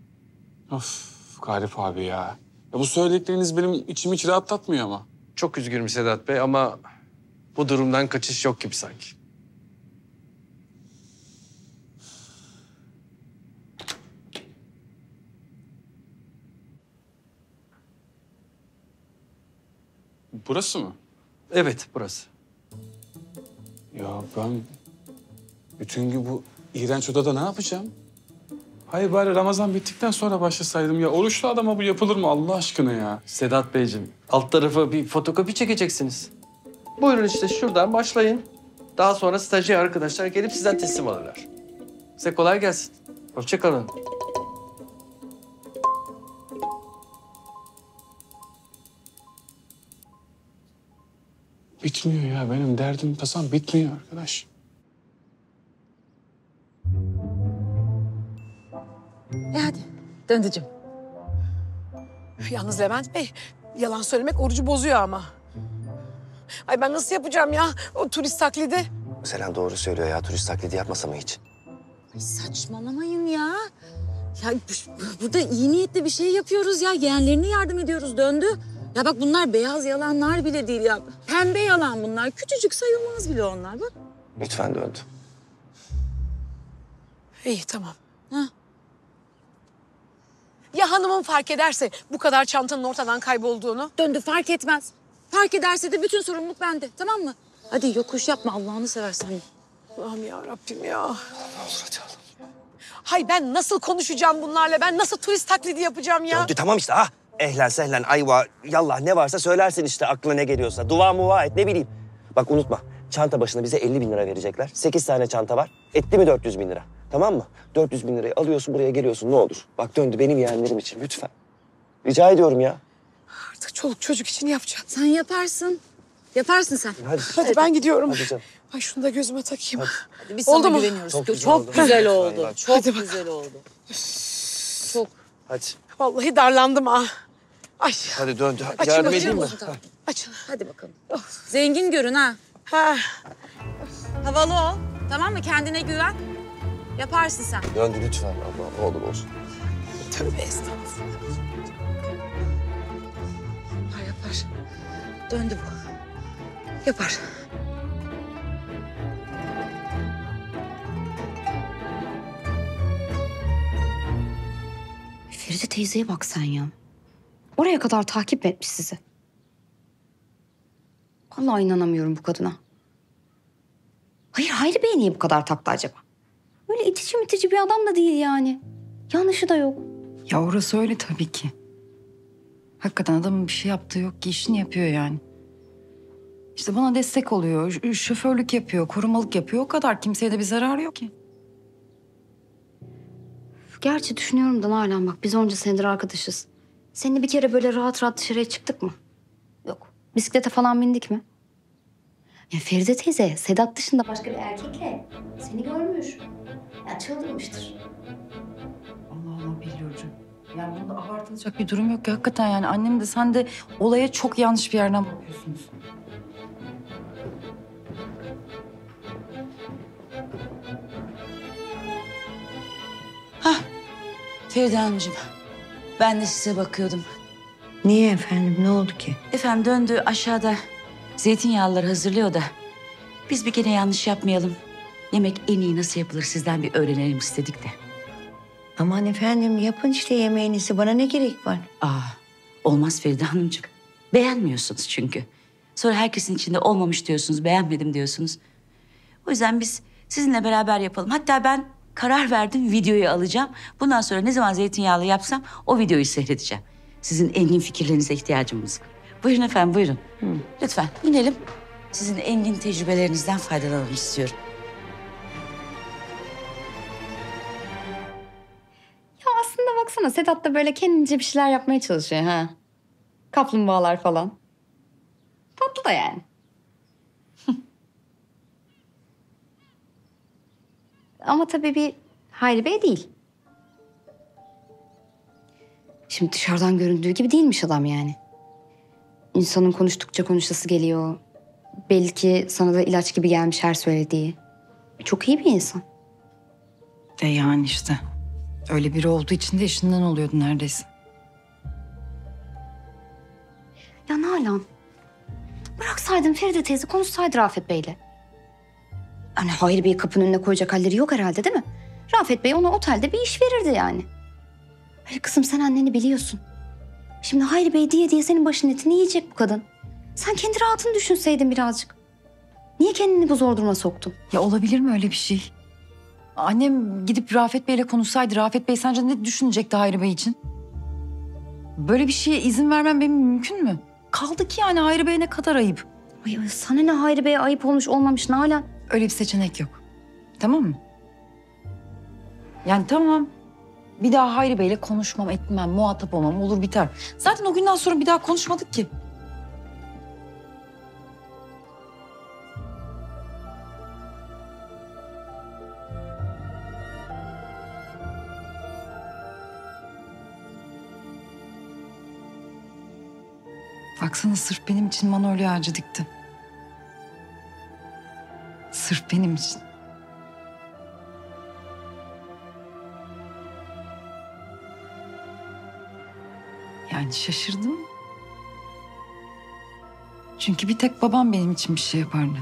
Of Galip abi ya. Bu söyledikleriniz benim içimi hiç rahatlatmıyor ama. Çok üzgünüm Sedat Bey ama bu durumdan kaçış yok gibi sanki. Burası mı? Evet, burası. Ya ben bütün gün bu iğrenç odada ne yapacağım? Hayır bari Ramazan bittikten sonra başlasaydım ya. Oruçlu adama bu yapılır mı Allah aşkına ya? Sedat Beyciğim, alt tarafa bir fotokopi çekeceksiniz. Buyurun işte şuradan başlayın. Daha sonra stajyer arkadaşlar gelip sizden teslim alırlar. Size kolay gelsin. Hoşça kalın. Bitmiyor ya. Benim derdim tasam bitmiyor arkadaş. Hadi Döndücüm. Yalnız Levent Bey, yalan söylemek orucu bozuyor ama. Ay ben nasıl yapacağım ya o turist taklidi? Selen doğru söylüyor ya. Turist taklidi yapmasa mı hiç? Ay saçmalamayın ya. Ya burada iyi niyetli bir şey yapıyoruz ya. Yeğenlerine yardım ediyoruz Döndü. Ya bak bunlar beyaz yalanlar bile değil ya. Pembe yalan bunlar. Küçücük sayılmaz bile onlar bak. Lütfen Döndü. İyi tamam. Ha. Ya hanımım fark ederse bu kadar çantanın ortadan kaybolduğunu? Döndü fark etmez. Fark ederse de bütün sorumluluk bende tamam mı? Hadi yokuş yapma Allah'ını seversen. Allah'ım ya Rabbim ya. Hay ben nasıl konuşacağım bunlarla? Ben nasıl turist taklidi yapacağım ya? Döndü tamam işte ha. Ehlen sehlen ayva yallah ne varsa söylersin işte aklına ne geliyorsa. Dua muva et ne bileyim. Bak unutma çanta başına bize 50 bin lira verecekler. 8 tane çanta var. Etti mi 400 bin lira? Tamam mı? 400 bin lirayı alıyorsun buraya geliyorsun ne olur. Bak Döndü benim yeğenlerim için lütfen. Rica ediyorum ya. Artık çoluk çocuk için yapacağım. Sen yaparsın. Yaparsın sen. Hadi ben gidiyorum. Hadi canım. Ay şunu da gözüme takayım. Hadi biz Oldu sana mu? güveniyoruz. Çok güzel Çok oldu. güzel oldu. Hadi. Çok Hadi güzel oldu. Çok. Hadi. Vallahi darlandım ha. Ay. Hadi Döndü. Açın, Yardım açın. edeyim mi? Açın. Hadi bakalım. Zengin görün ha. Ha. Havalı ol. Tamam mı? Kendine güven. Yaparsın sen. Döndü lütfen Allah ne olur olsun. Tövbe estağfurullah. Yapar. Döndü bu. Yapar. Feride teyzeye bak sen ya. Oraya kadar takip etmiş sizi. Vallahi inanamıyorum bu kadına. Hayır Hayri Bey niye bu kadar taktı acaba? Öyle itici mitici bir adam da değil yani. Yanlışı da yok. Ya orası öyle tabii ki. Hakikaten adamın bir şey yaptığı yok ki, işini yapıyor yani. İşte bana destek oluyor, şoförlük yapıyor, korumalık yapıyor. O kadar, kimseye de bir zararı yok ki. Gerçi düşünüyorum da Nalan, bak biz onca senedir arkadaşız. Seninle bir kere böyle rahat rahat dışarıya çıktık mı? Yok. Bisiklete falan bindik mi? Ya Feride teyze Sedat dışında başka bir erkekle seni görmüş. Ya çıldırmıştır. Allah Allah Billurcuğum. Yani bunda abartılacak bir durum yok ki hakikaten yani. Annem de sen de olaya çok yanlış bir yerden bakıyorsunuz. Feride Hanımcığım, ben de size bakıyordum. Niye efendim? Ne oldu ki? Efendim döndü aşağıda zeytinyağlıları hazırlıyor da biz bir gene yanlış yapmayalım. Yemek en iyi nasıl yapılır sizden bir öğrenelim istedik de. Aman efendim yapın işte yemeğinizi. Bana ne gerek var? Olmaz Feride Hanımcığım. Beğenmiyorsunuz çünkü. Sonra herkesin içinde olmamış diyorsunuz, beğenmedim diyorsunuz. O yüzden biz sizinle beraber yapalım. Hatta ben karar verdim, videoyu alacağım. Bundan sonra ne zaman zeytinyağlı yapsam o videoyu seyredeceğim. Sizin engin fikirlerinize ihtiyacımız var. Buyurun efendim, buyurun. Lütfen inelim. Sizin engin tecrübelerinizden faydalanalım istiyorum. Ya aslında baksana Sedat da böyle kendince bir şeyler yapmaya çalışıyor ha. Kaplumbağalar falan. Tatlı da yani. Ama tabii bir Hayri Bey değil. Şimdi dışarıdan göründüğü gibi değilmiş adam yani. İnsanın konuştukça konuşası geliyor. Belli ki sana da ilaç gibi gelmiş her söylediği. Çok iyi bir insan. De yani işte. Öyle biri olduğu için de işinden oluyordu neredeyse. Ya Nalan, bıraksaydın Feride teyze konuşsaydı Rafet Bey'le. Hani Hayri Bey'i kapının önüne koyacak halleri yok herhalde değil mi? Rafet Bey ona otelde bir iş verirdi yani. Hayır kızım sen anneni biliyorsun. Şimdi Hayri Bey diye diye senin başının etini yiyecek bu kadın. Sen kendi rahatını düşünseydin birazcık. Niye kendini bu zor duruma soktun? Ya olabilir mi öyle bir şey? Annem gidip Rafet Bey'le konuşsaydı, Rafet Bey sence ne düşünecekti Hayri Bey için? Böyle bir şeye izin vermem benim mümkün mü? Kaldı ki yani Hayri Bey ne kadar ayıp. Ay sana ne Hayri Bey'e ayıp olmuş olmamış Nalan? Öyle bir seçenek yok. Tamam mı? Yani tamam. Bir daha Hayri Bey'le konuşmam, etmem, muhatap olmam, olur biter. Zaten o günden sonra bir daha konuşmadık ki. Baksana sırf benim için manolya ağacı dikti. Sırf benim için. Yani şaşırdım. Çünkü bir tek babam benim için bir şey yapardı.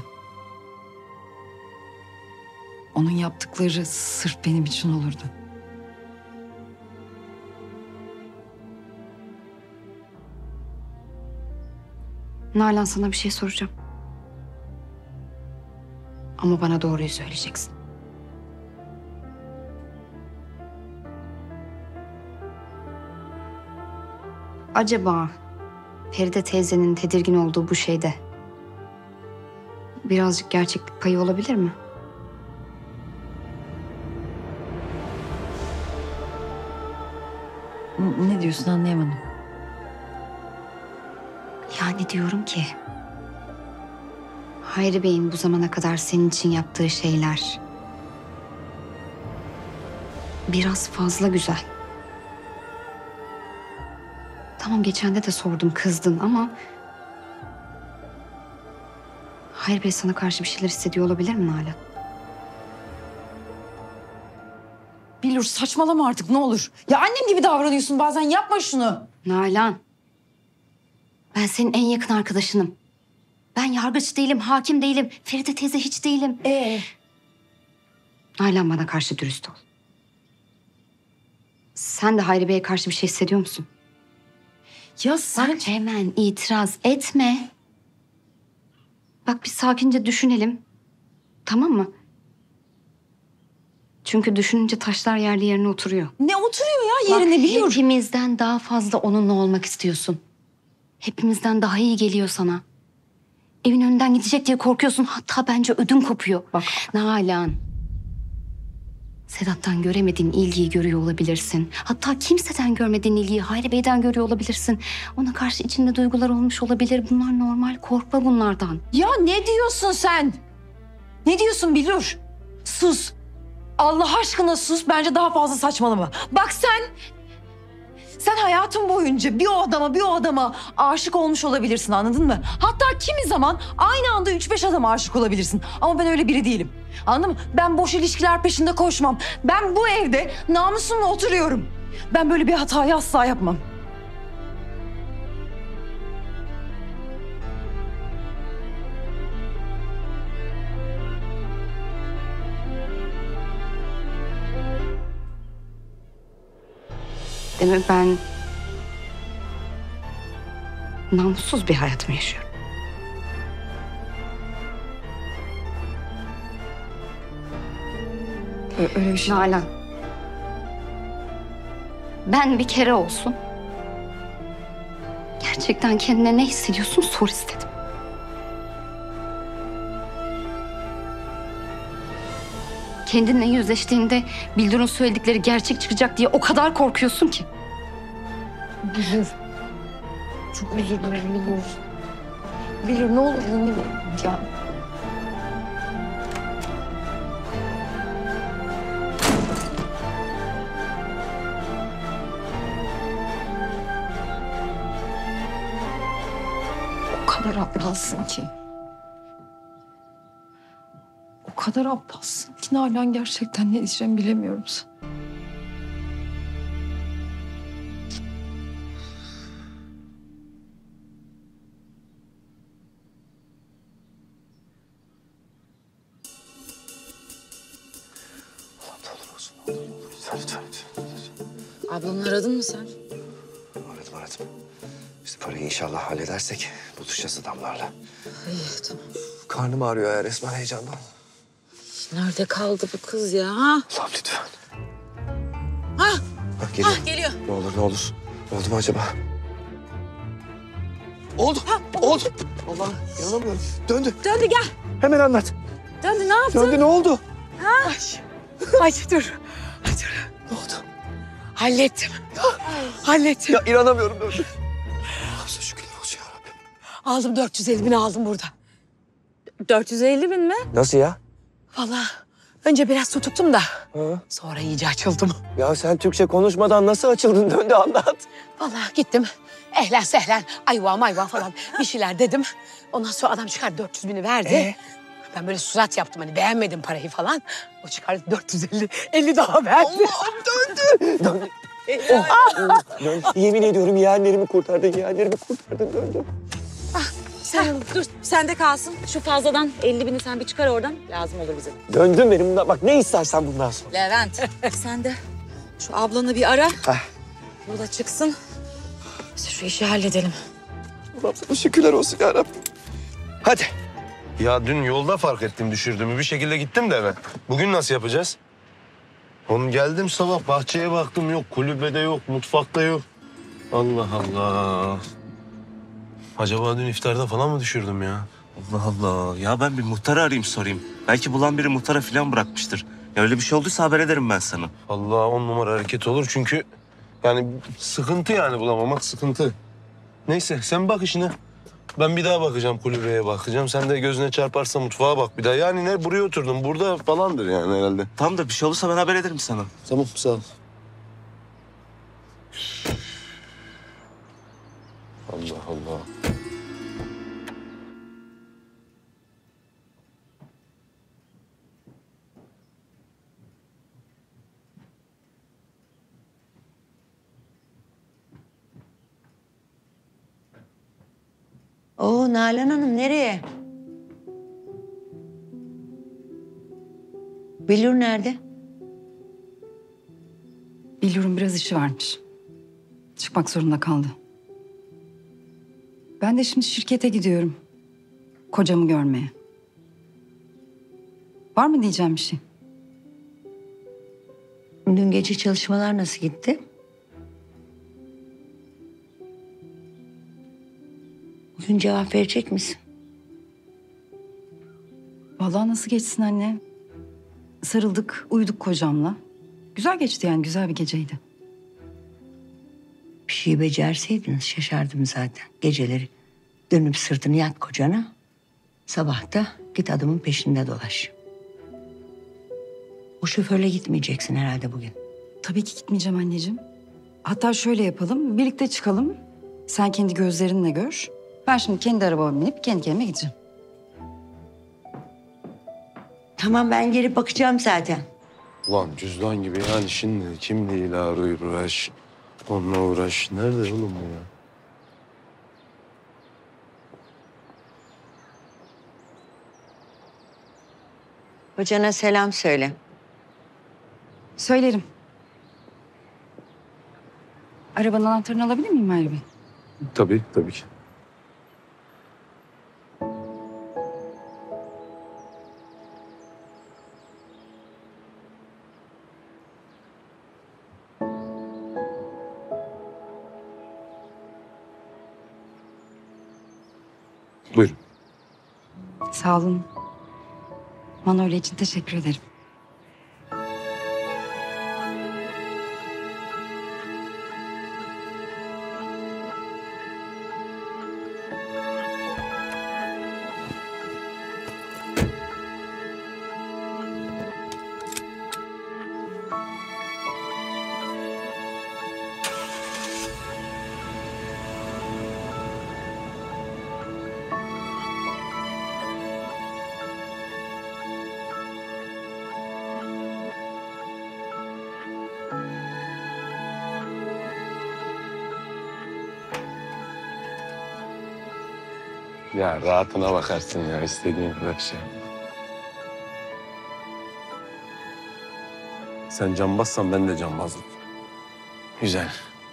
Onun yaptıkları sırf benim için olurdu. Nalan sana bir şey soracağım. Ama bana doğruyu söyleyeceksin. Acaba Feride teyzenin tedirgin olduğu bu şeyde birazcık gerçeklik payı olabilir mi? Ne diyorsun anlayamadım. Yani diyorum ki Hayri Bey'in bu zamana kadar senin için yaptığı şeyler biraz fazla güzel. Tamam geçen de sordum kızdın ama Hayri Bey sana karşı bir şeyler hissediyor olabilir mi Nalan? Billur saçmalama artık ne olur. Ya annem gibi davranıyorsun bazen, yapma şunu. Nalan, ben senin en yakın arkadaşınım. Ben yargıç değilim, hakim değilim. Feride teyze hiç değilim. Nalan bana karşı dürüst ol. Sen de Hayri Bey'e karşı bir şey hissediyor musun? Ya sen... Bak hemen itiraz etme. Bak bir sakince düşünelim. Tamam mı? Çünkü düşününce taşlar yerli yerine oturuyor. Ne oturuyor ya yerine biliyor. Hepimizden daha fazla onunla olmak istiyorsun. Hepimizden daha iyi geliyor sana. Evin önünden gidecek diye korkuyorsun. Hatta bence ödün kopuyor. Bak Nalan. Sedat'tan göremediğin ilgiyi görüyor olabilirsin. Hatta kimseden görmediğin ilgiyi Hayri Bey'den görüyor olabilirsin. Ona karşı içinde duygular olmuş olabilir. Bunlar normal. Korkma bunlardan. Ya ne diyorsun sen? Ne diyorsun Bilur? Sus. Allah aşkına sus. Bence daha fazla saçmalama. Bak sen hayatın boyunca bir o adama aşık olmuş olabilirsin, anladın mı? Hatta kimi zaman aynı anda 3-5 adama aşık olabilirsin. Ama ben öyle biri değilim. Anladın mı? Ben boş ilişkiler peşinde koşmam. Ben bu evde namusumla oturuyorum. Ben böyle bir hatayı asla yapmam. Demek ben namussuz bir hayat mı yaşıyorum? Öyle bir şey. Nalan. Ben bir kere olsun gerçekten kendine ne hissediyorsun sor istedim. Kendinle yüzleştiğinde Bildur'un söyledikleri gerçek çıkacak diye o kadar korkuyorsun ki. Bilur. Çok özür dilerim Bilur. Bilur ne olur dinle ya. O kadar aptalsın ki. O kadar aptalsın ki Nalan, gerçekten ne diyeceğimi bilemiyorum sana. Ablanı aradın mı sen? Aradım. İşte parayı inşallah halledersek buluşacağız adamlarla. İyi tamam. Karnım ağrıyor ya resmen heyecandan. Nerede kaldı bu kız ya? Ha? Allah'ım lütfen. Ha? Geliyor. Geliyor. Ne olur. Oldu mu acaba? Oldu. Oldu. Allah inanamıyorum. Döndü. Döndü gel. Hemen anlat. Döndü ne yaptın? Döndü ne oldu? Ha? Ay dur. Ay dur. Ne oldu? Hallettim. Hallettim. Ya inanamıyorum döndü. Allah'ım şükürler olsun ya Rabbim. Aldım 450 bin aldım burada. 450 bin mi? Nasıl ya? Vallahi önce biraz tutuktum da. Ha? Sonra iyice açıldım. Ya sen Türkçe konuşmadan nasıl açıldın döndü anlat. Vallahi gittim. Ehlen sehlen ayva falan bir şeyler dedim. Ondan sonra adam çıkardı 400 bini verdi. Ben böyle surat yaptım hani beğenmedim parayı falan. O çıkardı 450, 50 daha verdi. Allah'ım döndü. Döndü. Yemin ediyorum yeğenlerimi kurtardın döndü. Sen dur sende kalsın. Şu fazladan 50 bini sen bir çıkar oradan. Lazım olur bize. Döndün benim. Bak ne istersen bundan sonra. Levent sen de şu ablanı bir ara. Heh. Bu da çıksın. Biz şu işi halledelim. Allah'ım sana şükürler olsun ya Rabbim. Hadi. Ya dün yolda fark ettim düşürdüğümü. Bir şekilde gittim de eve. Bugün nasıl yapacağız? Oğlum geldim sabah bahçeye baktım yok. Kulübede yok, mutfakta yok. Allah Allah. Acaba dün iftarda falan mı düşürdüm ya? Allah Allah. Ya ben bir muhtarı arayayım sorayım. Belki bulan biri muhtara falan bırakmıştır. Ya öyle bir şey olduysa haber ederim ben sana. Allah 10 numara hareket olur çünkü yani sıkıntı yani bulamamak sıkıntı. Neyse sen bak işine. Ben bir daha bakacağım kulübeye bakacağım. Sen de gözüne çarparsa mutfağa bak bir daha. Yani ne buraya oturdum burada falandır yani herhalde. Tamam da bir şey olursa ben haber ederim sana. Tamam sağ ol. Allah Allah. Oo Nalan Hanım nereye? Bilur nerede? Bilur'un biraz işi varmış. Çıkmak zorunda kaldı. Ben de şimdi şirkete gidiyorum. Kocamı görmeye. Var mı diyeceğim bir şey? Dün gece çalışmalar nasıl gitti? Bugün cevap verecek misin? Vallahi nasıl geçsin anne? Sarıldık, uyuduk kocamla. Güzel geçti yani, güzel bir geceydi. Bir şey becerseydiniz şaşardım zaten. Geceleri dönüp sırtını yat kocana. Sabah da git adamın peşinde dolaş. O şoförle gitmeyeceksin herhalde bugün. Tabii ki gitmeyeceğim anneciğim. Hatta şöyle yapalım, birlikte çıkalım. Sen kendi gözlerinle gör. Ben şimdi kendi arabama binip kendi kendime gideceğim. Tamam, ben gelip bakacağım zaten. Ulan cüzdan gibi yani şimdi kimliğiyle uğraş. Onunla uğraş. Nerede oğlum bu ya? Kocana selam söyle. Söylerim. Arabanın anahtarını alabilir miyim Mahir Bey? Tabii, tabii ki. Buyurun. Sağ olun. Manolya için teşekkür ederim. Ya rahatına bakarsın ya, istediğin kadar şey. Sen cambazsan ben de cambazım. Güzel.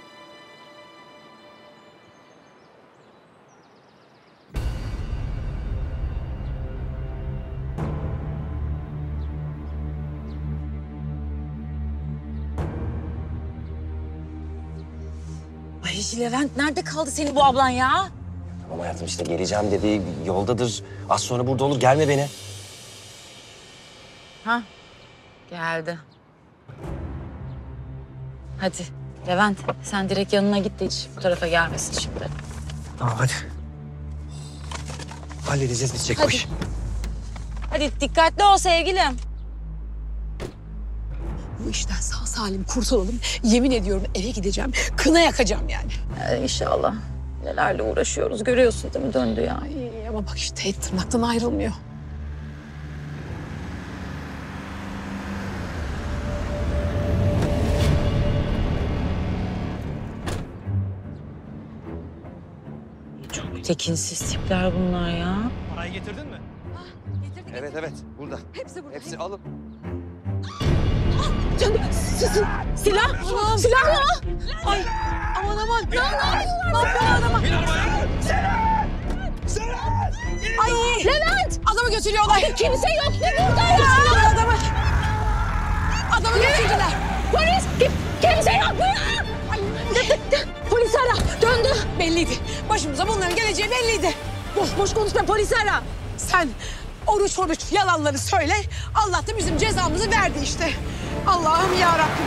Ay Levent, nerede kaldı senin bu ablan ya? Tamam hayatım, işte geleceğim dedi. Yoldadır. Az sonra burada olur. Gelme beni. Ha, geldi. Hadi Levent, sen direkt yanına git de hiç bu tarafa gelmesin şimdi. Tamam hadi. Halledeceğiz biz, çek Hadi. baş. Hadi dikkatli ol sevgilim. Bu işten sağ salim kurtulalım. Yemin ediyorum eve gideceğim. Kına yakacağım yani. İnşallah. Nelerle uğraşıyoruz görüyorsun değil mi, döndü ya. Ay, ama bak işte et tırnaktan ayrılmıyor. Çok tekinsiz tipler bunlar ya. Parayı getirdin mi? Getirdik. Evet evet, burada. Hepsi burada. Hepsi alın. Canım, silah, silah mı? Ay, aman aman. Ne yapıyorsun adama? Ay, Levent! Adamı götürüyorlar. Kimse yok burada ya. Götürüyorlar adamı. Adamı götürdüler. Polis! Kimse yok burada. Ay, polis ara. Döndü. Belliydi. Başımıza bunların geleceği belliydi. Boş boş konuşma, polis ara. Sen oruç yalanları söyle. Allah da bizim cezamızı verdi işte. Allah'ım ya Rabbim.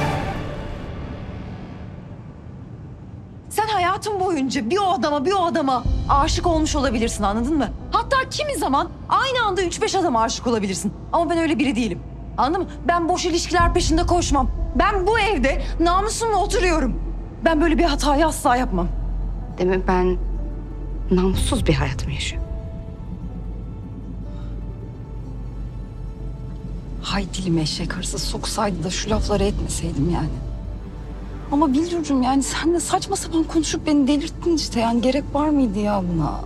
Sen hayatın boyunca bir o adama aşık olmuş olabilirsin, anladın mı? Hatta kimi zaman aynı anda 3-5 adama aşık olabilirsin. Ama ben öyle biri değilim. Anladın mı? Ben boş ilişkiler peşinde koşmam. Ben bu evde namusumla oturuyorum. Ben böyle bir hatayı asla yapmam. Demek ben namussuz bir hayat mı yaşıyorum? Hay dilime eşek arısı soksaydı da şu lafları etmeseydim yani. Ama Billurcuğum, yani sen de saçma sapan konuşup beni delirttin işte. Yani gerek var mıydı ya buna?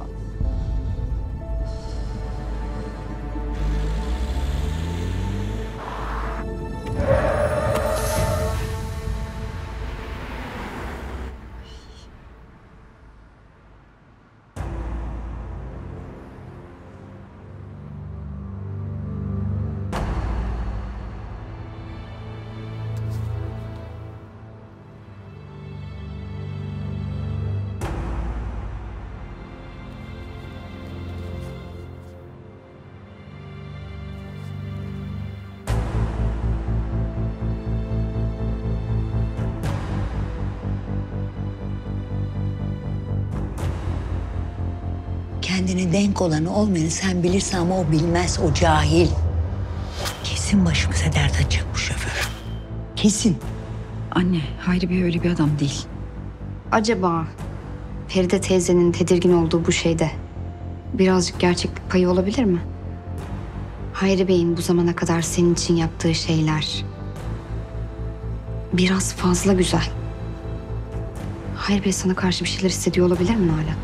kendine denk olanı olmayanı sen bilirsin ama o bilmez, o cahil. Kesin başımıza dert açacak bu şoför. Kesin. Anne, Hayri Bey öyle bir adam değil. Acaba Feride teyzenin tedirgin olduğu bu şeyde birazcık gerçeklik payı olabilir mi? Hayri Bey'in bu zamana kadar senin için yaptığı şeyler biraz fazla güzel. Hayri Bey sana karşı bir şeyler hissediyor olabilir mi Nalan?